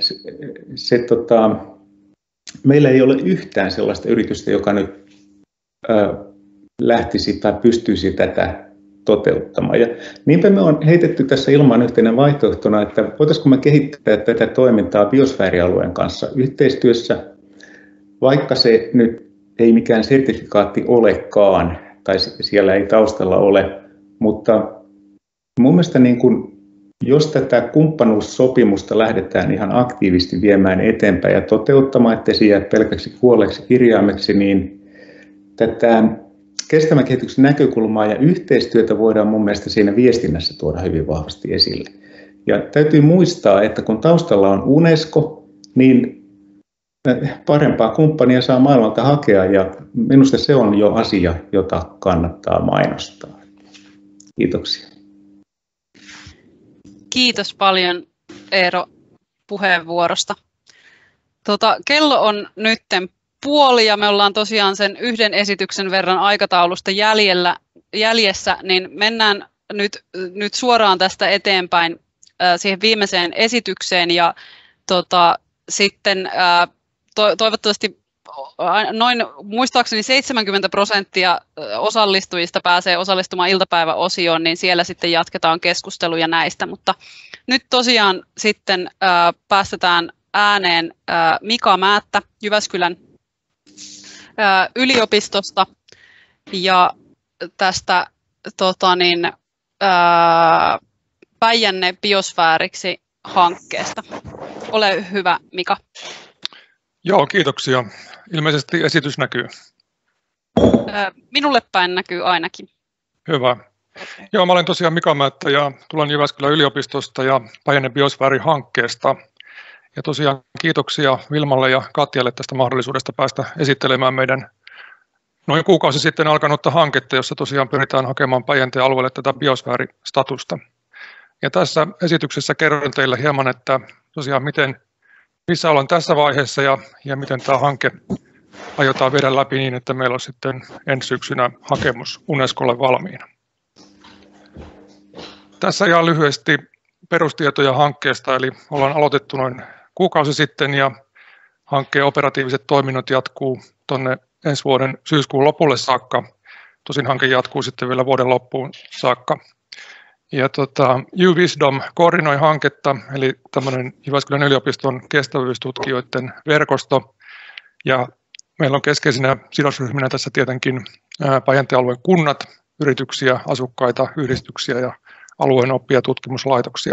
meillä ei ole yhtään sellaista yritystä, joka nyt lähtisi tai pystyisi tätä toteuttamaan. Ja niinpä me on heitetty tässä ilmaan yhtenä vaihtoehtona, että voitaisiinko me kehittää tätä toimintaa biosfäärialueen kanssa yhteistyössä, vaikka se nyt ei mikään sertifikaatti olekaan, tai siellä ei taustalla ole, mutta mun mielestä niin kun, jos tätä kumppanuussopimusta lähdetään ihan aktiivisesti viemään eteenpäin ja toteuttamaan, ettei se jää pelkäksi kuolleeksi kirjaimeksi, niin tätä kestävän kehityksen näkökulmaa ja yhteistyötä voidaan mun mielestä siinä viestinnässä tuoda hyvin vahvasti esille. Ja täytyy muistaa, että kun taustalla on UNESCO, niin parempaa kumppania saa maailmalta hakea ja minusta se on jo asia, jota kannattaa mainostaa. Kiitoksia. Kiitos paljon Eero puheenvuorosta. Kello on nytten puoli ja me ollaan tosiaan sen yhden esityksen verran aikataulusta jäljessä, niin mennään nyt suoraan tästä eteenpäin siihen viimeiseen esitykseen ja sitten toivottavasti noin muistaakseni 70% osallistujista pääsee osallistumaan iltapäiväosioon, niin siellä sitten jatketaan keskusteluja näistä, mutta nyt tosiaan sitten päästetään ääneen Mika Määttä Jyväskylän yliopistosta ja tästä Päijänne biosfääriksi -hankkeesta. Ole hyvä, Mika. Joo, kiitoksia. Ilmeisesti esitys näkyy. Minulle päin näkyy ainakin. Hyvä. Joo, mä olen tosiaan Mika Määttä ja tulen Jyväskylän yliopistosta ja Päijänne biosfääri-hankkeesta. Ja tosiaan kiitoksia Vilmalle ja Katjalle tästä mahdollisuudesta päästä esittelemään meidän noin kuukausi sitten alkanutta hanketta, jossa tosiaan pyritään hakemaan Päijänteen alueelle tätä biosfääristatusta. Ja tässä esityksessä kerron teille hieman, että tosiaan missä ollaan tässä vaiheessa ja miten tämä hanke aiotaan viedä läpi niin, että meillä on sitten ensi syksynä hakemus Unescolle valmiina. Tässä ihan lyhyesti perustietoja hankkeesta, eli ollaan aloitettu noin kuukausi sitten ja hankkeen operatiiviset toiminnot jatkuu tuonne ensi vuoden syyskuun lopulle saakka. Tosin hanke jatkuu sitten vielä vuoden loppuun saakka. Ja UWisdom koordinoi hanketta, eli tämmöinen Jyväskylän yliopiston kestävyystutkijoiden verkosto. Ja meillä on keskeisinä sidosryhminä tässä tietenkin Päijänteen alueen kunnat, yrityksiä, asukkaita, yhdistyksiä ja alueen oppi- ja tutkimuslaitoksia.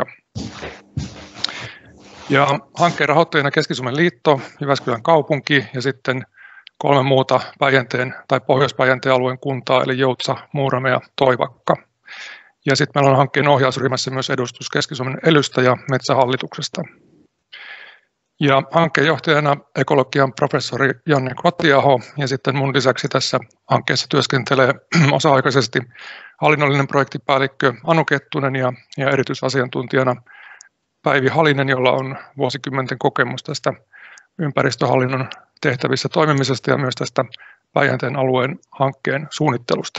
Ja hankkeen rahoittajana Keski-Suomen liitto, Jyväskylän kaupunki ja sitten 3 muuta Päijänteen tai Pohjois-Päijänteen alueen kuntaa, eli Joutsa, Muurame ja Toivakka. Ja sitten meillä on hankkeen ohjausryhmässä myös edustus Keski-Suomen elystä ja Metsähallituksesta. Ja hankkeen johtajana ekologian professori Janne Kotiaho, ja sitten mun lisäksi tässä hankkeessa työskentelee osa-aikaisesti hallinnollinen projektipäällikkö Anu Kettunen ja erityisasiantuntijana Päivi Halinen, jolla on vuosikymmenten kokemus tästä ympäristöhallinnon tehtävissä toimimisesta ja myös tästä Päijänteen alueen hankkeen suunnittelusta.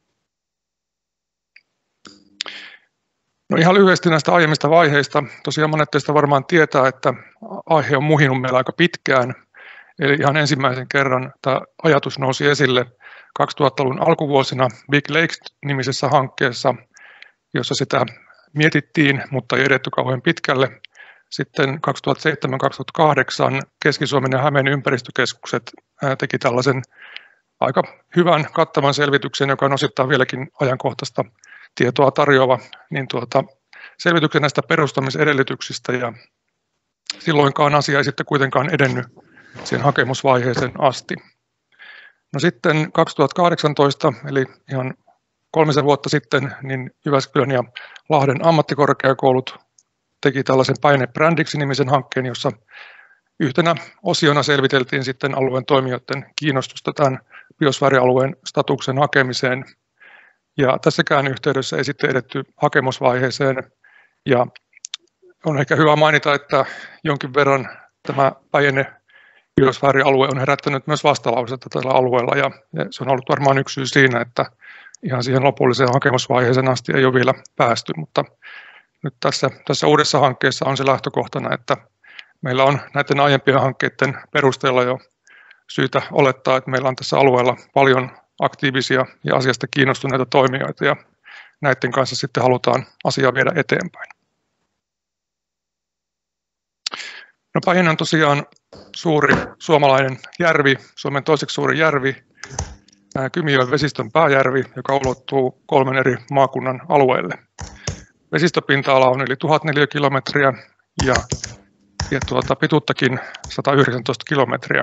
No ihan lyhyesti näistä aiemmista vaiheista. Tosiaan monet teistä varmaan tietää, että aihe on muhinut meillä aika pitkään. Eli ihan ensimmäisen kerran tämä ajatus nousi esille 2000-luvun alkuvuosina Big Lakes-nimisessä hankkeessa, jossa sitä mietittiin, mutta ei edetty kauhean pitkälle. Sitten 2007-2008 Keski-Suomen ja Hämeen ympäristökeskukset teki tällaisen aika hyvän kattavan selvityksen, joka on osittain vieläkin ajankohtaista tietoa tarjoava, niin selvityksen näistä perustamisedellytyksistä, ja silloinkaan asia ei sitten kuitenkaan edennyt siihen hakemusvaiheeseen asti. No sitten 2018, eli ihan 3 vuotta sitten, niin Jyväskylän ja Lahden ammattikorkeakoulut teki tällaisen Päijänne-brändiksi-nimisen hankkeen, jossa yhtenä osiona selviteltiin sitten alueen toimijoiden kiinnostusta tämän biosfäärialueen statuksen hakemiseen. Ja tässäkään yhteydessä ei sitten edetty hakemusvaiheeseen, ja on ehkä hyvä mainita, että jonkin verran tämä Päijänne-biosfäärialue on herättänyt myös vastalausetta tällä alueella, ja se on ollut varmaan yksi syy siinä, että ihan siihen lopulliseen hakemusvaiheeseen asti ei ole vielä päästy, mutta nyt tässä uudessa hankkeessa on se lähtökohtana, että meillä on näiden aiempien hankkeiden perusteella jo syytä olettaa, että meillä on tässä alueella paljon aktiivisia ja asiasta kiinnostuneita toimijoita, ja näiden kanssa sitten halutaan asiaa viedä eteenpäin. No Päijänne on tosiaan suuri suomalainen järvi, Suomen toiseksi suuri järvi, Kymijoen vesistön pääjärvi, joka ulottuu 3 eri maakunnan alueelle. Vesistöpinta-ala on yli 1000 neliökilometriä ja pituuttakin 119 kilometriä.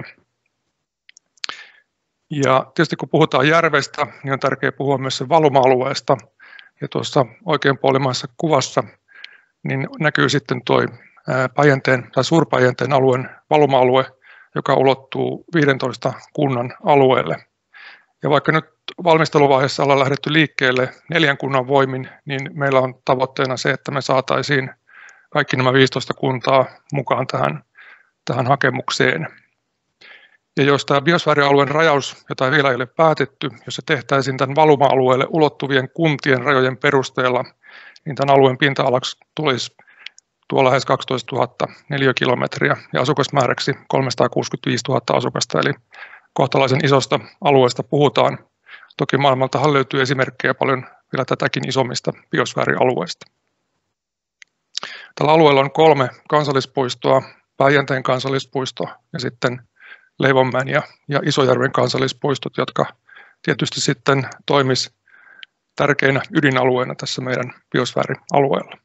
Ja tietysti kun puhutaan järvestä, niin on tärkeää puhua myös sen valuma-alueesta. Ja tuossa oikeanpuolimaisessa kuvassa niin näkyy sitten tuo Päijänteen tai Suur-Päijänteen alueen valuma-alue, joka ulottuu 15 kunnan alueelle. Ja vaikka nyt valmisteluvaiheessa ollaan lähdetty liikkeelle 4 kunnan voimin, niin meillä on tavoitteena se, että me saataisiin kaikki nämä 15 kuntaa mukaan tähän hakemukseen. Ja jos tämä biosfäärialueen rajaus, jota vielä ei ole päätetty, jos se tehtäisiin tämän valuma-alueelle ulottuvien kuntien rajojen perusteella, niin tämän alueen pinta-alaksi tulisi tuo lähes 12 000 neliökilometriä ja asukasmääräksi 365 000 asukasta, eli kohtalaisen isosta alueesta puhutaan. Toki maailmaltahan löytyy esimerkkejä paljon vielä tätäkin isommista biosfäärialueista. Tällä alueella on 3 kansallispuistoa, Päijänteen kansallispuisto ja sitten Leivonmäen ja Isojärven kansallispuistot, jotka tietysti sitten toimis tärkeinä ydinalueena tässä meidän biosfäärialueella.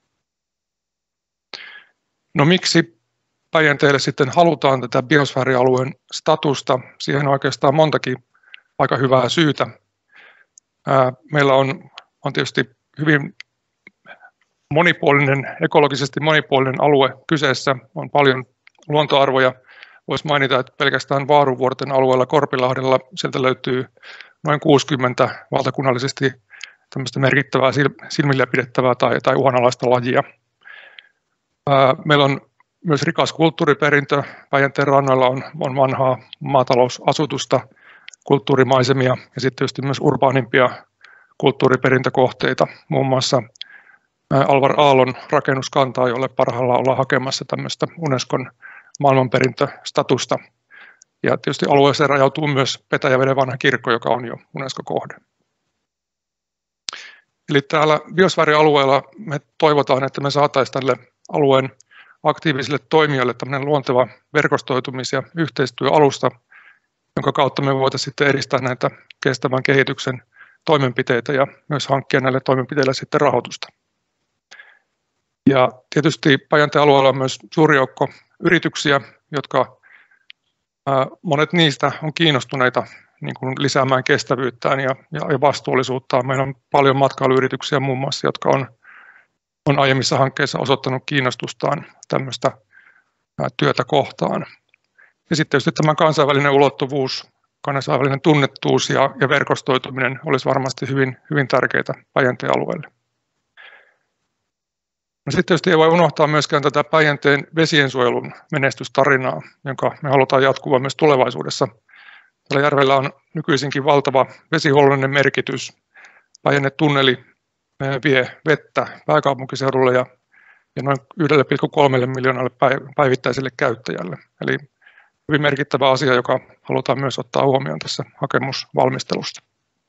No miksi Päijänteelle sitten halutaan tätä biosfäärialueen statusta? Siihen on oikeastaan montakin aika hyvää syytä. Meillä on tietysti hyvin monipuolinen, ekologisesti monipuolinen alue kyseessä, on paljon luontoarvoja. Voisi mainita, että pelkästään Vaaruvuorten alueella Korpilahdella sieltä löytyy noin 60 valtakunnallisesti tämmöistä merkittävää silmillä pidettävää tai uhanalaista lajia. Meillä on myös rikas kulttuuriperintö. Päijänteen rannoilla on vanhaa maatalousasutusta, kulttuurimaisemia ja sitten tietysti myös urbaanimpia kulttuuriperintökohteita, muun muassa Alvar Aallon rakennuskantaa, jolle parhaillaan ollaan hakemassa tämmöistä Unescon maailmanperintöstatusta. Ja tietysti alueeseen rajautuu myös Petäjäveden vanha kirkko, joka on jo UNESCO-kohde. Eli täällä biosfäärialueella me toivotaan, että me saataisiin tälle alueen aktiivisille toimijoille tämmöinen luonteva verkostoitumis- ja yhteistyöalusta, jonka kautta me voitaisiin sitten edistää näitä kestävän kehityksen toimenpiteitä ja myös hankkia näille toimenpiteille sitten rahoitusta. Ja tietysti Päijänteen alueella on myös suuri joukko yrityksiä, jotka monet niistä on kiinnostuneita niin kuin lisäämään kestävyyttään ja vastuullisuuttaan. Meillä on paljon matkailuyrityksiä muun muassa, jotka on aiemmissa hankkeissa osoittanut kiinnostustaan tämmöistä työtä kohtaan. Ja sitten tietysti tämä kansainvälinen ulottuvuus, kansainvälinen tunnettuus ja verkostoituminen olisi varmasti hyvin, hyvin tärkeitä Päijänteen alueelle. No sitten tietysti ei voi unohtaa myöskään tätä Päijänteen vesiensuojelun menestystarinaa, jonka me halutaan jatkua myös tulevaisuudessa. Tällä järvellä on nykyisinkin valtava vesihuollollinen merkitys. Päijänne-tunneli vie vettä pääkaupunkiseudulle ja noin 1,3 miljoonalle päivittäiselle käyttäjälle. Eli hyvin merkittävä asia, joka halutaan myös ottaa huomioon tässä hakemusvalmistelussa.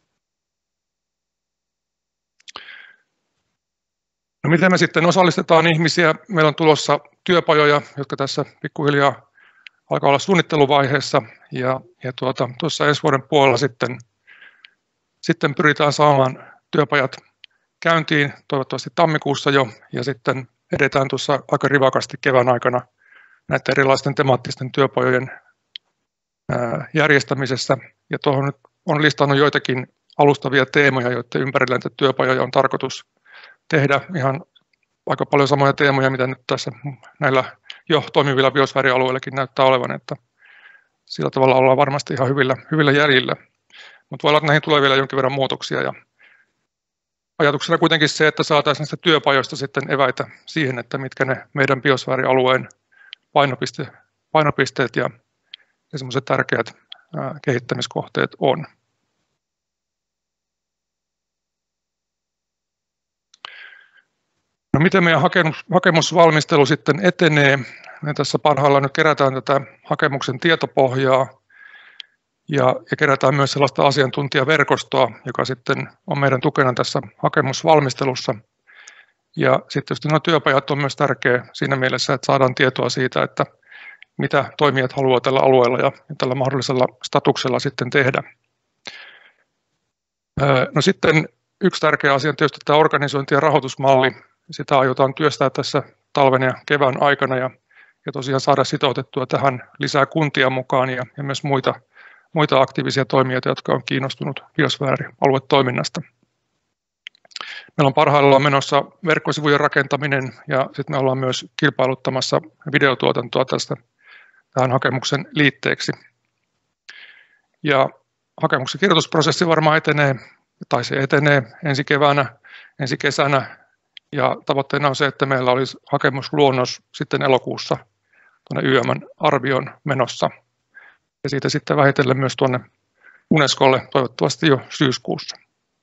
No miten me sitten osallistetaan ihmisiä? Meillä on tulossa työpajoja, jotka tässä pikkuhiljaa alkaa olla suunnitteluvaiheessa ja tuossa ensi vuoden puolella sitten pyritään saamaan työpajat käyntiin, toivottavasti tammikuussa jo, ja sitten edetään tuossa aika rivakasti kevään aikana näiden erilaisten temaattisten työpajojen järjestämisessä. Ja tuohon nyt on listannut joitakin alustavia teemoja, joiden ympärillä näitä työpajoja on tarkoitus tehdä ihan aika paljon samoja teemoja, mitä nyt tässä näillä jo toimivilla biosfäärialueillakin näyttää olevan, että sillä tavalla ollaan varmasti ihan hyvillä jäljillä. Mutta voi olla, että näihin tulee vielä jonkin verran muutoksia. Ja ajatuksena kuitenkin se, että saataisiin näistä työpajoista sitten eväitä siihen, että mitkä ne meidän biosfäärialueen painopisteet ja semmoiset tärkeät kehittämiskohteet on. No miten meidän hakemusvalmistelu sitten etenee? Me tässä parhaillaan nyt kerätään tätä hakemuksen tietopohjaa ja kerätään myös sellaista asiantuntijaverkostoa, joka sitten on meidän tukena tässä hakemusvalmistelussa. Ja sitten tietysti nuo työpajat on myös tärkeä siinä mielessä, että saadaan tietoa siitä, että mitä toimijat haluavat tällä alueella ja tällä mahdollisella statuksella sitten tehdä. No sitten yksi tärkeä asia on tietysti tämä organisointi- ja rahoitusmalli. Sitä aiotaan työstää tässä talven ja kevään aikana ja tosiaan saada sitoutettua tähän lisää kuntia mukaan ja myös muita aktiivisia toimijoita, jotka on kiinnostunut biosfäärialuetoiminnasta. Meillä on parhaillaan menossa verkkosivujen rakentaminen ja sitten me ollaan myös kilpailuttamassa videotuotantoa tähän hakemuksen liitteeksi. Ja hakemuksen kirjoitusprosessi varmaan etenee, tai se etenee ensi keväänä, ensi kesänä. Ja tavoitteena on se, että meillä olisi hakemusluonnos sitten elokuussa tuonne YM:n arvioon menossa. Ja siitä sitten vähitellen myös tuonne Unescolle toivottavasti jo syyskuussa.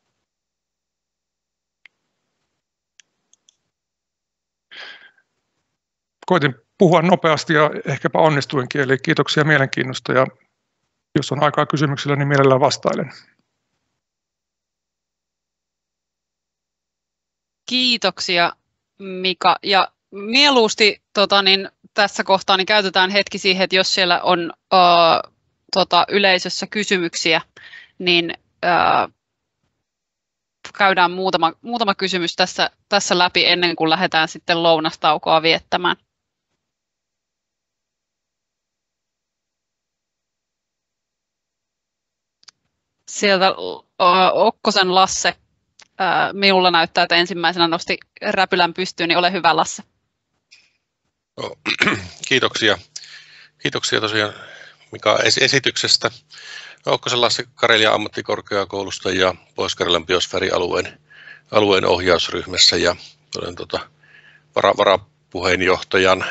Koitin puhua nopeasti ja ehkäpä onnistuinkin, eli kiitoksia mielenkiinnosta ja jos on aikaa kysymyksillä, niin mielellään vastailen. Kiitoksia Mika ja mieluusti tässä kohtaa niin käytetään hetki siihen, että jos siellä on yleisössä kysymyksiä, niin käydään muutama kysymys tässä läpi ennen kuin lähdetään sitten lounastaukoa viettämään. Sieltä Okkosen Lasse. Minulla näyttää, että ensimmäisenä nosti räpylän pystyyn, niin ole hyvä Lasse. No, kiitoksia. Kiitoksia tosiaan Mika esityksestä. Okkosen Lasse Karelian ammattikorkeakoulusta ja Pohjois-Karjalan biosfäärialueen ohjausryhmässä ja olen varapuheenjohtajan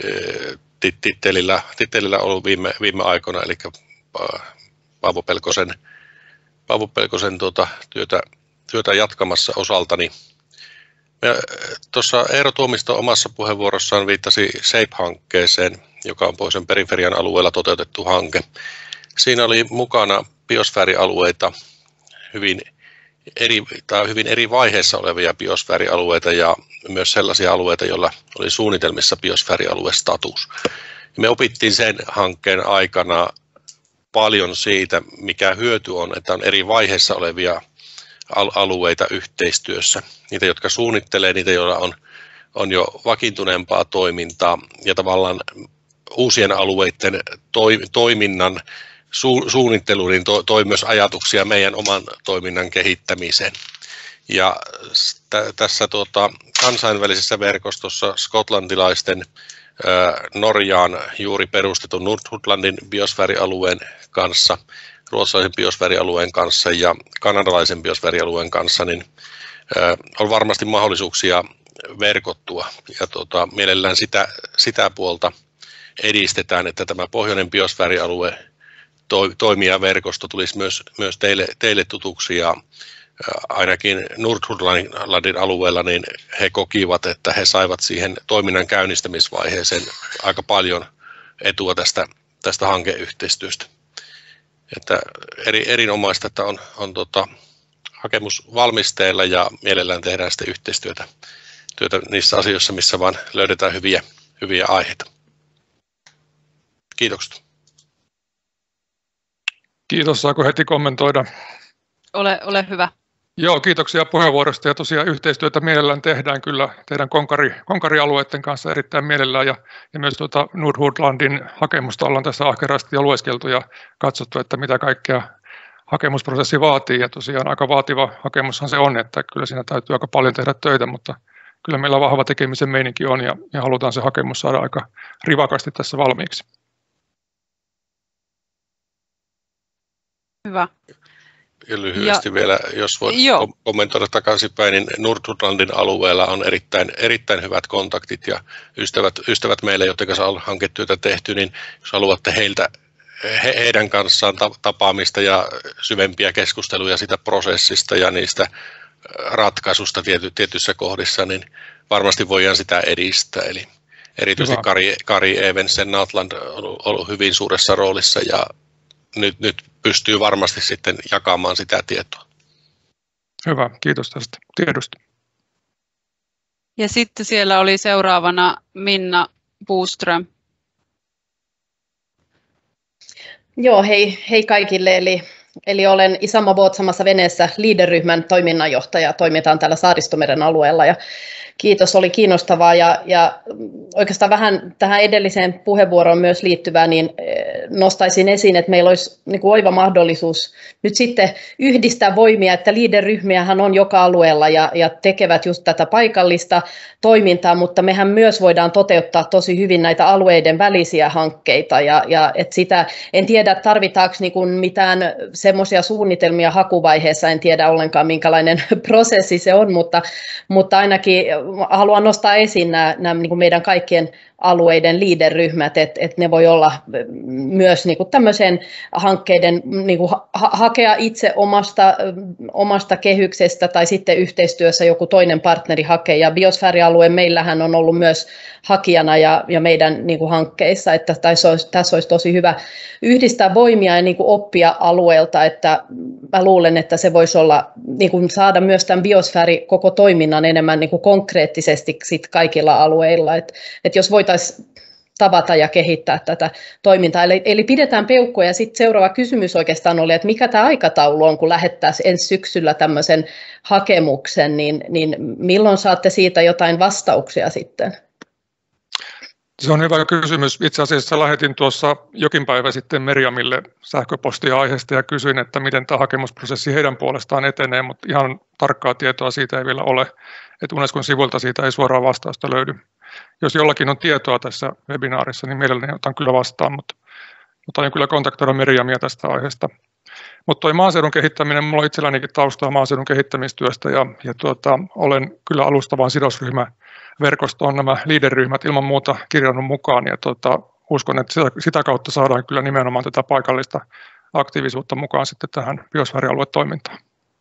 tittelillä ollut viime aikoina, eli Paavo Pelkosen työtä jatkamassa osaltani. Tuossa Eero Tuomisto omassa puheenvuorossaan viittasi SHAPE-hankkeeseen, joka on pohjoisen periferian alueella toteutettu hanke. Siinä oli mukana biosfäärialueita, hyvin eri vaiheissa olevia biosfäärialueita ja myös sellaisia alueita, joilla oli suunnitelmissa biosfäärialuestatus. Me opittiin sen hankkeen aikana paljon siitä, mikä hyöty on, että on eri vaiheissa olevia alueita yhteistyössä. Niitä, jotka suunnittelee, niitä, joilla on jo vakiintuneempaa toimintaa ja tavallaan uusien alueiden toiminnan suunnittelu niin toi myös ajatuksia meidän oman toiminnan kehittämiseen. Ja tässä kansainvälisessä verkostossa skotlantilaisten Norjaan juuri perustetun Nordhordlandin biosfäärialueen kanssa, ruotsalaisen biosfäärialueen kanssa ja kanadalaisen biosfäärialueen kanssa, niin on varmasti mahdollisuuksia verkottua. Ja mielellään sitä puolta edistetään, että tämä pohjoinen biosfäärialue toimijaverkosto tulisi myös teille tutuksi, ja ainakin Nordhordlandin alueella niin he kokivat, että he saivat siihen toiminnan käynnistämisvaiheeseen aika paljon etua tästä hankeyhteistyöstä. Että erinomaista, että on hakemus valmisteilla ja mielellään tehdään sitten yhteistyötä niissä asioissa, missä vaan löydetään hyviä aiheita. Kiitokset. Kiitos, saako heti kommentoida? Ole hyvä. Joo, kiitoksia puheenvuorosta, ja tosiaan yhteistyötä mielellään tehdään kyllä teidän konkarialueiden kanssa erittäin mielellään, ja myös Nordhordlandin hakemusta ollaan tässä ahkerasti jo lueskeltu ja katsottu, että mitä kaikkea hakemusprosessi vaatii, ja tosiaan aika vaativa hakemushan se on, että kyllä siinä täytyy aika paljon tehdä töitä, mutta kyllä meillä vahva tekemisen meininki on, ja halutaan se hakemus saada aika rivakasti tässä valmiiksi. Hyvä. Ja lyhyesti vielä, jos voit kommentoida takaisinpäin, niin Nordhordlandin alueella on erittäin hyvät kontaktit ja ystävät meille, joiden kanssa on hanketyötä tehty, niin jos haluatte heidän kanssaan tapaamista ja syvempiä keskusteluja siitä prosessista ja niistä ratkaisusta tietyissä kohdissa, niin varmasti voidaan sitä edistää. Eli erityisesti Kari Evensen Natland on ollut hyvin suuressa roolissa, ja nyt pystyy varmasti sitten jakamaan sitä tietoa. Hyvä, kiitos tästä tiedosta. Ja sitten siellä oli seuraavana Minna Boström. Joo, hei kaikille. Eli olen Isamo Boat samassa veneessä Leader-ryhmän toiminnanjohtaja. Toimitaan täällä Saaristomeren alueella. Ja kiitos, oli kiinnostavaa, ja oikeastaan vähän tähän edelliseen puheenvuoroon myös liittyvää, niin nostaisin esiin, että meillä olisi niin kuin oiva mahdollisuus nyt sitten yhdistää voimia, että Leader-ryhmiähän on joka alueella ja tekevät just tätä paikallista toimintaa, mutta mehän myös voidaan toteuttaa tosi hyvin näitä alueiden välisiä hankkeita, ja että sitä, en tiedä tarvitaanko niin kuin mitään semmoisia suunnitelmia hakuvaiheessa, en tiedä ollenkaan minkälainen prosessi se on, mutta ainakin haluan nostaa esiin nämä niin kuin meidän kaikkien alueiden Leader-ryhmät, että ne voi olla myös niin kuin tämmöisen hankkeiden niin kuin hakea itse omasta kehyksestä tai sitten yhteistyössä joku toinen partneri hakee. Ja biosfäärialue meillähän on ollut myös hakijana ja meidän niin kuin hankkeissa, että tässä olisi tosi hyvä yhdistää voimia ja niin kuin oppia alueelta, että mä luulen, että se voisi olla niin kuin saada myös tämän biosfääri koko toiminnan enemmän niin kuin konkreettisesti sit kaikilla alueilla, että jos voitaisiin tavata ja kehittää tätä toimintaa. Eli pidetään peukkoja, ja sitten seuraava kysymys oikeastaan oli, että mikä tämä aikataulu on, kun lähettäisiin ensi syksyllä tämmöisen hakemuksen, niin milloin saatte siitä jotain vastauksia sitten? Se on hyvä kysymys. Itse asiassa lähetin tuossa jokin päivä sitten Meriamille sähköpostia aiheesta ja kysyin, että miten tämä hakemusprosessi heidän puolestaan etenee, mutta ihan tarkkaa tietoa siitä ei vielä ole. Että Unescon sivuilta siitä ei suoraan vastausta löydy. Jos jollakin on tietoa tässä webinaarissa, niin mielelläni otan kyllä vastaan, mutta aion kyllä kontaktoida Meriamia tästä aiheesta. Mutta tuo maaseudun kehittäminen, minulla on itsellänikin taustaa maaseudun kehittämistyöstä, ja olen kyllä alustavan sidosryhmäverkostoon nämä Leader-ryhmät ilman muuta kirjannut mukaan, ja uskon, että sitä kautta saadaan kyllä nimenomaan tätä paikallista aktiivisuutta mukaan sitten tähän biosfäärialuetoimintaan.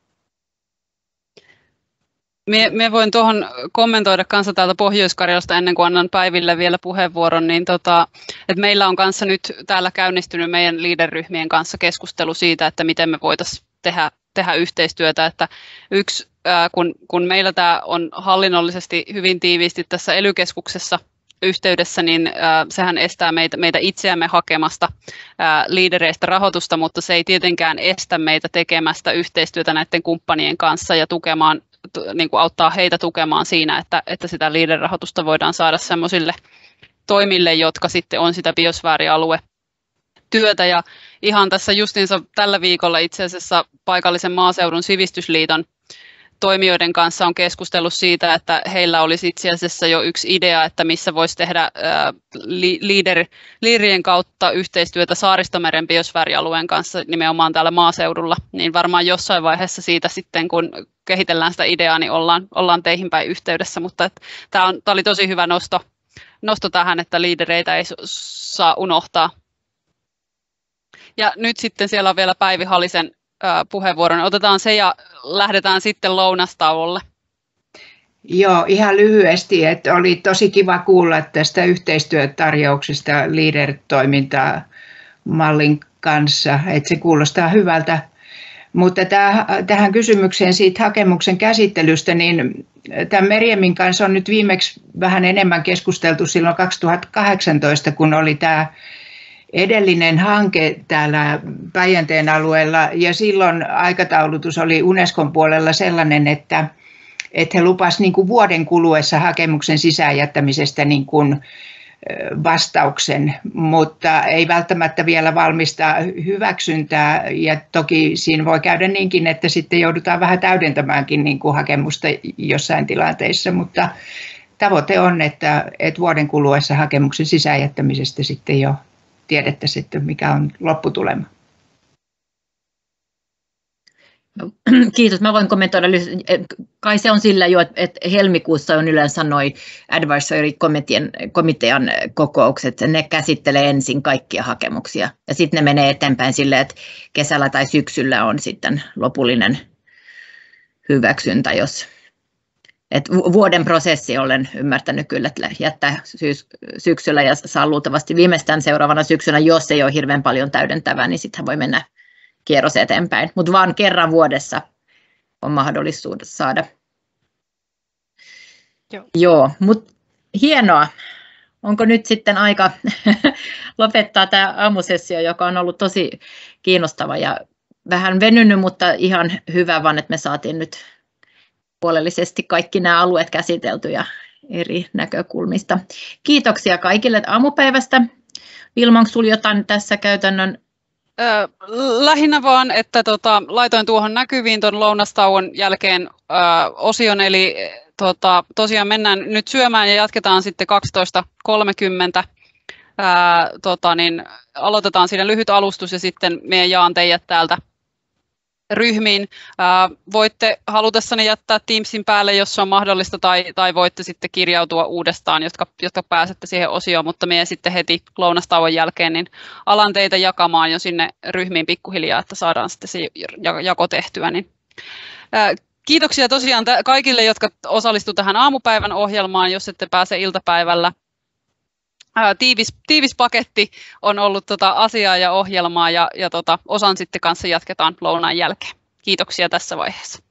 Me voin tuohon kommentoida kanssa täältä Pohjois-Karjalasta ennen kuin annan Päiville vielä puheenvuoron, niin että meillä on kanssa nyt täällä käynnistynyt meidän Leader-ryhmien kanssa keskustelu siitä, että miten me voitaisiin tehdä yhteistyötä, että kun meillä tämä on hallinnollisesti hyvin tiiviisti tässä ELY-keskuksessa yhteydessä, niin sehän estää meitä itseämme hakemasta liidereistä rahoitusta, mutta se ei tietenkään estä meitä tekemästä yhteistyötä näiden kumppanien kanssa ja niin kuin auttaa heitä tukemaan siinä, että sitä leader-rahoitusta voidaan saada semmoisille toimille, jotka sitten on sitä biosfäärialuetyötä. Ja ihan tässä justiinsa tällä viikolla itse asiassa paikallisen maaseudun sivistysliiton toimijoiden kanssa on keskustellut siitä, että heillä olisi itse asiassa jo yksi idea, että missä voisi tehdä liiderien kautta yhteistyötä Saaristomeren biosfäärialueen kanssa nimenomaan täällä maaseudulla. Niin varmaan jossain vaiheessa siitä sitten, kun kehitellään sitä ideaa, niin ollaan teihin päin yhteydessä. Mutta tämä oli tosi hyvä nosto tähän, että liidereitä ei saa unohtaa. Ja nyt sitten siellä on vielä Päivi Halisen puheenvuoron. Otetaan se ja lähdetään sitten lounastauolle. Joo, ihan lyhyesti, että oli tosi kiva kuulla tästä yhteistyötarjouksesta Leader-toimintamallin kanssa, että se kuulostaa hyvältä. Mutta tähän kysymykseen siitä hakemuksen käsittelystä, niin tämän Merjemin kanssa on nyt viimeksi vähän enemmän keskusteltu silloin 2018, kun oli tämä edellinen hanke täällä Päijänteen alueella, ja silloin aikataulutus oli Unescon puolella sellainen, että he lupasivat niin kuin vuoden kuluessa hakemuksen sisäänjättämisestä niin kuin vastauksen, mutta ei välttämättä vielä valmista hyväksyntää, ja toki siinä voi käydä niinkin, että sitten joudutaan vähän täydentämäänkin niin kuin hakemusta jossain tilanteissa, mutta tavoite on, että vuoden kuluessa hakemuksen sisäänjättämisestä sitten jo tiedettäisiin, mikä on lopputulema. Kiitos. Mä voin kommentoida. Kai se on sillä jo, että helmikuussa on yleensä noin advisory-komitean kokoukset. Ne käsittelee ensin kaikkia hakemuksia ja sitten ne menee eteenpäin silleen, että kesällä tai syksyllä on sitten lopullinen hyväksyntä, jos vuoden prosessi olen ymmärtänyt kyllä, että jättää syksyllä ja saa luultavasti viimeistään seuraavana syksynä, jos ei ole hirveän paljon täydentävää, niin sitten voi mennä kierros eteenpäin. Mutta vaan kerran vuodessa on mahdollisuus saada. Joo, mutta hienoa. Onko nyt sitten aika lopettaa tämä aamusessio, joka on ollut tosi kiinnostava ja vähän venynyt, mutta ihan hyvä vaan, että me saatiin nyt huolellisesti kaikki nämä alueet käsiteltyjä eri näkökulmista. Kiitoksia kaikille aamupäivästä. Vilma, onko sinulla jotain tässä käytännön? Lähinnä vaan, että laitoin tuohon näkyviin tuon lounastauon jälkeen osion, eli tosiaan mennään nyt syömään ja jatketaan sitten 12.30. Aloitetaan siinä lyhyt alustus ja sitten me jaan teidät täältä ryhmiin. Voitte halutessanne jättää Teamsin päälle, jos se on mahdollista, tai voitte sitten kirjautua uudestaan, jotka pääsette siihen osioon, mutta me sitten heti lounastauon jälkeen niin alan teitä jakamaan jo sinne ryhmiin pikkuhiljaa, että saadaan sitten se jako tehtyä. Niin. Kiitoksia tosiaan kaikille, jotka osallistuivat tähän aamupäivän ohjelmaan, jos ette pääse iltapäivällä. Tiivis paketti on ollut asiaa ja ohjelmaa ja osan sitten kanssa jatketaan lounaan jälkeen. Kiitoksia tässä vaiheessa.